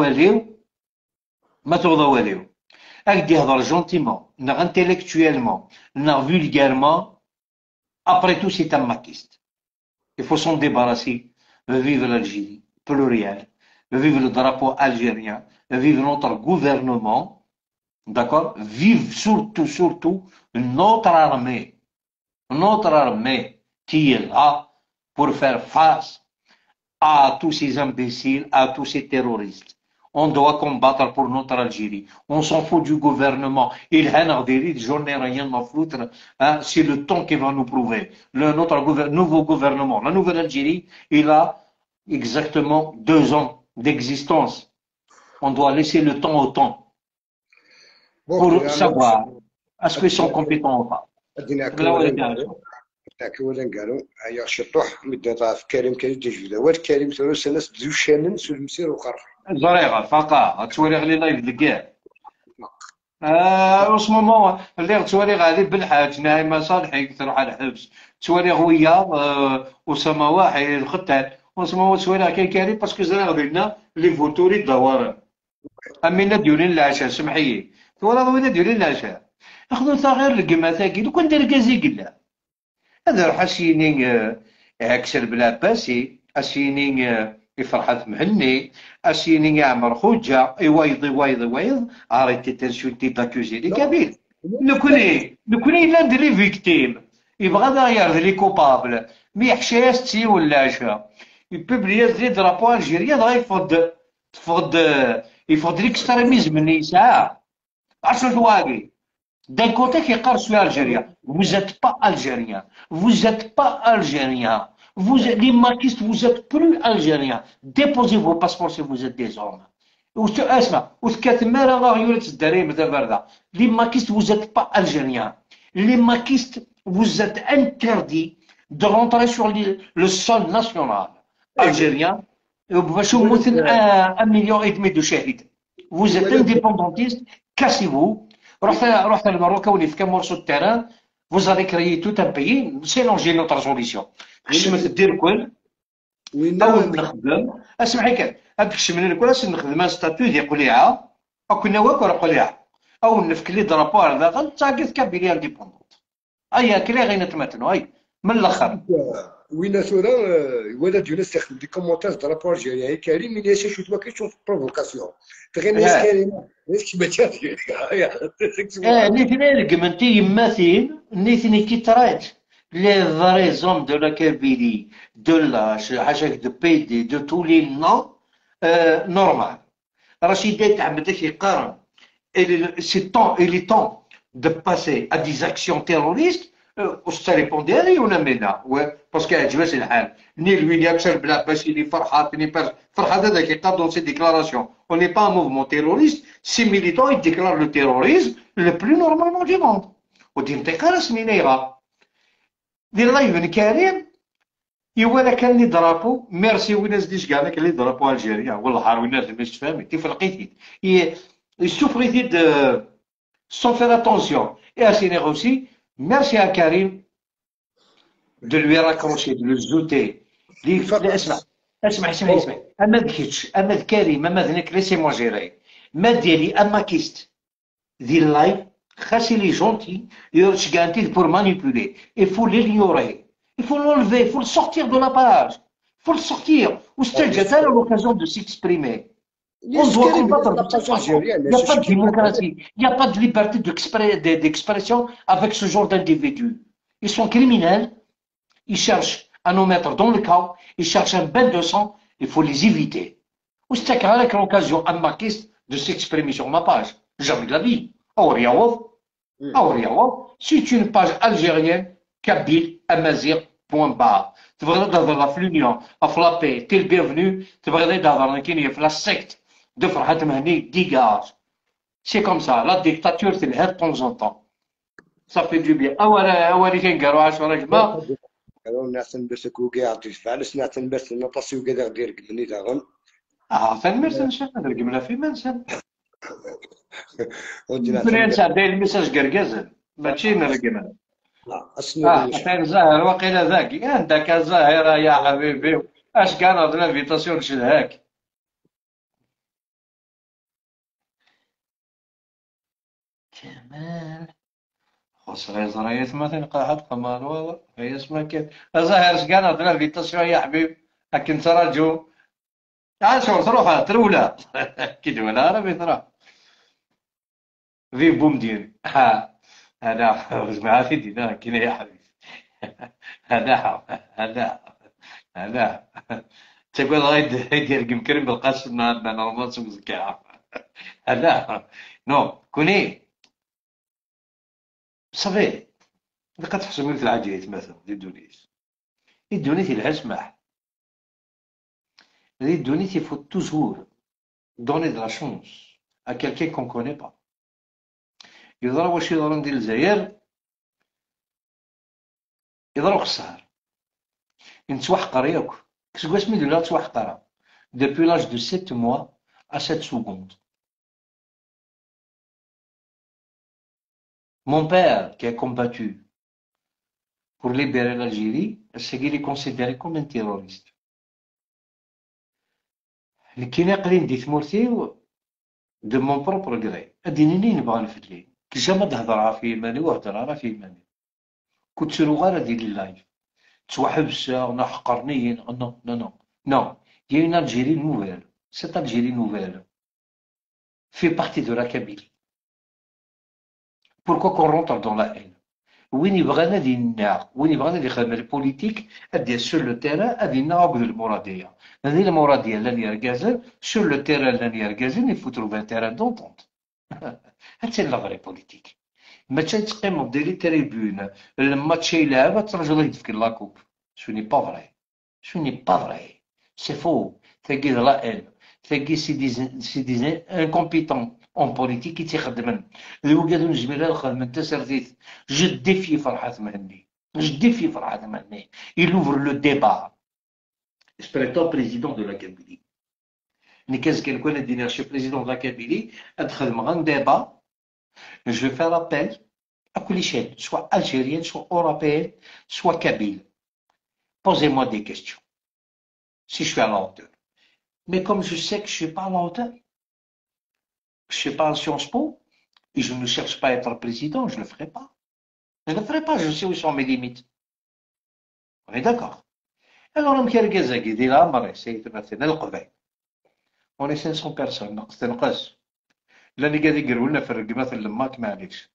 تغضى واليو هاك يهضر gentiment, intellectuellement, vulgairement, après tout c'est un maquiste. Il faut s'en débarrasser. Vive l'Algérie, pluriel. Vive le drapeau algérien. Vive notre gouvernement. D'accord? Vive surtout notre armée. Notre armée qui est là pour faire face à tous ces imbéciles, à tous ces terroristes. On doit combattre pour notre Algérie. On s'en fout du gouvernement. Il y a des journées rien à foutre. C'est le temps qui va nous prouver. Notre nouveau gouvernement, la nouvelle Algérie, il a exactement 2 ans d'existence. On doit laisser le temps au temps pour savoir est-ce qu'ils sont compétents ou pas. كولا قالوا يا شطوح مدة في كريم تجودا وات كريم ثلاث ناس دزو شانن سو المسير وقرر زريغه فقا توريغ لي لايف دكاع او سمومون اللي توريغ هذه بالحاج نايمه صالحي تروح على الحبس توريغ ويا اسامه واحد الختان وسمومون توريغ كاين كريم باسكو زريغ لنا لي فوتوري الدوار امينا ديولين العشاء سمحي توريغ وين ديولين العشاء اخذوا صغير القمه ثاقي لو كان دير كازي قلا هذا راح اسيني عكسر بلا باسي اسيني يفرحت مهني اسيني يعمر خوجه يوايض يوايض يوايض اريتي تنسولتي داكوزي لي كابيل نكوني لا ندري فيكتيم يبغى داير لي كوبابل مي حشايا ستي ولا شا يبوبلي دي درابو الجيريا دغا تفض يفض ليكستريميزم اللي يسعى عشو تواقي d'un côté qui est sur Algérien. Vous n'êtes pas algérien. Vous n'êtes pas algérien. Vous, les maquistes, vous n'êtes plus algérien. Déposez vos passeports si vous êtes des hommes. Les maquistes, vous n'êtes pas algérien. Les maquistes, vous êtes interdits de rentrer sur le sol national algérien. Un million et demi de shahids. Vous êtes indépendantistes, cassez-vous. رحت للمروكه ولي في كام مرسو التيران vous avez créé tout un pays c'est l'enjeu de notre résolution خشمت دير الكل اول نخدم اسمعي كان هذاك الشمن الكل نخدم ستاتيو ديال قليعه كنا واكل قليعه او نفك لي درابور داخل تاكيت كابيلي انديبوندونت ايا كلي غير نتمتنوا اي من الاخر وين ثورة ولا ديونس تاخذ دي كومونتاج درابور الجزائري كريم من ياسي شو تما كيشوف بروفوكاسيون تغي ناس كريم ناس ما تشافي نيتني رقمنتي يماثل نيتني كي ترايت لي ريزون دو لا كابيلي دو لا حاجه دو بي دي دو تو لي نو نورمال رشيد تعمد يقارن سي طون il est temps de passer à des actions terroristes ريبوندي ولا منا باسكو عجباش الحال نيل وين يكسر بلا باش اللي فرحاتني فرحات هذاك يقاد سي ديكلاراسيون اون ني با موفمون تيروريست سي ميليتون يديكلار لو تيروريزم لو بلو نورمالمون دي موند ودي منطقه رسمي نيغا دير لايف كريم يوالا كان لي درابو ميرسي ويناس ديش كاع كان لي درابو الجيريا والله ويناس باش تفهمي تفرقيتي يسوفريتي دو سون فير اتونسيون اي اسيني روسي Merci à Karim de lui raccrocher, de le zouter. اسمع اما ذكيتش اما كريم اما ذنك ليسي موا جيري ما ديالي اما كيست ذي اللايف خاصي لي جونتي يرش كانتي بور مانيبولي il faut l'ignorer il faut l'enlever il faut le sortir de la page il faut le sortir واستجت à l'occasion de s'exprimer. On doit combattre de toute façon. Il n'y a pas de démocratie, il n'y a pas de liberté d'expression avec ce genre d'individus. Ils sont criminels, ils cherchent à nous mettre dans le chaos, ils cherchent un bain de sang, il faut les éviter. Ou c'est avec l'occasion à maquiste de s'exprimer sur ma page. Jamais de la vie. C'est une page algérienne, kabyle, amazir, point barre. Tu voudrais d'avoir l'union, à flapper, t'es le bienvenu, tu voudrais d'avoir la secte. De Farhat Mahni, dégage. C'est comme ça, la dictature, c'est le de temps en temps. Ça fait du bien. أولي كنقراو 10 جماعة. قالوا نحسن بس كوكي عطيش فعلش نحسن بس نطاسيو كذا غير قبلني داغن. فالمرسل نشوف نرقمنا في منسل. فرنسا داير الميساج قرقازل ماشي نرقمها. كان زاهر وقيل ذاكي عندك زاهرة يا حبيبي اش كان هاد لافيتاسيون نشدهاك. كمال خسر زرايت ما تلقى حد قمر والله هي اسمها كيف زاهر شكان هاد لافيتاسيون يا حبيبي لكن ترى جو شو تروح ترولا كي دولا راه بيطرا في بوم ديالي هذا مع في دينا كاين يا حبيبي هذا تقول غير يدير كريم بالقاسم مع نورمال سمزكا هذا نو كوني صافي لقد تحسب مثل العجيت مثلا دي دونيس الدونيس لها سماح les données, il faut toujours donner de la chance à quelqu'un qu'on ne connaît pas. يضرب واش يضرب ندير الجزائر يضرب خسار نتوحقر ياك كسكواش من دولا توحقر depuis l'âge de 7 mois à 7 secondes. Mon père qui a combattu pour libérer l'Algérie, c'est qu'il est considéré comme un terroriste. كي ناقلين دي ثمورتي دو مون بروبر كري ادينيني نبغى نفدلي كي جا تهضر في يماني وهضر في يماني كنت سيرو غير دير لي لايف توحبس انا حقرني نو نو نو نو Il y a une Algérie nouvelle. Cette Algérie nouvelle fait partie de la Kabylie. Pourquoi qu'on rentre dans la haine? وين يبغانا ذي النار وين يبغانا ذي خدمة البوليتيك ادي سور لو تيران ادي نعبد المرادية هذه المرادية لن يركزن سور لو تيران لن يركزن يفوترو فان تيران دونتونت هادشي لا فري بوليتيك ما تقيم ديري تريبيون الماتش يلعب ترجع لك في لاكوب سو ني با فري سو ني با فري سي فو تاكي لا ان تاكي سي دي انكومبيتون اون بوليتيك يتخدمن الوكادو نجميرا الخدمة تسرديت جو ديفي فرحات مهني جو ديفي فرحات مهني il ouvre le débat étant président de la Kabylie نكاز كان كون ادينا شي président de la Kabylie ادخل مع un débat je vais faire appel à كل chaîne soit algérienne soit européenne soit kabyle posez-moi des questions si je suis à la hauteur mais comme je sais que je suis pas à la hauteur je suis pas en Sciences Po et je ne cherche pas à être président, je ne le ferai pas. Je ne le ferai pas, je sais où sont mes limites. On est d'accord. Alors, on est 500 personnes, ناقص تنقص. لاني قاعد يقولوا لنا في الرقمات اللمات معليش.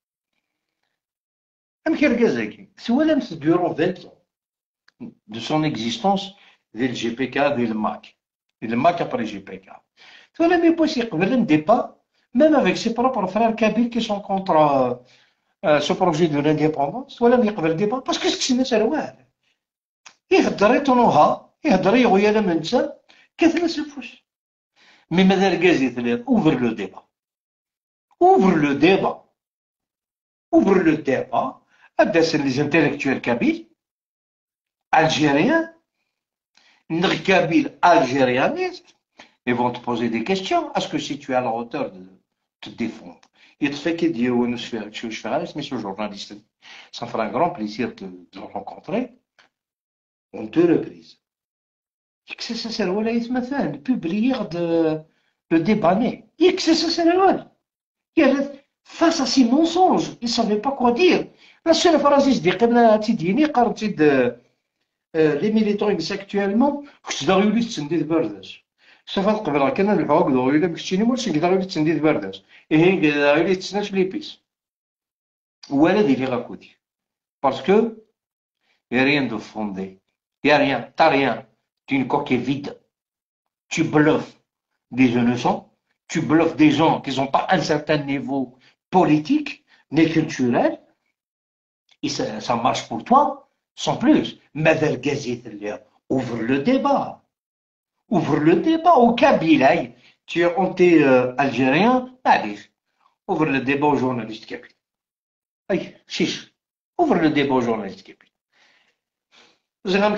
سوالا durant 20 ans de son existence ديال الجي بي كا ديال الماك. ديال الماك après GPK. سوالا ما يبغيش يقبل un débat même avec ses propres frères kabyles qui sont contre ce projet de l'indépendance ولا يقبل débat parce que c'est مسألة واحدة يهضر يطنوها يهضر يغير من نسى كثلاث الفوس مي ماذا الكازي ثلاث ouvre le débat ouvre le débat ouvre le débat أدس les intellectuels kabyles algériens kabyle algérianistes ils vont te poser des questions est-ce que si tu es à la hauteur de te défendre. يتفكر ديالو سميتو journaliste. Ça fera un grand plaisir de le rencontrer. On te reprise. Ça sert ولا يتمثل publier le débat. Ça sert ولا. Face à ces mensonges, il ne savait pas quoi dire. La seule phrase que je dis, les militants actuellement, je dois lui dire صفات قبل كنا الفواق ضروري مكتشيني مولش نقدر لي تسنديد بارداس ايه نقدر لي تسناش لي بيس ولا دي لي غاكودي باسكو يا ريان دو فوندي يا ريان تا ريان tu une coquille vide tu bluffes des innocents tu bluffes des gens qui n'ont pas un certain niveau politique ni culturel et ça marche pour toi sans plus ماذا القازيت اللي ouvre le débat ouvre le débat au Kabyle. Tu es anti-algérien, allez, ouvre le débat aux journalistes kabyles. Aïe, chiche, ouvre le débat aux journalistes kabyles. Vous avez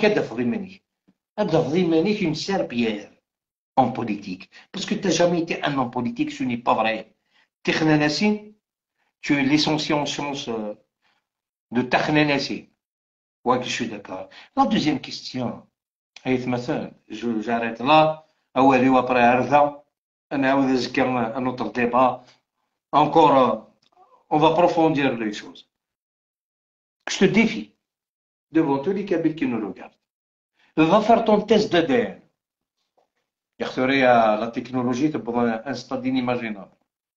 une serpillère en politique. Parce que tu n'as jamais été un homme politique, ce n'est pas vrai. Tekhnanassin, tu es licencié en sciences de Tekhnanassin. Ouais, je suis d'accord. La deuxième question. حيث مثلا j'arrête là أولي وأبري عرضها أنا عاود نذكر un autre débat encore on va approfondir les choses je te défie devant tous les Kabyles qui nous regardent va faire ton test d'ADN يختاري la technologie تبغى un stade inimaginable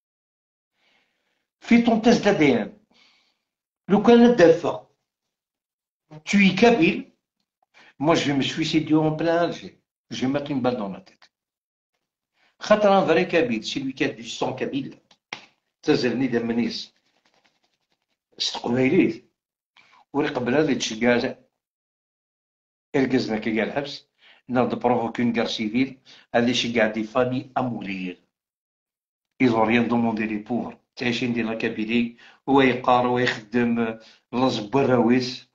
fais ton test d'ADN لو كان الدفع tu es Kabyle. Moi, je vais me suicider en plein Alger. Je vais mettre une balle dans la tête. خاطر un vrai Kabyle, celui qui a du sang Kabyle, تزلني دم منيس. استقبيليه. ويقبل هذا يتشجع. القزنا كي قال الحبس. نرد provoquer une guerre civile. هذا يشجع des familles à mourir. Ils n'ont rien demandé les pauvres. تعيشين ديال لا كابيلي هو يقار ويخدم لصب الراويس.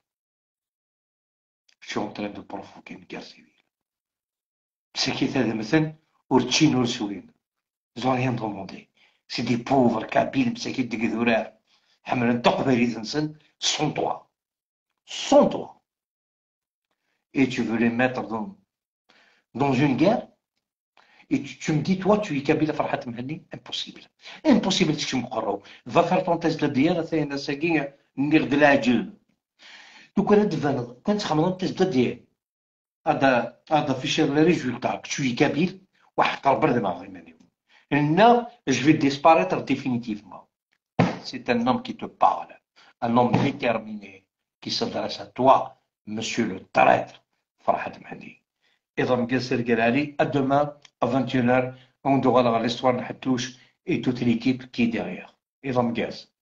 Je suis en train de provoquer une guerre civile. C'est qui est مثلا ورتشين ورسوين. Ils n'ont rien demandé. C'est des pauvres Kabyles مساكين دقذورار. حملن تقبل يذنسن sans toi. Sans toi. Et tu veux les mettre dans une guerre. Et tu me dis, toi, tu es Kabyle Farhat Mhani. Impossible. Impossible que tu me crois. Va faire ton test de DNA, c'est une saguine, nir de la gueule. Donc, on a devant, quand tu as un test de DNA, هذا فيش لي ريزولتا شوي كبير واحد قرب ما غير هنا je vais disparaître définitivement. C'est un homme qui te parle, un homme déterminé qui s'adresse à toi, monsieur le traître Farhad Mahdi. إذا مقصر قال à demain à 21h on doit voir l'histoire de Hatouche et toute l'équipe qui est derrière. إذا مقصر